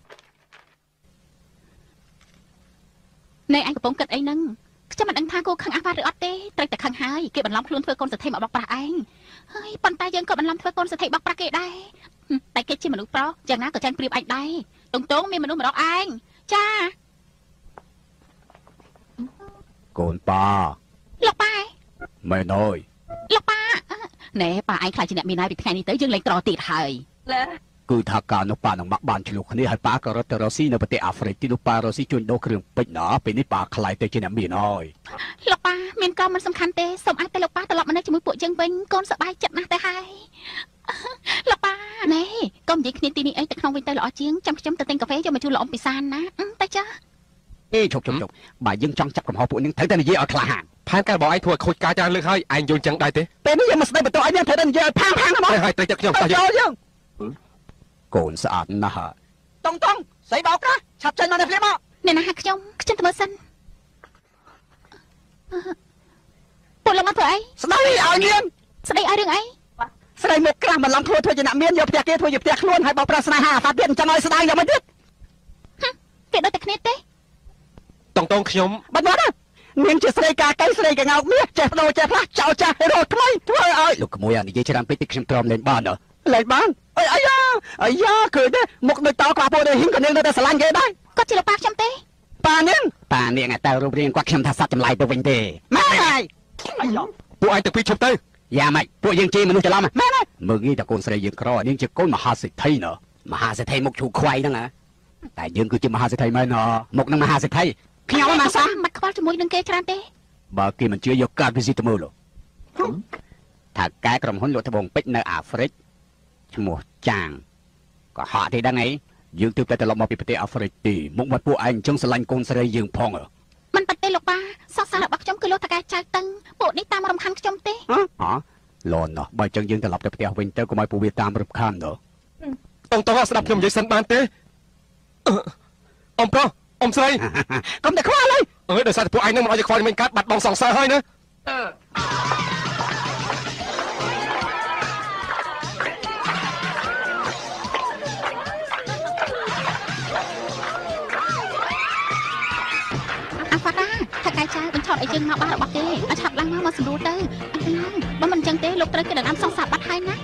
C: ណែឯងកំពុងគិតអីហ្នឹងខ្ញុំមិនដឹងថាគូខឹងអាហ្វាឬអត់ទេត្រូវតែខឹងហើយគេបន្លំខ្លួនធ្វើកូនសទ្ធីមកបោកប្រាស់ឯងហើយប៉ុន្តែយើងក៏បន្លំធ្វើកូនសទ្ធីបោកប្រាស់គេដែរតែគេជាមនុស្សប្រុសយ៉ាងណាក៏ចាញ់ព្រៀបឯងដែរតុងតុងមានមនុស្សម្រកឯងចា
B: កូនប៉ា
C: លោកប៉ា
B: មែនហើយ
C: លោកប៉ាណែប៉ាឯងខ្លាចជាអ្នកមានហើយពីថ្ងៃនេះទៅយើងលេងត្រទៀតហើយ
B: គឺថាការនោះប៉ានឹងមកបានឆ្លុះគ្នាហើយប៉ាក៏រត់ទៅរស់ស៊ីនៅប្រទេសអាហ្វ្រិកទីនោះប៉ารស់ស៊ីជួញដូរគ្រឿងពេជ្រណាពេលនេះប៉ាខ្លាយទៅជាអ្នកមានហើយ
C: លោកប៉ាមានក៏មិនសំខាន់ទេសូមឲ្យតែលោកប៉ាត្រឡប់មកនៅជាមួយពួកយើងវិញកូនសប្បាយចិត្តណាស់ទៅហើយលោកប៉ាណែកុំនិយាយគ្នាទីនេះអីទៅក្នុងវិញទៅល្អជាងចាំខ្ញុំទៅទិញកាហ្វេយកមកជូនលោកអ៊ំពិសានណាទៅចា
B: អេជប់ជប់ជប់បើយើងចង់ចាប់កំហុសពួកនឹងត្រូវតែនិយាយឲ្យក្លាហាន
A: ផែនការរបស់ឯងធ្វើឲ្យខូចការច្រើនលើកហើយឯងយល់ចឹងដែរទេ
B: ពេលនេះយើងមកស្ដីបន្ទោសឲ្យយើងត្រូវតែនិយាយឲ្យផាំផាំហ្មង
A: ហើយទៅចិត្តខ្ញុំតោះ
B: យើងកូនស្អាតណាស់តង់តង់ស្អីបោកណាឆាប់ចេញមកនៅភ្លាមមក
C: អ្នកណាខ្ញុំខ្ញុំទៅមើលសិនពួកលោកមកធ្វើអី
B: ស្ដីឲ្យមាន
C: ស្ដីឲ្យរឿងអី
B: ស្ដីមកក្រាស់បន្លំធ្វើធ្វើជាអ្នកមានយកផ្ទះគេធ្វើជាផ្ទះខ្លួនហើយបោកប្រាស្នេហាអាហ្វាទៀតអញ្ចឹងឲ្យស្ដាយយ៉ាងម៉េចទៀត
C: គេដូចតែគ្នាទេ
A: តង់តង់ខ្ញុំ
B: បាត់មកណានាងជាស្រីកាកៃស្រីកងោកមាសចេះបដូរចេះផ្លាស់ចោលចាស់ហេរ៉ូថ្មីធ្វើឲ្យលោកក្មួយអានិយាយច្រើនពេកតិចខ្ញុំទ្រាំលេងបានលេងបានអីអាយ៉ាអាយ៉ាឃើញទេមុខដូចតខ្វះពោដូចហ៊ីងក៏នាងនៅតែស្រឡាញ់គេដែរ
C: គាត់ជាលោកប៉ាខ្ញុំទេ
B: ប៉ានាងប៉ានាងតែរូបរាងគាត់ខ្ញុំថាសត្វចម្លែកទៅវិញទេម៉ែហើយ
A: អាយ៉ាពួកឯងទៅពីឈប់ទៅ
B: យ៉ាម៉េចពួកយើងជាមនុស្សច្រឡំម៉ែមើលងាយតែកូនស្រីយើងក្រនាងជាកូនមហាសេដ្ឋីណមហាសេដ្ឋីមុខឈូខ្វៃហ្នឹងណាតែយើងគឺជាមហាសេដ្ឋីមែនណមុខនឹងមហាសេដ្ឋី
C: ខ្ញុំមកសាមិនខ្វល់ជាមួយនឹងគេច្រើនទេ
B: បើគេមិនជឿយកកាតវិស៊ីទៅមើលថាកែក្រុមហ៊ុនលក់ត្បូងពេជ្រនៅអាហ្វ្រិកឈ្មោះចាងក៏ហក់ទេដឹងអីយើងទើបតែត្រឡប់មកពីប្រទេសអាហ្វ្រិកទីមុខមាត់ពួកឯងអញ្ចឹងស្រឡាញ់កូនស្រីយើងផង
C: មិនប៉ាទេលោកប៉ាសោះសាររបស់ខ្ញុំគឺលោកតកែចៅតឹងពួកនេះតាមរំខានខ្ញុំទេ
B: ហ៎លន់ណោះបើអញ្ចឹងយើងត្រឡប់ទៅផ្ទះវិញទៅកុំឲ្យពួកវាតាមរំខានទៅ
A: តង់តង់ស្ដាប់ខ្ញុំនិយាយសិនបានទេអ៊ំប្រុសអ៊ំស្រី
B: កុំតែខ្វល់ហើយ
A: អើយដោយសារតែពួកឯងនឹងមិនឲ្យខ្វល់មិនកើតបាត់បង់សង្សារហើយណា
C: អាហ្វាតាថាកាយចៅបញ្ឆោតឲ្យយើងមកបានរបស់គេឲ្យឆាប់ឡើងមកមកសម្រួលទៅបើមិនអញ្ចឹងទេលោកត្រូវគេដណ្ដើមសង្សារបាត់ហើយណា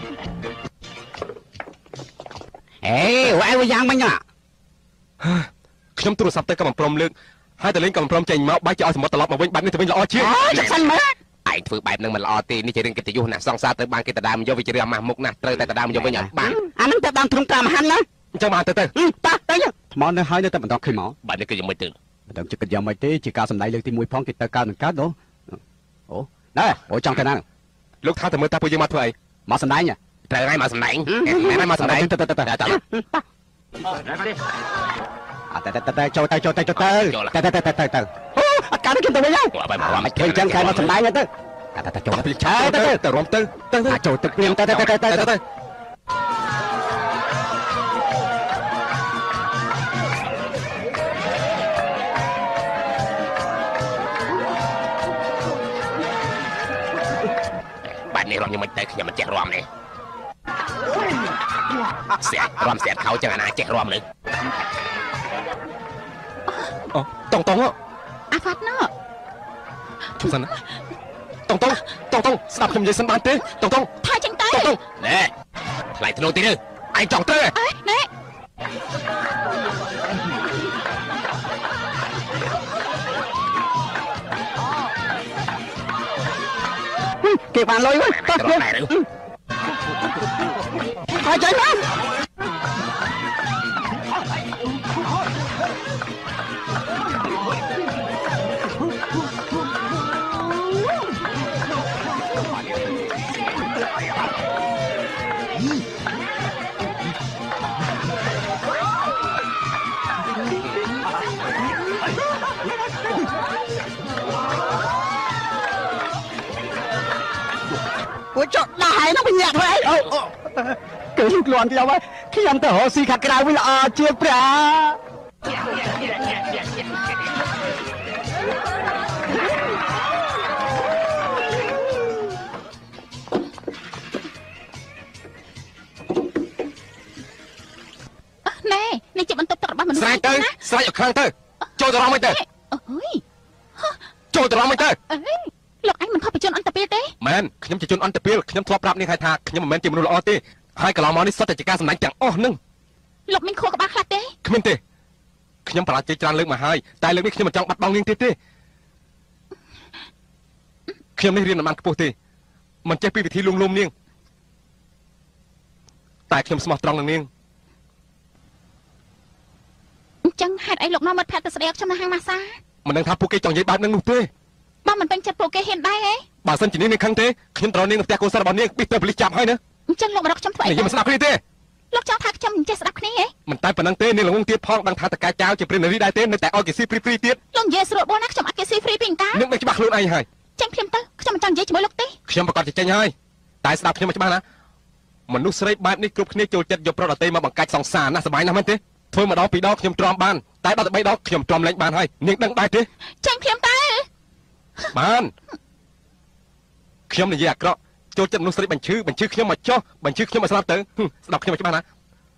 B: អេវាយវាយ៉ាងមិញណា
A: ខ្ញុំទូរស័ព្ទទៅក៏មិនព្រមលើកហើយតលេងក៏មិនព្រមចេញមកបែរជាឲ្យសមុទ្រត្រឡប់មកវិញបែបនេះទៅវិញល្អជាង
B: ចាក់សិនមើល
A: ឯងធ្វើបែបហ្នឹងមិនល្អទេនេះជារឿងកិត្តិយសណាស់សង្សារទៅបានគេដណ្ដើមយកវាជារឿងអាម៉ាស់មុខណាស់ត្រូវតែដណ្ដើមយកវិញឲ្យបាន
B: អាហ្នឹងទៅដើមទ្រង់តាមហាន់ណា
A: អញ្ចឹងបានទៅទៅ
B: តាទៅថ្មនៅហើយនៅតែបន្តឃើញមក
A: បែបនេះគឺយ៉ាងម៉េចទៅ
B: មិនដឹងចិត្តយ៉ាងម៉េចទេជាការសម្ដែងលើកទីមួយផងគេទៅកើតនឹងកើតអូអូណែអូចង់ទៅណា
A: លោកថាទៅមើលតាពួកយើងមកធ្វើអី
B: មកសម្ដែង
A: ត្រូវហើយមកសម្ដែងណែមកសម្ដែង
B: ទៅទៅទៅទៅអត់ទៅទៅចូលទៅចូលទៅចូលទៅទៅទៅទៅទៅអូអត់ការនេះខ្ញុំទៅវិញហើយមិនឃើញចឹងគេមកសម្ដែងទៅទៅទៅចូលទៅ
A: ទៅទៅទៅរំទៅទៅ
B: ចូលទៅព្រៀងទៅទៅទៅទៅទៅ
A: បាត់នេះរំខ្ញុំមិនទៅខ្ញុំមិនចេះរំនេះស្អាតរំស្អាតខោចឹងអាណាចេះរំនេះអូតង់តង់
C: អាហ្វាត់ណូ
A: ជុំសិនណាតង់តង់តង់តង់ស្ដាប់ខ្ញុំនិយាយសិនបានទេតង់តង់
C: ថាចឹងទៅ
A: តង់តង់ណែខ្លាយធ្នូទីនេះឯងចង់ទៅ
C: ណែ
B: គេបានលុយវិញ
A: ទៅទៅ
B: ហើយចេញមកពួកចុកដែរនោះវិញញាក់ធ្វើអីអូគឺលូកលាន់ខ្ញុំខ្ញុំទៅរកស៊ីខាត់ក្រៅវិញល្អជាងព្រះ
C: ណែនេះជាបន្ទប់ទឹករបស់មនុស្ស
A: ស្រែកទៅស្រែកឲ្យខ្លាំងទៅចូលទៅរំមិនទៅ
C: អើយ
A: ចូលទៅរំមិនទៅ
C: លោកអញមិនខុសពីជនអន្តពាលទេ
A: មែនខ្ញុំជាជនអន្តពាលខ្ញុំធ្លាប់ប្រាប់នាងថាខ្ញុំមិនមែនជាមនុស្សល្អទេហើយកន្លងមកនេះសុទ្ធតែជាការសម្ដែងទាំងអស់ហ្នឹង
C: លោកមានខួរក្បាលខ្លះទេ
A: គ្មានទេខ្ញុំបរាជ័យច្រើនលើកមកហើយតែលើកនេះខ្ញុំមិនចង់បាត់បង់នាងទៀតទេខ្ញុំនេះរៀនមិនបានខ្ពស់ទេមិនចេះពីវិធីលួងលោមនាងតែខ្ញុំស្មោះត្រង់នឹងនាង
C: ចឹងហេតុអីលោកនាំមិត្តភក្តិទៅស្ដីខ្ញុំនៅហាងម៉ាសា
A: មិនដឹងថាពួកគេចង់និយាយបែបហ្នឹងនោះទេ
C: បើមិនពេញចិត្តពួកគេហ៊ានដែរហ៎
A: បើសិនជានាងនឹងខឹងទេខ្ញុំត្រូវនាងនៅផ្ទះកូនសិស្សរបស់នាងបិទទៅប៉ូលីសចាប់ហើយណា
C: អញ្ចឹងលោករកខ្ញុំធ្វើអី
A: ខ្ញុំមិនស្ដាប់គ្នាទេ
C: លោកចង់ថាខ្ញុំមិនចេះស្ដាប់គ្នាហ៎
A: មិនតែប៉ុណ្្នឹងទេនាងល្ងងទៀតផងដឹងថាតកាចៅជាព្រិននារីដែរទេនៅតែឲ្យគេស៊ីហ្វ្រីហ្វ្រីទៀត
C: លោកនិយាយស្រួលបួនណាខ្ញុំអត់គេស៊ីហ្វ្រីពីកា
A: នាងដឹងច្បាស់ខ្លួនឯងហើយ
C: ចេញភ្លាមទៅខ្ញុំមិនចង់និយាយជាមួយលោកទេ
A: ខ្ញុំប្រកាសចេញហើយតែស្ដាប់ខ្ញុំច្បាស់ណាមនុស្សស្រីបែបនេះគ្រប់គ្នាចូលចិត្តយកប្រុសដតីមកបង្កាច់សង្សារណាសប្បាយណាស់មែនទេធ្វើម្ដងពីរដងខ្ញុំទ្រាំបានតែដល់ទៅបីដងខ្ញុំទ្រាំលែងបានហើយនាងដឹងដែរទេ
C: ចេញភ្លាមទៅ
A: បានខ្ញុំនិយាយអាក្រក់ចូលចិត្តមនុស្សស្រីបញ្ឈឺបញ្ឈឺខ្ញុំមកចោះបញ្ឈឺខ្ញុំមកស្លាប់ទៅស្ដាប់ខ្ញុំច្បាស់ណា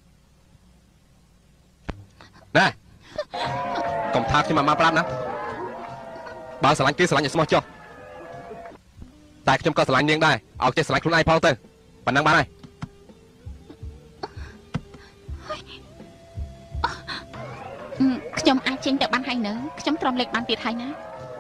A: ណែកុំថាខ្ញុំមកប្រាប់ណាបើស្រឡាញ់គេស្រឡាញ់ឲ្យស្មោះចុះតែខ្ញុំក៏ស្រឡាញ់នាងដែរឲ្យចេះស្រឡាញ់ខ្លួនឯងផងទៅប៉ុណ្ណឹងបានហើយ
C: ខ្ញុំអាចចេញទៅបានហើយនៅខ្ញុំទ្រាំលេខបានទៀតហើយណា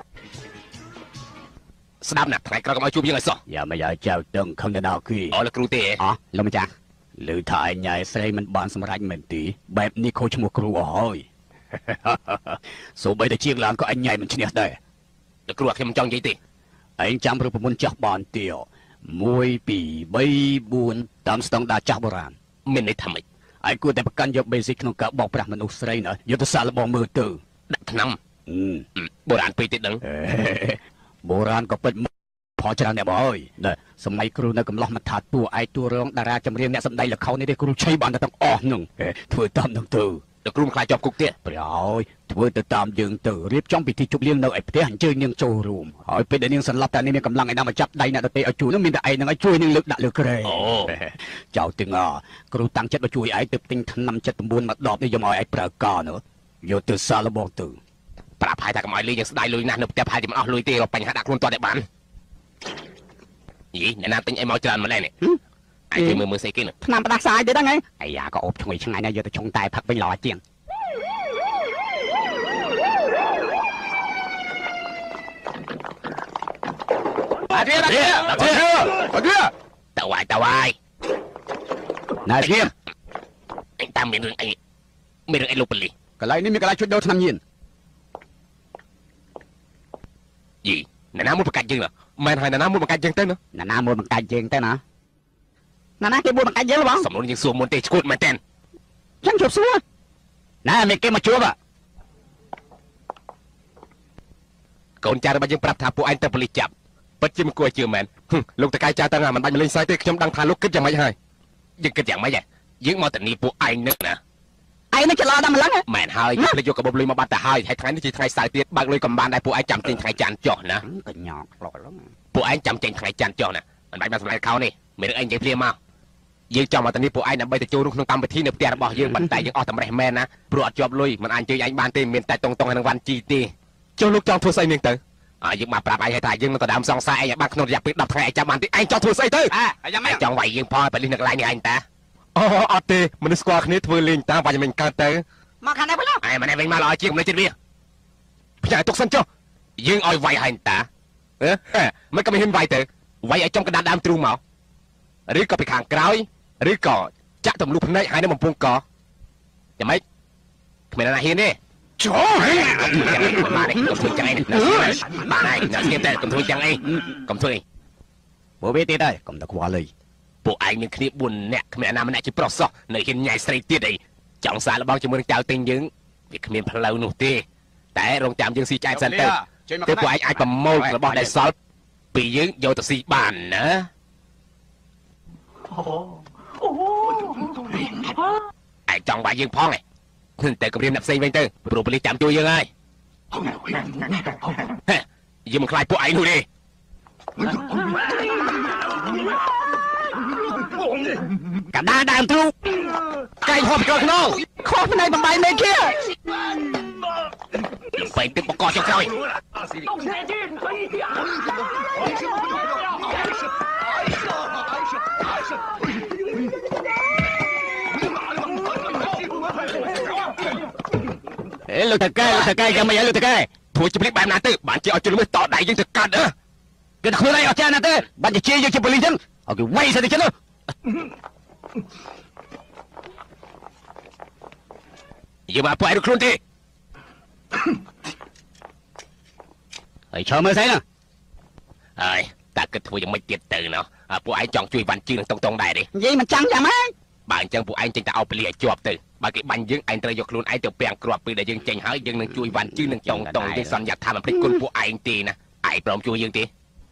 A: ស្ដាប់ណាថ្ងៃក្រោយកុំឲ្យជួបយើងឲ្យសោះ
B: យ៉ាមិនឲ្យចៅតឹងខឹងទៅដល់គី
A: អូលោកគ្រូទេ
B: អោះលោកម្ចាស់ឮថាឯងញ៉ៃស្រីមិនបានសម្រេចមែនទេបែបនេះខូចឈ្មោះគ្រូអស់ហើយសូម្បីតែជាងឡានក៏អញញ៉ៃមិនឈ្នះដែរ
A: លោកគ្រូខ្ញុំមិនចង់និយាយទេ
B: ឯងចាំរូបមន្តចាស់បានទៀវមួយពីរបីបួនតាមស្តង់ដារចាស់បុរាណ
A: មានន័យថាម៉េច
B: ឯងគួរតែប្រកាន់យក basic ក្នុងការបោកប្រាស់មនុស្សស្រីណាយកទៅសាកល្បងមើលទៅ
A: ដាក់ថ្នាំបុរាណពេកទេដឹង
B: បុរាណក៏ពិតផលច្រើនអ្នកបងអើយសម័យគ្រូនៅកំឡោះមិនថាតួឯកតួរងតារាចម្រៀងអ្នកសម្ដែងល្ខោននេះទេគ្រូឆៃបានតែទាំងអស់នឹងធ្វើតាមនឹងទៅ
A: លោកគ្រូមិនខ្លាចជាប់គុកទៀត
B: ប្រយោយធ្វើទៅតាមយើងទៅរៀបចំពិធីជប់លៀងនៅឯផ្ទះអញ្ជើញនាងចូលរួមហើយពេលដែលនាងសន្លប់តែនាងមានកម្លាំងឯណាមកចាប់ដៃអ្នកដទៃឲ្យជួយនឹងមានតែឯងនឹងឲ្យជួយនាងលើកដាក់លើក្រែ
A: អូ
B: ចៅទាំងអគ្រូតាំងចិត្តមកជួយឯងទៅទិញថ្នាំចិត្ត៩មកដបនេះយកមកឲ្យឯងប្រើការនោះយកទៅសាឡបងទៅ
A: ប្រាប់ហើយថាកុំឲ្យលេងយ៉ាងស្ដាយលុយណាស់នៅផ្ទះហើយមិនអស់លុយទេរកបញ្ហាដាក់ខ្លួនតតែបានយីអ្នកណាទិញអីមកច្រើនម្ល៉េះនេះអាចមើលមើលស្អីគេនោះ
B: ថ្នាំផ្ដាសាយទេហ្នឹងហ៎អាយ៉ាក៏អូបឈ្ងុយឆ្ងាញ់ណាស់យកទៅឆុងតែផឹកវិញល្អជាង
A: អាទៀតអាទៀតអាទៀតអាទៀតតើវាយតើវាយ
B: ណែទៀត
A: អញតាមមានរឿងអីមានរឿងអីលោកប៉ូលីស
B: កន្លែងនេះមានកន្លែងជួចដូរថ្នាំញៀន
A: យីអ្នកណាមួយបង្កាច់យើងមែនហើយអ្នកណាមួយបង្កាច់យើងទៅណា
B: អ្នកណាមួយបង្កាច់យើងទៅណាណាណាគេមួយបង្កាច់យើងបង
A: សំណួរយើងសួរមុនទេឈួតមែនតើ
B: ចឹងជប់សួរណាមានគេមកជួប
A: កូនចាស់របស់យើងប្រាប់ថាពួកឯងទៅប៉ូលីសចាប់ពិតជាមិនគួរជឿមែនលោកតកែចៅតាំងមិនបាច់មកលេងសើចទេខ្ញុំដឹងថាលោកគិតយ៉ាងម៉េចហើយយើងគិតយ៉ាងម៉េចហ៎យើងមកទៅនេះពួកឯងនឹកណា
B: ឯងនឹងច្រឡំដល់ម្លឹង
A: មែនហើយភ្លេចយកកាបូបលុយមកបាត់ទៅហើយហើយថ្ងៃនេះជាថ្ងៃសៅរ៍ទៀតបើកលុយកំបានដែរពួកឯងចាំចេញថ្ងៃច័ន្ទចុះណា
B: កញ្ញោខ្លោឡង
A: ពួកឯងចាំចេញថ្ងៃច័ន្ទចុះណាមិនបាច់មកសម្ដែងខោនេះមានរឿងអីនិយាយភ្លាមមកយើងចង់មកទៅនេះពួកឯងដើម្បីទៅចូលរួមក្នុងកម្មវិធីនៅផ្ទះរបស់យើងប៉ុន្តែយើងអស់តែម្រេះមែនណាព្រោះអត់ជាប់លុយមិនអាចជួយឯងបានទេមានតែតុងតុងហើយនឹងវ៉ាន់ជីទេចុះលោកចង់ធ្វើស្អីនាងទៅអើយើងមកប្រាប់ឯងថាយើងនឹងទៅដើមសង្សារឯងឲ្យបានក្នុងរយៈពេលដប់ថ្ងៃឯងចាំបានទេឯងចង់ធ្វើស្អីទៅ
B: អើ
A: ចង់វាយយើងផងប៉ូលីសនៅកន្លែងនេះឯងតាអូអត់ទេមនុស្សស្គាល់គ្នាធ្វើលេងតាមវាយមិនកើតទៅ
B: មកខាងនេះបង
A: ឯងមកនេះវិញមកល្អជាងមិនចិត្តវាផ្ញើទុកសិនចុះយើងឲ្យវាយហើយតាអឺមិនក៏មិនហ៊ានវាយទៅវាយឲ្យចំកណ្ដាលដើមទ្រូងមកឬក៏ពីខាងក្រោយឬក៏ចាក់ទម្លុះភ្នែកហើយនៅបំពង់កយ៉ាងម៉េចគ្មានណាហ៊ានទេចូលមកនេះកុំធ្វើចឹងឯងបានហើយកុំធ្វើតែកុំធ្វើចឹងឯងកុំធ្វើអី
B: ពួកវាទៀតហើយកុំតែខ្វល់អី
A: ពួកឯងមានគ្នាបួននាក់គ្មានណាម្នាក់ជាប្រុសសោះនៅហ៊ានញ៉ៃស្រីទៀតអីចង់សាកល្បងជាមួយនឹងចៅទិញយើងវាគ្មានផ្លូវនោះទេតែរងចាំយើងស៊ីចែកសិនទៅទៅពួកឯងអាចប្រមូលរបស់ដែលសល់ពីយើងយកទៅស៊ីបានណាឯងចង់វាយយើងផងឯងតែគម្រាមអ្នកផ្សេងវិញទៅព្រោះប៉ូលីសចាំជួយយើងហើយយើងមិនខ្លាចពួកឯងនោះទេ
B: កណ្ដាលដើមទ្រូងកែងហូបចូលក្នុងខុសផ្នែកបំបីមេkia
A: បែកទឹកបកកចុះក្រោយ
B: អេលោកតកែលោកតកែយ៉ាងម៉េចលោកតកែ
A: ធ្វើជំរាបបែបណាទៅបានជាឲ្យជលមើលតដៃយើងទៅកាត់អើ
B: គេខ្លួនឯងអត់ចាណាទេបានជាជាយើងជាប៉ូលីសចឹងឲ្យគេវាយសិនទៅចឹង
A: យើងមកពួកឯងខ្លួនទេ
B: ហើយឈើមើលស្អីណា
J: ហើយតើគិតធ្វើយ៉ាងម៉េចទៀតទៅណោះពួកឯងចង់ជួយវ៉ាន់ជឿនឹងតុងតុងដែរទេ
B: និយាយមិនចាំយ៉ាងម៉េច
J: បើអញ្ចឹងពួកឯងចេញតែឲ្យពលាឲ្យជាប់ទៅបើគេបាញ់យើងឯងត្រូវយកខ្លួនឯងទៅពាំងគ្រាប់ពេលដែលយើងចេញហើយយើងនឹងជួយវ៉ាន់ជឿនឹងតុងតុងយើងសន្យាថាមិនភ្លេចគុណពួកឯងទេណាឯងព្រមជួយយើងទេ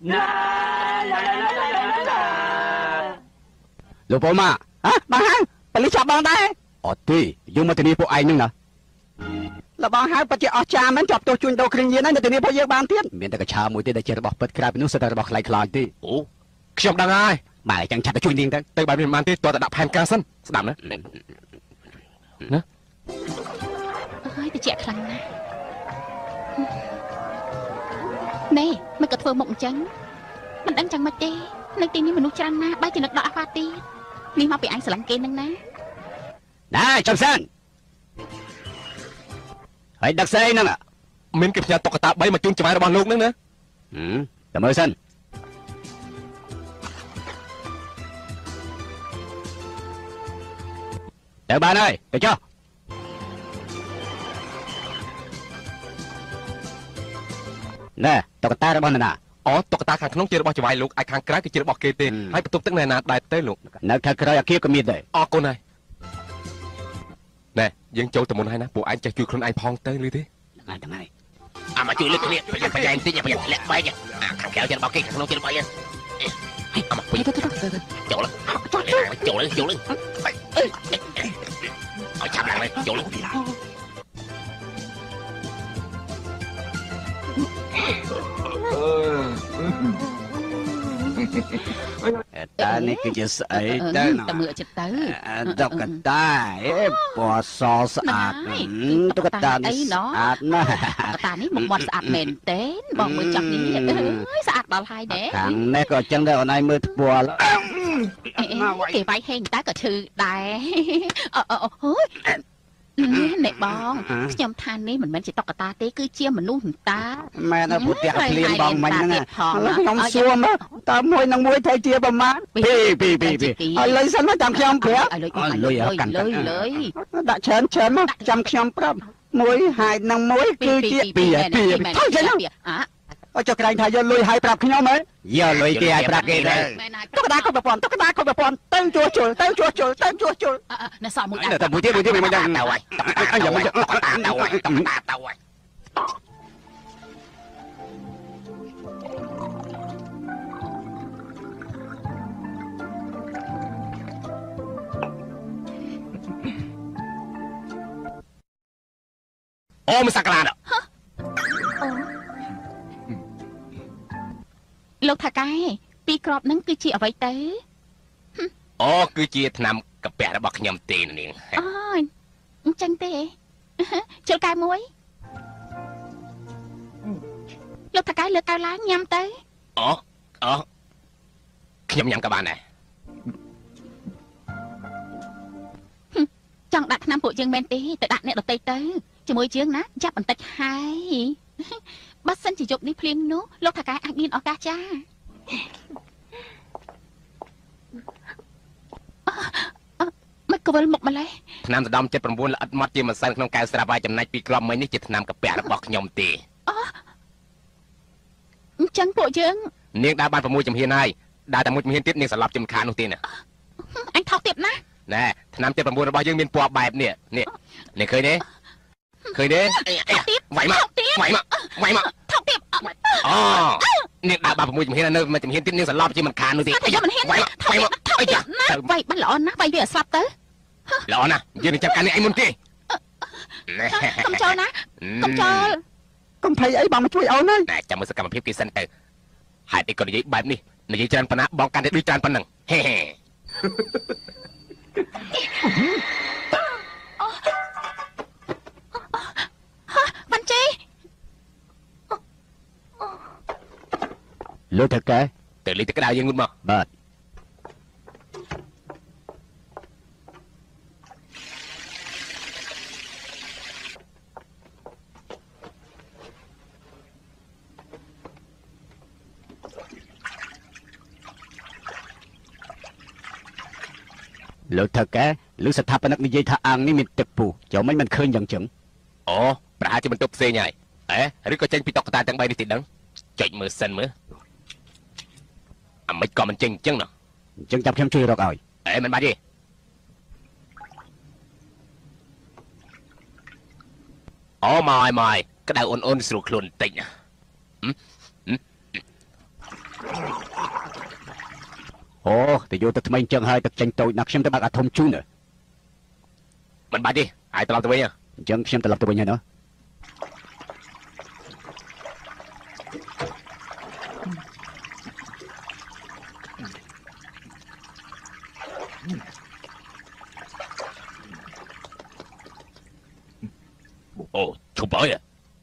B: លោកប៉ូម៉ាហ៎បងហៅប៉លីសចាប់បងដែរអត់ទេយើងមកធានាពួកឯងហ្នឹងណាលបងហៅពិតជាអស្ចារ្យមែនជាប់ទោសជួញដូរគ្រឿងញៀនហើយនៅធានាពួកយើងបានទៀតមានតែកញ្ឆាមួយទេដែលជារបស់ពិតក្រៅពីនោះសិតតែរបស់ខ្លាយខ្លាយទេ
J: អូខ្ញុំដឹងហើយ
B: បាទអញ្ចឹងឆាប់ទៅជួយនាងទៅ
J: ទៅបែបនេះមិនបានទេតើតដាក់ផែនការសិនស្ដាប់ណាណា
C: អើយតិចខ្លាំងណាស់ណែមិនក៏ធ្វើមុខអញ្ចឹងមិនដឹងចឹងមិនទេនៅទីនេះមនុស្សច្រើនណាស់បែរជានឹកដល់អាហ្វាទីនេះមកពីអញស្រឡាញ់គេនឹងណា
B: ដែរចំសិនហើយដឹកស្អីហ្នឹង
J: មានគេផ្ញើតុក្កតាបីមកជូនចៅរបស់លោកហ្នឹងណា
B: តែមើលសិនទៅបានហើយទៅចុះណែតុក្កតារបស់នរណា
J: អូតុក្កតាខាងក្នុងជារបស់ចៅលោកឯខាងក្រៅគឺជារបស់គេទេហើយបន្ទប់ទឹកនៅណាដែរទេលោក
B: នៅខាងក្រៅអាគារក៏មានដែរ
J: អរគុណហើយណែយើងចូលទៅមុនហើយណាពួកឯងចេះជួយខ្លួនឯងផងទៅលឺទេ
B: ហ្នឹងហើយហ្នឹងហើយ
J: អាមកជួយលើកគ្នាប្រយ័ត្នប្រយែងតិចប្រយ័ត្នធ្លាក់បែកអាខាងក្រៅជារបស់គេខាងក្នុងជារបស់យើងអាមកពេញចូលចូលចូលចូលឲ្យចាប់ឡើងចូល
B: តានេះគឺជាស្អីទៅ
C: តែមើលចិត្តទៅ
B: តុក្កតាអេពណ៌សស្អាតតុក្កតានេះស្អាតណាស់
C: តុក្កតានេះមុខមាត់ស្អាតមែនទេបងមើលចាប់នេះអើយស្អាតដល់ហើយដែរ
B: ខាងនេះក៏អញ្ចឹងដែរអូនឯងមើលថ្ពាល់
C: គេវាយហេងតែក៏ឈឺដែរអូអូណែបងខ្ញុំថានេះមិនមែនជាតុក្កតាទេគឺជាមនុស្សតា
B: មែនពុទ្ធៈភ្លៀងបងមិញហ្នឹងខ្ញុំសួរមើលតើមួយនឹងមួយត្រូវជាប្រមាណពីពីពីពីឲ្យលុយសិនមកចាំខ្ញុំប្រាប់
C: ឲ្យលុយឲ្យកាន់លុយលុយ
B: ដាក់ច្រើនច្រើនមកចាំខ្ញុំប្រាប់មួយហើយនឹងមួយគឺជាពីពីថយចេញអើចុះក្រែងថាយកលុយឲ្យប្រាប់ខ្ញុំហ៎យកលុយគេឲ្យប្រាប់គេដែរតុក្កតាគ្រប់ប្រព័ន្ធតុក្កតាគ្រប់ប្រព័ន្ធទៅជួសជុលទៅជួសជុលទៅជួសជុល
C: ណែសក់មួយ
B: តែមួយទៀតមួយទៀតមិនដឹងទៅហើយអញយកមកតុក្កតាទៅហើយតុក្កតាទៅហើយ
J: អូមិនសក្តានុ
C: លោកថាកែពីក្របហ្នឹងគឺជាអ្វីទៅ
J: អូគឺជាថ្នាំកាពះរបស់ខ្ញុំទេនាង
C: អូអញ្ចឹងទេជិលកែមួយលោកថាកែលើកកៅឡើងញ៉ាំទៅ
J: អូអូខ្ញុំញ៉ាំក៏បានដែរ
C: ចង់ដាក់ថ្នាំពួកយើងមែនទេទៅដាក់អ្នកដទៃទៅជាមួយយើងណាចាប់បន្តិចហើយបើសិនជាយប់នេះភ្លៀងនោះលោកថាកែអាចមានឱកាសចាមិនកវលមុខម្លេះ
J: ថ្នាំដដំចិត្ត៩ល្អិតម៉ត់ជាម្សិនក្នុងកែវស្រាប់ហើយចំណែកពីក្លំមិញនេះជាថ្នាំកាពះរបស់ខ្ញុំទេ
C: អូអញ្ចឹងពួកយើង
J: នាងដើរបាន៦ជំហានហើយដើរតែមួយជំហានទៀតនាងស្លាប់ជាមិនខាននោះទេណា
C: អញថោកទៀតណា
J: ណែថ្នាំចិត្ត៩របស់យើងមានពណ៌បែបនេះនេះនេះឃើញទេឃើញទេវាយមកវាយមកវាយមក
C: ថោកទៀត
J: អូនាងដើរបាន៦ជំហាននៅមួយជំហានទៀតនាងស្លាប់ជាមិនខាននោះទេ
C: វាយមកវាយមកអីចាវាយបានល្អណាស់វាយវាស្លាប់ទៅ
J: ល្អណាស់យើងនឹងចាប់ការនេះឯងមុនទេ
C: កុំចូលណាកុំចូល
B: កុំភ័យអីបងមកជួយអូនហើយ
J: ណែចាំមើលសកម្មភាពគេសិនទៅហេតុអីក៏និយាយបែបនេះនិយាយច្រើនប៉ុណ្ណាបងកាន់តែដូចច្រើនប៉ុណ្ណឹងហេហេ
C: បានជេ
B: លោកតាកែ
J: ទៅលេខទឹកក្តៅយើងងូតមក
B: បាទលោកតាកែលោកស្ថាបនិកនិយាយថាអាងនេះមានទឹកពុះចូលមិនមិនឃើញយ៉ាងចឹង
J: អូប្រហែលជាបន្ទប់ផ្សេងហើយអេឬក៏ចេញពីតុកតាទាំងបីនេះទីដឹងចុចមើលសិនមើលអាមិនក៏មិនចេញអញ្ចឹងណោះអញ្ចឹងចាំខ្ញុំជួយរកឲ្យអេមិនបាច់ទេអូមកហើយមកហើយក្តៅអូនអូនស្រួលខ្លួនបន្តិចណាអូទៅយកទៅថ្មីអញ្ចឹងហើយទឹកចេញតូចណាស់ខ្ញុំទៅបើកអាធំជូនមិនបាច់ទេហើយត្រឡប់ទៅវិញអញ្ចឹងខ្ញុំត្រឡប់ទៅវិញហើយណោះអូឈប់ហើយ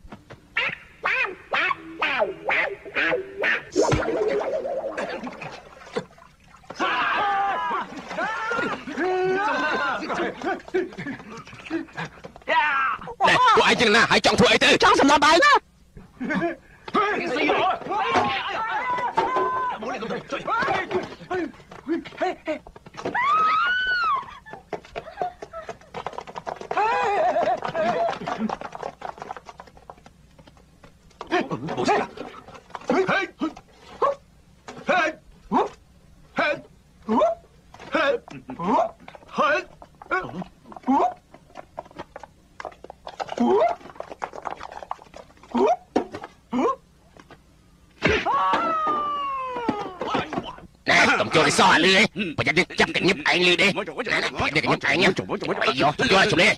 J: ពួកឯងចឹងណាហើយចង់ធ្វើអីទៅចង់សម្លាប់ឯងណាសោះលឺប្រយ័ត្នចាប់កញឹបឯងលឺទេប្រយ័ត្នកញឹបឯងអីយោយកជុំនេះ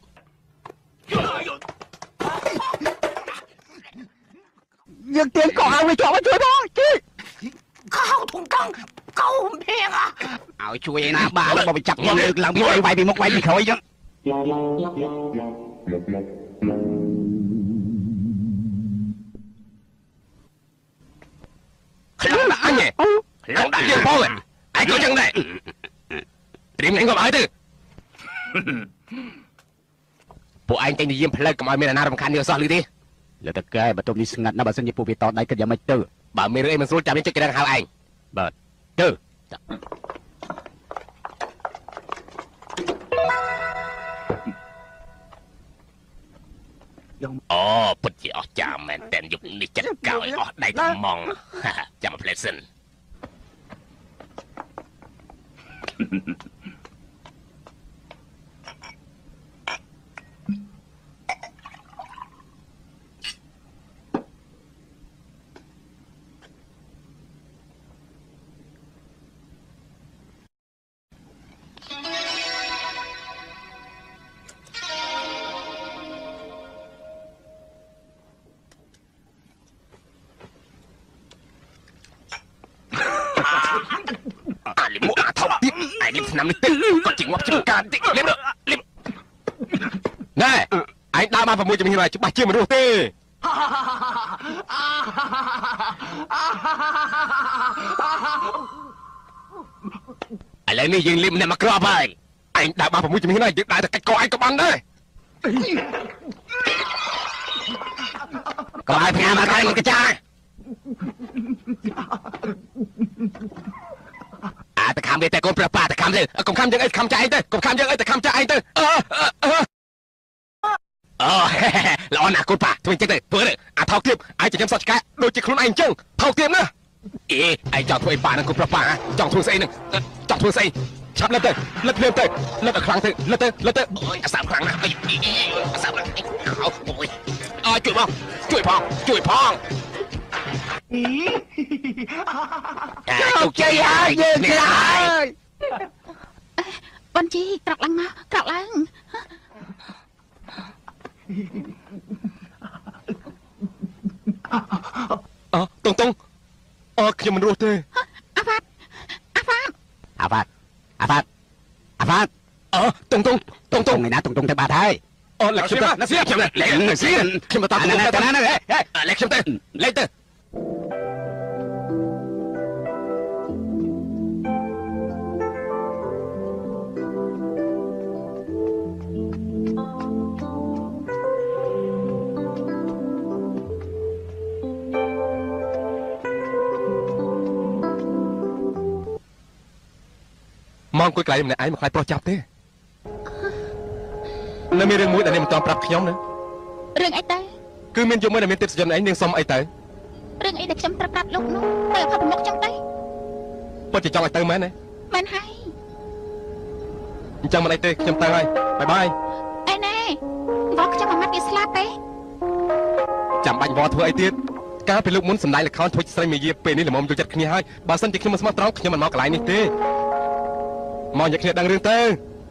J: យើងទៀនកោឲ្យវាជាប់ឲ្យជួយបងជីកោពងកងកោភៀងឲ្យជួយឯណាបាទបើវាចាប់ខ្ញុំលើកឡើងពីវាយពីមុខវាយពីក្រោយចឹងខ្លាំងណាស់អញខ្លាំងដាក់យើងបងឯងក៏ចឹងដែរត្រៀមឯងក៏ឲ្យទៅពួកឯងតែនិយាយផ្លូវកុំឲ្យមានអាណារំខាននេះអសោះលឺទេលើតកែបន្ទប់នេះស្ងាត់ណាស់បើសិនជាពួកវាតដៃគិតយ៉ាងម៉េចទៅបើមានរឿងអីមិនស្រួលចាំយើងចុចកណ្ដឹងហៅឯងបាទទៅអូពិតជាអស្ចារ្យមែនតែនយុគនេះចិត្តកោឲ្យអស់ដៃថ្មងចាំផ្លែសិនឆ្នាំនេះទៅគាត់ជាងាប់ជាការតិចលេបលេបណែឯងដើរមក6ជំនាញហើយច្បាស់ជាមនុស្សទេឥឡូវនេះយើងលេបម្នាក់មកក្របហើយឯងដើរមក6ជំនាញហើយយើងដើរទៅកាច់កឯងក៏បានដែរក៏ឲ្យផ្ញើមកកាយមកកាចាតែខំវាតែកូនប្រប៉ាតែខំទៅកុំខំយើងអីខំចាឯងទៅកុំខំយើងអីតែខំចាឯងទៅអឺអូល្អណាស់កូនប៉ាធ្វើអញ្ចឹងទៅធ្វើទៅអាថោកទៀតឯងចិញ្ចឹមសត្វឆ្កែដូចជាខ្លួនឯងអញ្ចឹងថោកទៀតណាអេឯងចង់ធ្វើអីប៉ានឹងកូនប្រប៉ាចង់ធ្វើស្អីនឹងចង់ធ្វើស្អីឆាប់លឹកទៅលឹកភ្លាមទៅលឹកឲ្យខ្លាំងទៅលឹកទៅលឹកទៅអូយអាសាប់ខ្លាំងណាស់អីអាសាប់អូយអើជួយផងជួយផងជួយផងជោគជ័យហើយយើងឆ្លើយ
C: បញ្ជីក្រោកឡើងមកក្រោកឡើង
J: អតុងតុងអើខ្ញុំមិនរស់ទេ
C: អាវ៉ាត់អាវ៉ាត់
B: អាវ៉ាត់អាវ៉ាត់អាវ៉ាត់
J: អតុងតុងតុងតុង
B: ឯណាតុងតុងទៅបាត់ហើយ
J: អូលេខខ្ញុំទៅណាសៀខ្ញុំលេខសៀខ្ញុំទៅតាមទៅណាណាលេខខ្ញុំទៅលេខទៅមកអង្គុយកន្លែងម្នាក់ឯងមកខ្លាចប្រុសចាប់ទេនៅមានរឿងមួយដែលអ្នកមិនតន់ប្រាប់ខ្ញុំណា
C: រឿងអីទៅ
A: គឺមានយកមួយដែលមានទេពសញ្ញឯងនាងសុំអីទៅ
C: រឿងអីដែលខ្ញុំត្រូវប្រាប់លោកនោះទៅផុតមុខចឹងទៅ
A: ពិតជាចង់ឲ្យទៅមែនទេ
C: មែនហើយ
A: អញ្ចឹងមិនអីទេខ្ញុំទៅហើយបាយបាយ
C: អីណែវល់ខ្ញុំអាម៉ាត់វាស្លាប់ទេ
A: ចាំបាច់វល់ធ្វើអីទៀតកាលពីលោកមុនសម្ដែងល្ខោនធុចស្រីមាយាពេលនេះល្មមយកចិត្តគ្នាហើយបើសិនជាខ្ញុំមិនស្មោះត្រង់ខ្ញុំមិនមកកន្លែងនេះទេមកយកគ្នាដឹងរឿងទៅ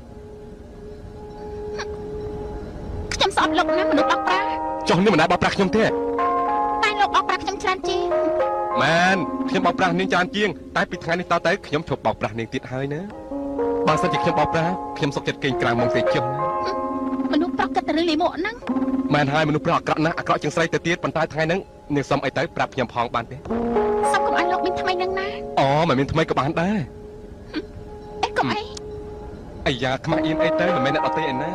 C: ខ្ញុំស្អប់លោកណាមនុស្សបោកប្រាស់
A: ចុះនេះមិនដែលបោកប្រាស់ខ្ញុំទេ
C: តែលោកបោកប្រាស់ខ្ញុំច្រើនជាង
A: មែនខ្ញុំបោកប្រាស់នាងច្រើនជាងតែពីថ្ងៃនេះតទៅខ្ញុំឈប់បោកប្រាស់នាងទៀតហើយណាបើសិនជាខ្ញុំបោកប្រាស់ខ្ញុំសុខចិត្តគេងក្រៅមកទេចុះ
C: មនុស្សប្រុសគិតតែរឿងលីមកហ្នឹង
A: មែនហើយមនុស្សប្រុសអាក្រក់ណាស់អាក្រក់ជាងស្រីទៅទៀតប៉ុន្តែថ្ងៃហ្នឹងនាងសុំអីទៅប្រាប់ខ្ញុំផងបានទេ
C: សុំកុំឲ្យលោកមានថ្មីហ្នឹងណា
A: អូមិនមានថ្មីក៏បានដែរ
C: អីកុំអី
A: អាយ៉ាខ្មាស់អៀនអីទៅមិនមែនអ្នកដទៃឯណា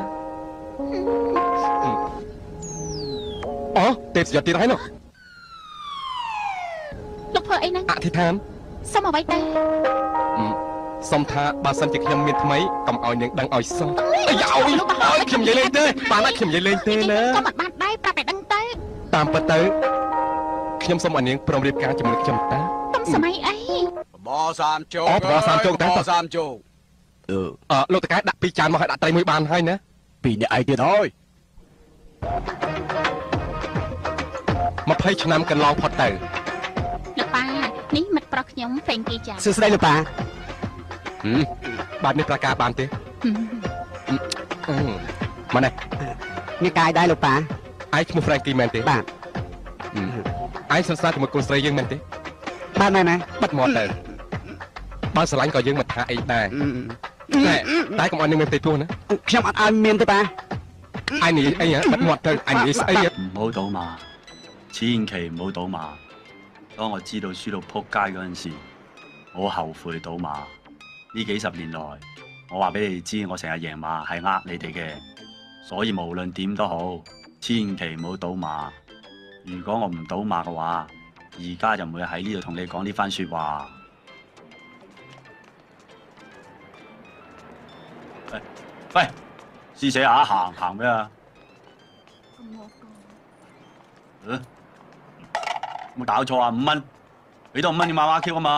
A: អូទេពសយទៀតហើយនោះ
C: លោកធ្វើអីហ្នឹង
A: អធិដ្ឋាន
C: សុំអ្វីទៅ
A: សុំថាបើសិនជាខ្ញុំមានថ្មីកុំឲ្យនាងដឹងឲ្យសោះអាយ៉ាអើយខ្ញុំនិយាយលេងទេបានតែខ្ញុំនិយាយលេងទេណា
C: ក៏មិនបានដែរប្រាប់ឲ្យដឹងទៅ
A: តាមពិតទៅខ្ញុំសុំឲ្យនាងព្រមរៀបការជាមួយខ្ញុំតើ
C: ទុំសម័យអី
B: បបសាមជោគ
A: អូបបសាមជោគតើ
B: បបសាមជោគ
A: អឺអឺលោកតកែដាក់ពីរចានមកឲ្យដាក់ត្រីមួយបានហើយណា
B: ពីរអ្នកឯងទៀតហើយ
A: ម្ភៃឆ្នាំកន្លងផុតទៅ
C: លោកប៉ានេះមិត្តប្រុសខ្ញុំហ្វេងគីចា
B: សួស្ដីលោកប៉ា
A: បាទនេះប្រកាសបានទេមកនេះ
B: នេះកាយដែរលោកប៉ា
A: ឯងឈ្មោះ Frankie មែនទេ
B: បាទ
A: ឯងសន្និសីទជាមួយកូនស្រីយើងមែនទេ
B: បាទមែនណា
A: បិទមាត់ទៅបើស្រឡាញ់ក៏យើងមិនថាអីដែរតែតែកុំឲ្យនឹងមានផ្ទៃពោះណា
B: ខ្ញុំអត់ឲ្យមានទេប៉ា
A: ឯងនិយាយអីហ៎បិទមាត់ទៅឯងនិយាយស្អី
G: 唔好賭馬千祈唔好賭馬當我知道輸到撲街嗰陣時我後悔賭馬呢幾十年來，我話俾你哋知，我成日贏馬係呃你哋嘅，所以無論點都好，千祈唔好賭馬。如果我唔賭馬嘅話，而家就唔會喺呢度同你講呢番説話。喂喂，試寫下行行咩啊？嗯，冇搞錯啊！五蚊，俾多五蚊你買馬 Q 啊嘛！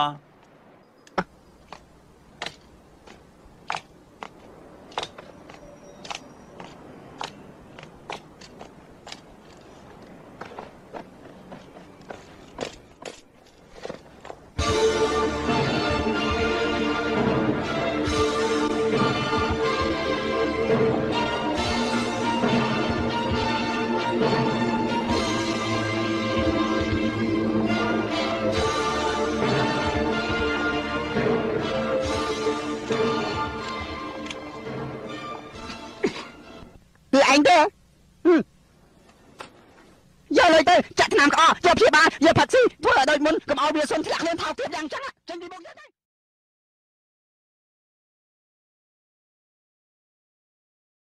B: ចាក់ថ្នាំក្អកយកព្យាបាលយកផឹកស៊ីធ្វើឲ្យដូចមុនកុំឲ្យវាសុំធ្លាក់ខ្លួនថោកទៀតយ៉ាងចឹងចេញពីមុខយើង